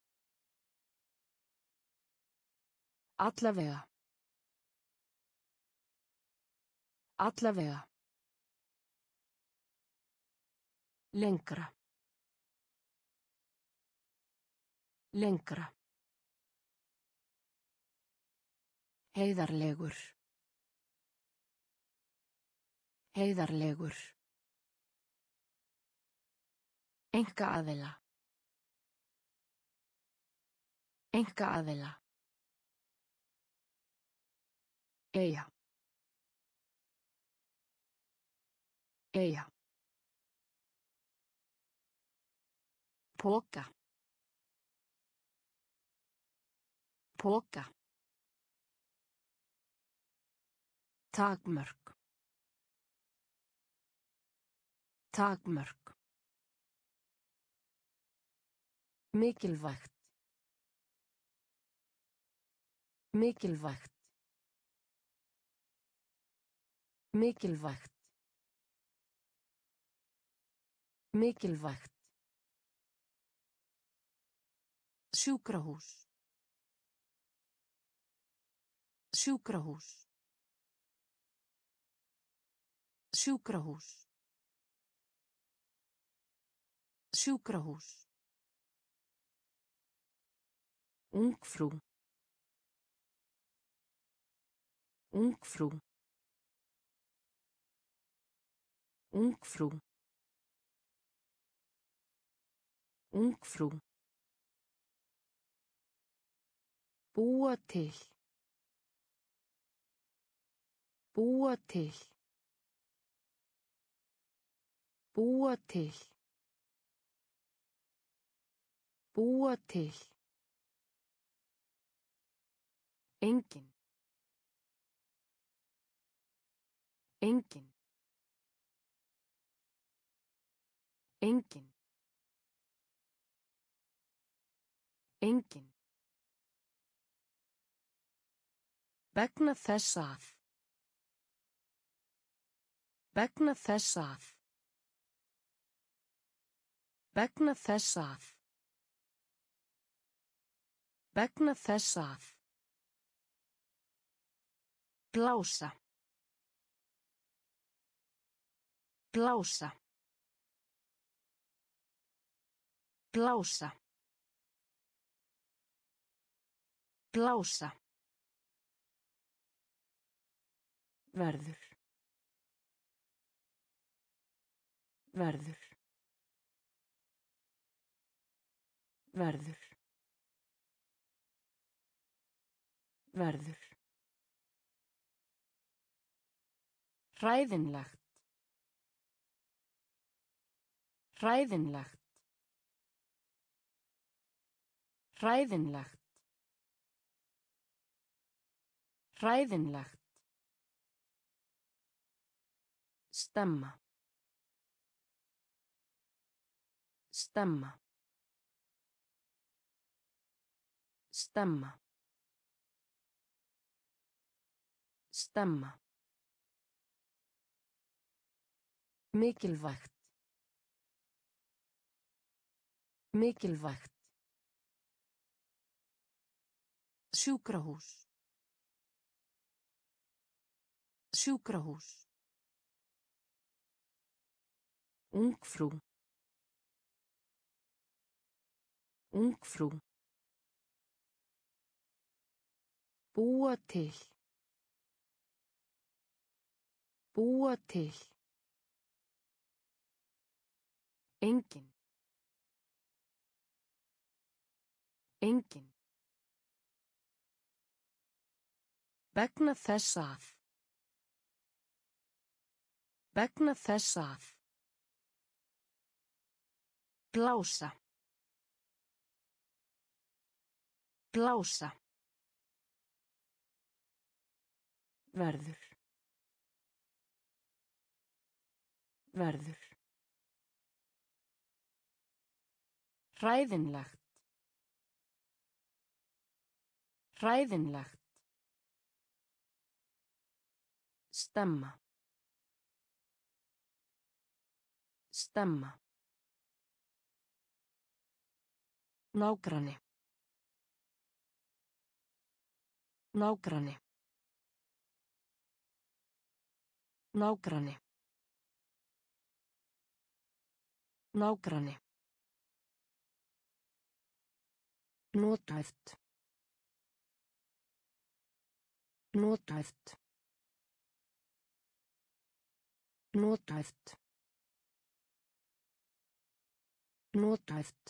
Allavega. Allavega. Lengra. Lengra. Heiðarlegur. Heiðarlegur. Einkaaðila. Einkaaðila. Eyja. Eyja. Poka. Poka. Takmörk. Takmörk. Mikilvægt. Mikilvægt. Mikilvægt. Mikilvægt. Sjúkrahús. Sjúkrahús. Sjúkrahús. Sjúkrahús. Ungfrú. Ungfrú. Ungfrú. Ungfrú. Búa til. Búa til. Búa til. Búa til. Engin. Engin. Engin. Engin. Vegna þess að. Vegna þess að. Vegna þess að. Vegna þess að. Blása. Blása. Blása. Blása. Verður. Verður. Verður. Verður. Hræðinlegt. Hræðinlegt. Hræðinlegt. Hræðinlegt. Stemma. Stemma. Stemma. Stemma. Mikilvægt. Mikilvægt. Sjúkrahús. Sjúkrahús. Ungfrú. Ungfrú. Búa til. Búa til. Engin. Engin. Vegna þess að. Vegna þess að. Blása. Blása. Verður. Verður. Hræðinlegt. Hræðinlegt. Stemma. Stemma. Nágranni. Nágranni. Nágranni. Nágranni. Nothæft. Nothæft. Nothæft. Nothæft.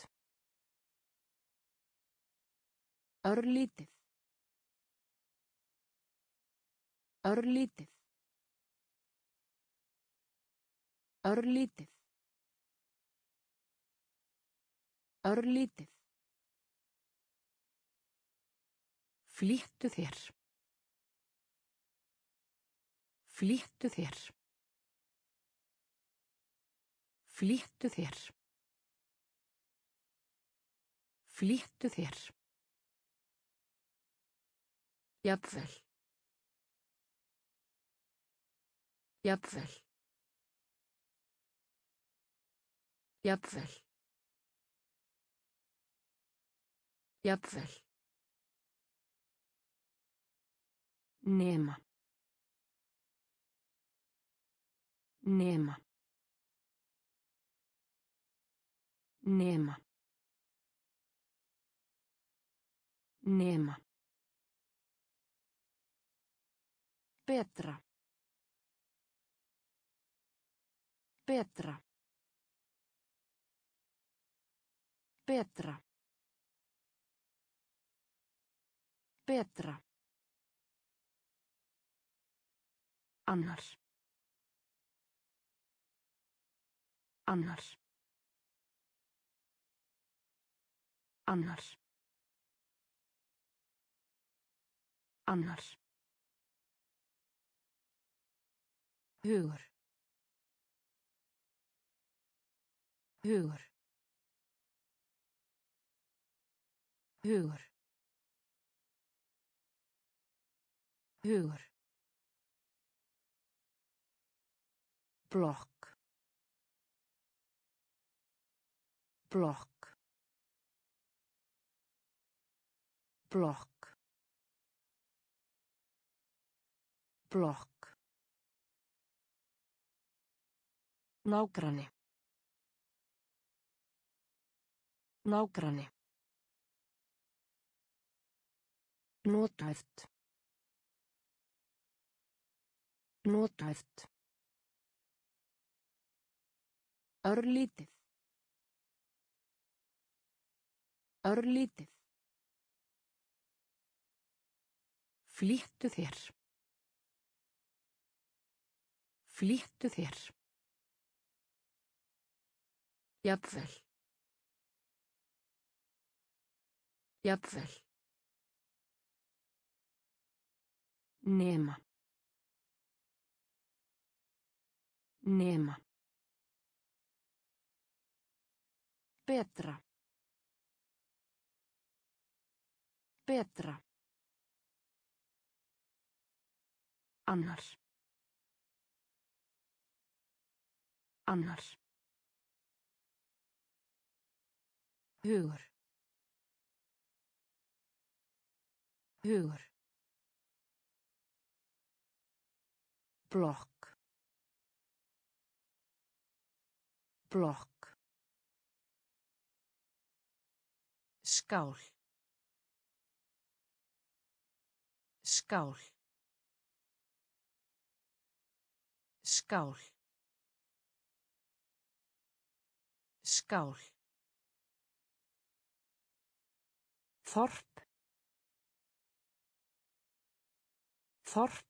Örlítið. Örlítið. Örlítið. Örlítið. Flýttu þér. Flýttu þér. Flýttu þér. Flýttu þér. Jafnvel. Jafnvel. Jafnvel. Jafnvel. Nema. Nema. Nema. Nema. Betra. Betra. Betra. Betra. Annar. Annar. Annar. Annar. Hugur. Hugur. Hugur. Hugur. Blokk. Blokk. Blokk. Blokk. Nágranni. Nágranni. Nothæft. Nothæft. Örlítið. Örlítið. Flýttu þér. Flýttu þér. Jafnvel. Jafnvel. Nema. Nema. Betra. Betra. Annar. Annar. Hugur. Hugur. Blokk. Blokk. Skál. Skál. Skál. Skál. Þorp. Þorp.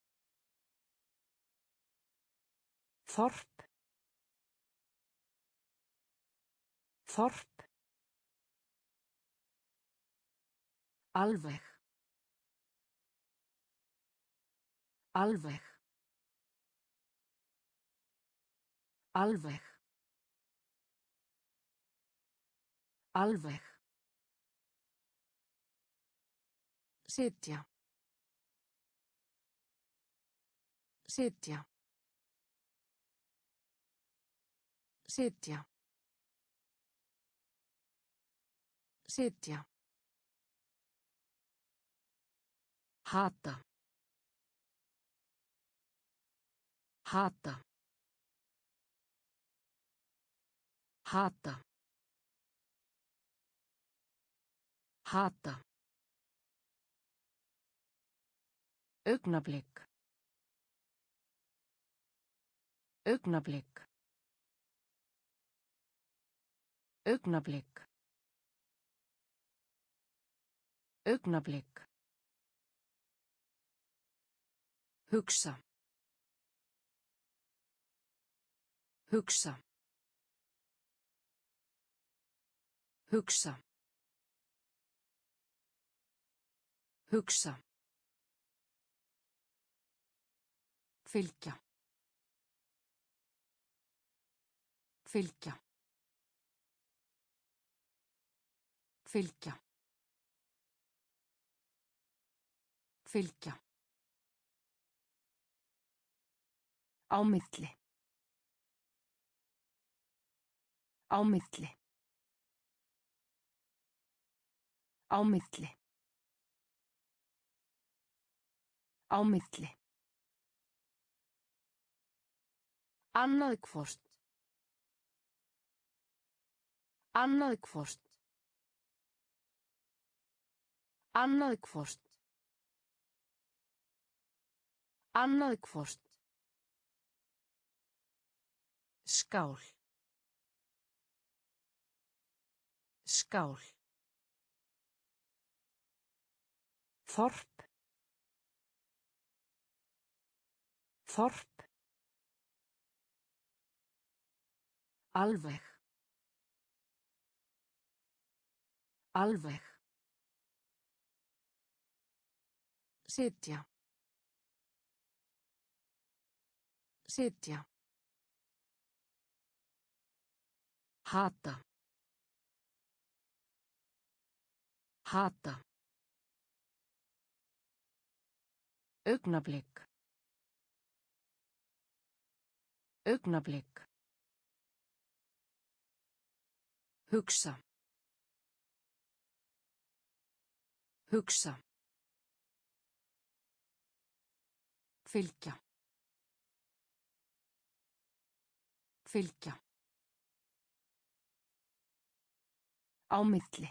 Þorp. Þorp. Alveg. Alveg. Alveg. Alveg. Sitja. Sitja. Sitja. Sitja. Hata. Hata. Hata. Hata. Augnablik. Augnablik. Augnablik. Augnablik. Hugsa. Hugsa. Hugsa. Hugsa. Fylgja. Fylgja. Fylgja. Fylgja. Á milli. Á milli. Á milli. Á milli. Annað hvort. Annað hvort. Annað hvort. Annað hvort. Skál. Skál. Þorp. Þorp. Alveg. Alveg. Sitja. Sitja. Hata. Hata. Augnablik. Augnablik. Hugsa. Hugsa. Fylgja. Fylgja. Á milli.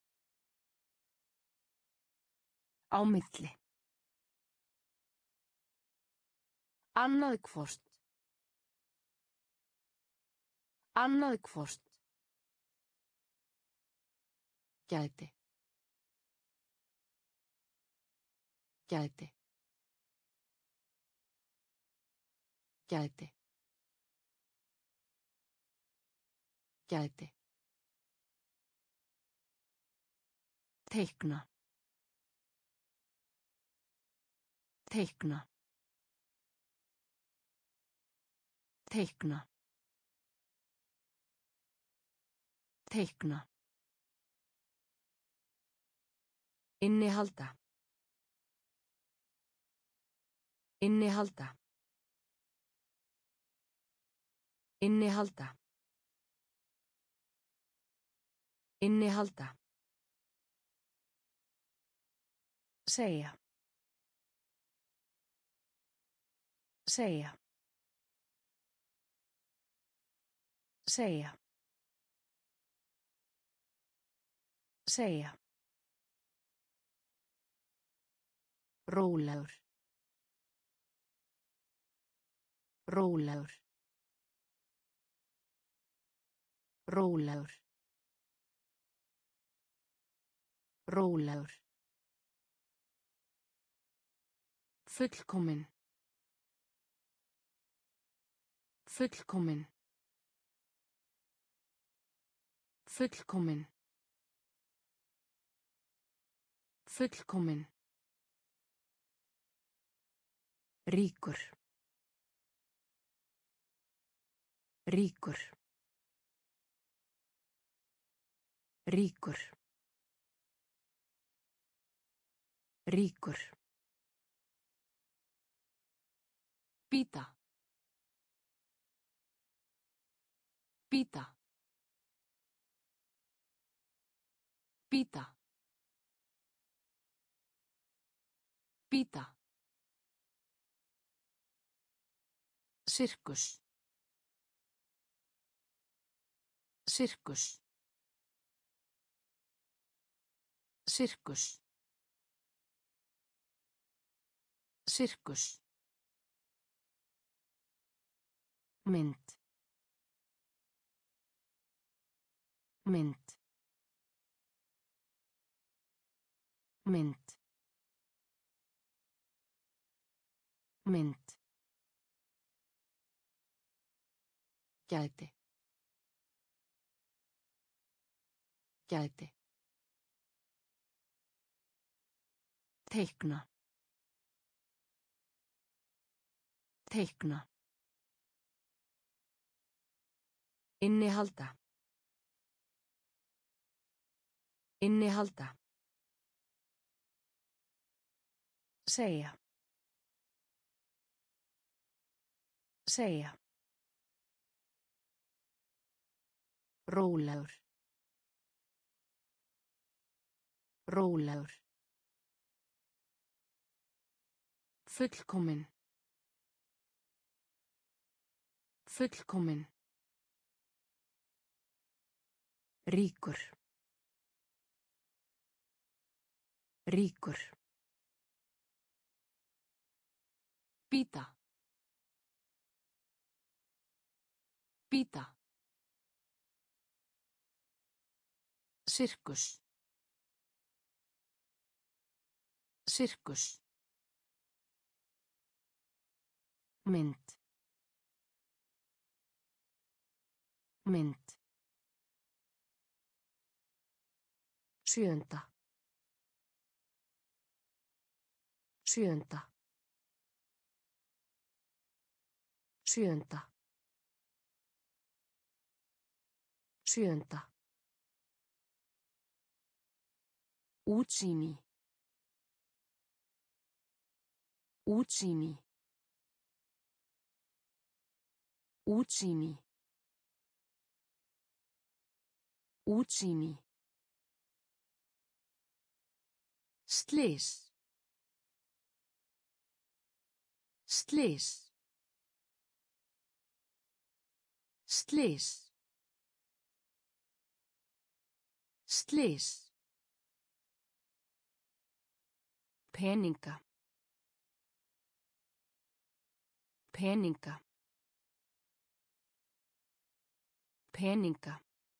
Á milli. Annað hvort. Annað hvort. Gæti. Gæti. Gæti. Gæti. Teikna. Teikna. Teikna. Teikna. Innihalda. Innihalda. Innihalda. Innihalda. Segja. Segja. Segja. Segja. Rólegur. Rólegur. Rólegur. Rólegur. Fullkomin. Fullkomin. Fullkomin. Fullkomin. Ríkur. Ríkur. Ríkur. Ríkur. Pita. Pita. Pita. Pita. Sirkus. Sirkus. Sirkus. Sirkus. Mynd. Mynd. Mynd. Mynd. Gæti. Gæti. Teikna. Teikna. Innihalda. Innihalda. Segja. Segja. Rólegur. Rólegur. Fullkomin. Fullkomin. Ríkur. Ríkur. Pita. Pita. Sirkus. Sirkus. Mynd. Mynd. Sjöunda. Sjöunda. Sjöunda. Sjöunda. Útsýni. Útsýni. Útsýni. Útsýni. Slys. Slys. Slys. Slys. Peninga. Peninga. Peninga.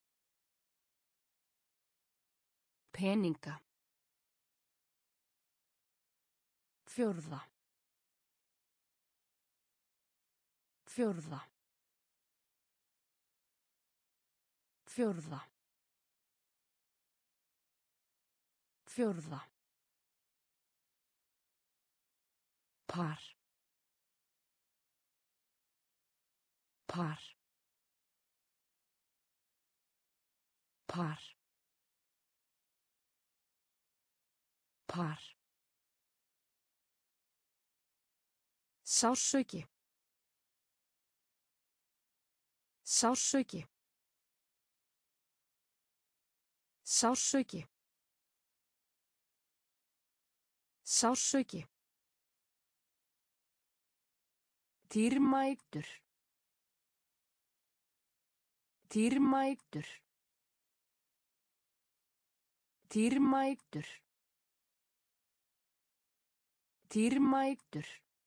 Peninga. Fjórða. Fjórða. Fjórða. Fjórða. Par. Par. Par. Par. Sársauki. Sársauki. Sársauki. Sársauki. Dýrmætur. Dýrmætur. Dýrmætur. Dýrmætur.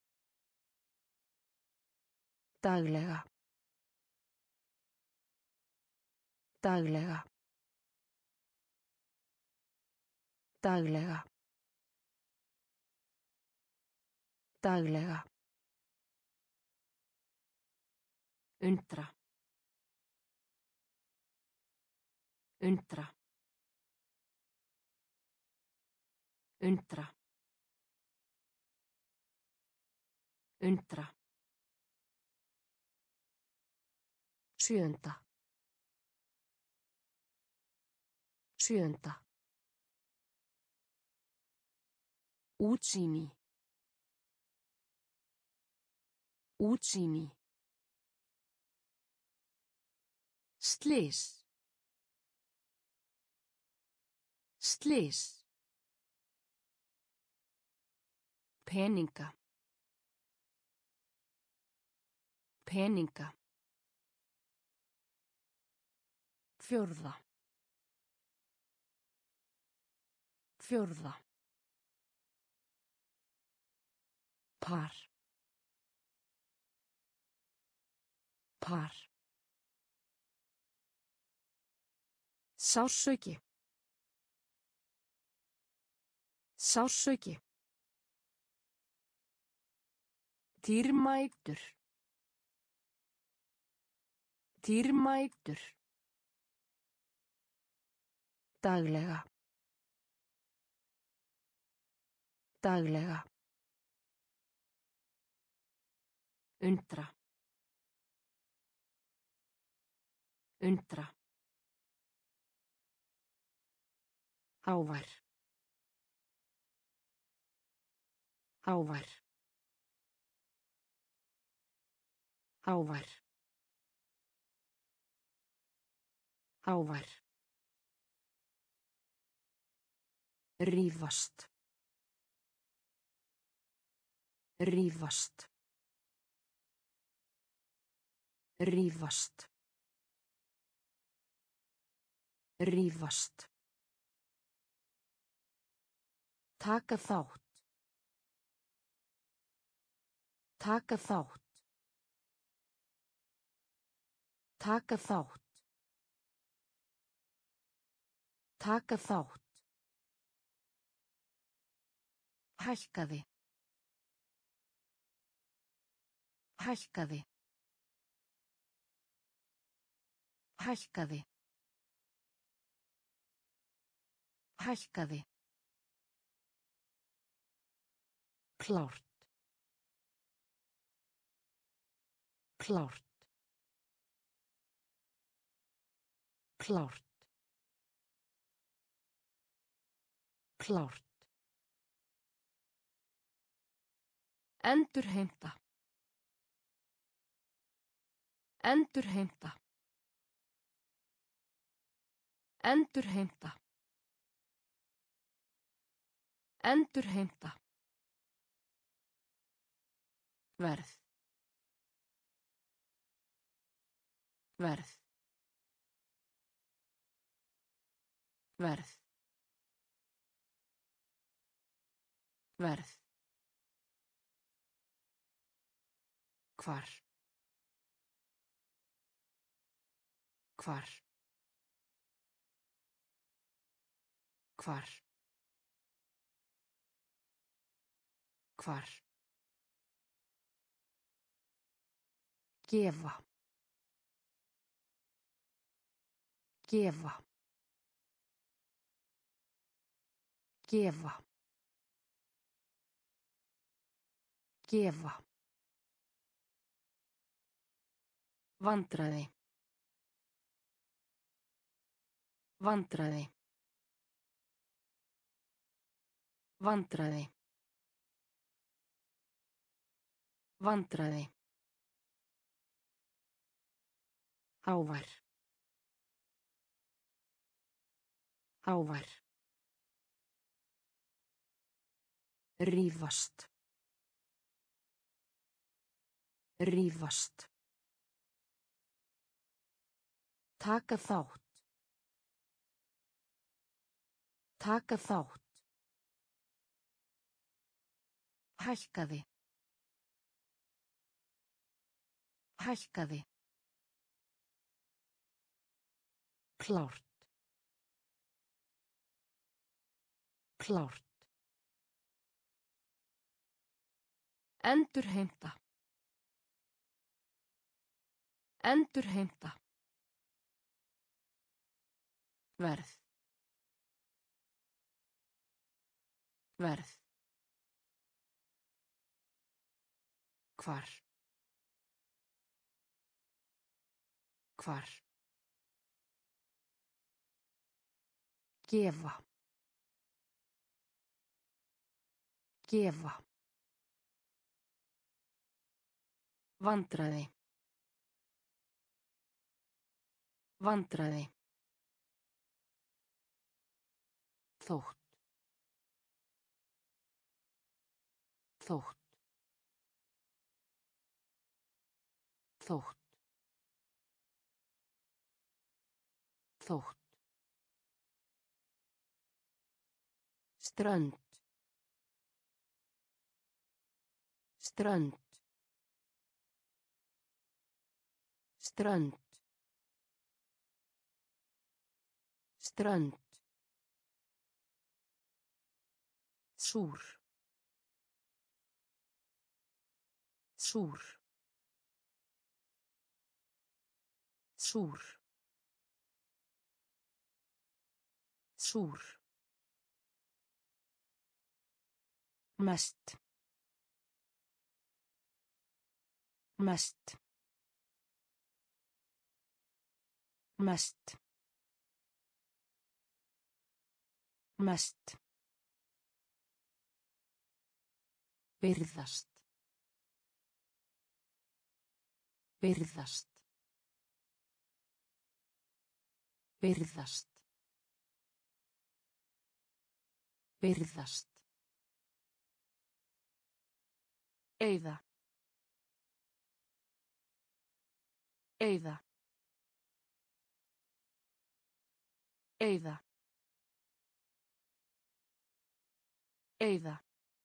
Daglega. Daglega. Daglega. Daglega. Undra. Undra. Undra. Undra. Sjöunda. Sjöunda. Útsýni. Útsýni. Slys. Slys. Peninga. Peninga. Fjórða. Fjórða. Par. Par. Sársauki. Sársauki. Dýrmætur. Dýrmætur. Daglega. Daglega. Undra. Undra. Hávær. Hávær. Hávær. Hávær. Rífast. Rífast. Rífast. Rífast. Taka þátt. Taka þátt. Taka þátt. Taka þátt. Hækkaði. Hækkaði. Hækkaði. Hækkaði. Klárt. Klárt. Klárt. Klárt. Endurheimta. Endurheimta. Endurheimta. Endurheimta. Verð. Verð. Verð. Verð. Hvar. Hvar. Hvar. Hvar. Gefa. Gefa. Gefa. Gefa. Vandræði. Vandræði. Vandræði. Vandræði. Hávær. Hávær. Rífast. Rífast. Taka þátt. Taka þátt. Hækkaði. Hækkaði. Klárt. Klárt. Endurheimta. Endurheimta. Verð. Verð. Hvar. Hvar. Gefa. Gefa. Vandræði. Vandræði. Þótt. Þótt. Þótt. Þótt. Strönd. Strönd. Strönd. Strönd. Súr. Súr. Súr. Súr. Mest. Mest. Mest. Mest. Virðast. Virðast. Virðast. Virðast. Eyða. Eyða. Eyða. Eyða.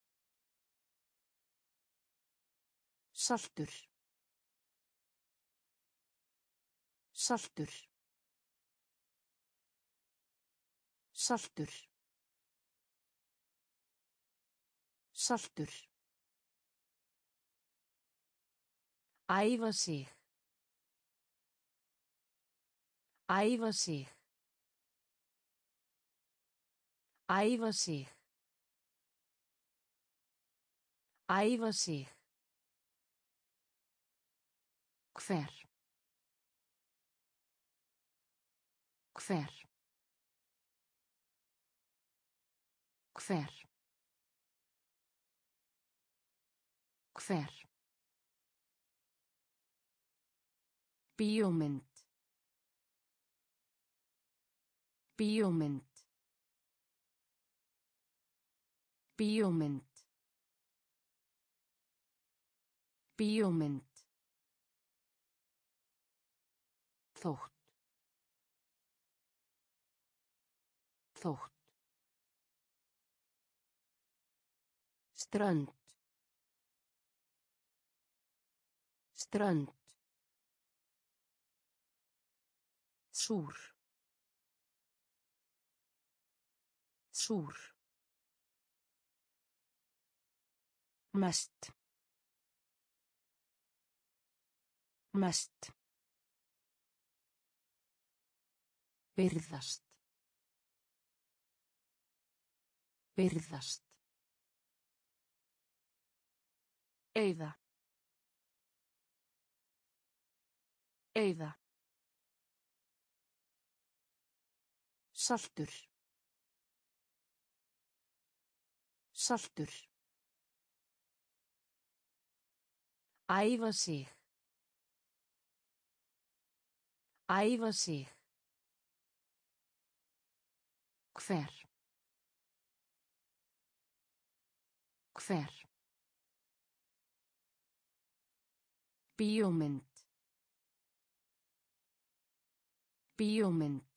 Saltur. Saltur. Saltur. Saltur. Æfa sig. Æfa sig. Æfa sig. Æfa sig. Hver. Hver. Hver. Hver. Bíómynd. Bíómynd. Bíómynd. Bíómynd. Þótt. Þótt. Strönd. Strönd. Súr. Súr. Mest. Mest. Virðast. Virðast. Eyða. Eyða. Saltur. Saltur. Æfa sig. Æfa sig. Hver. Hver. Bíómynd. Bíómynd.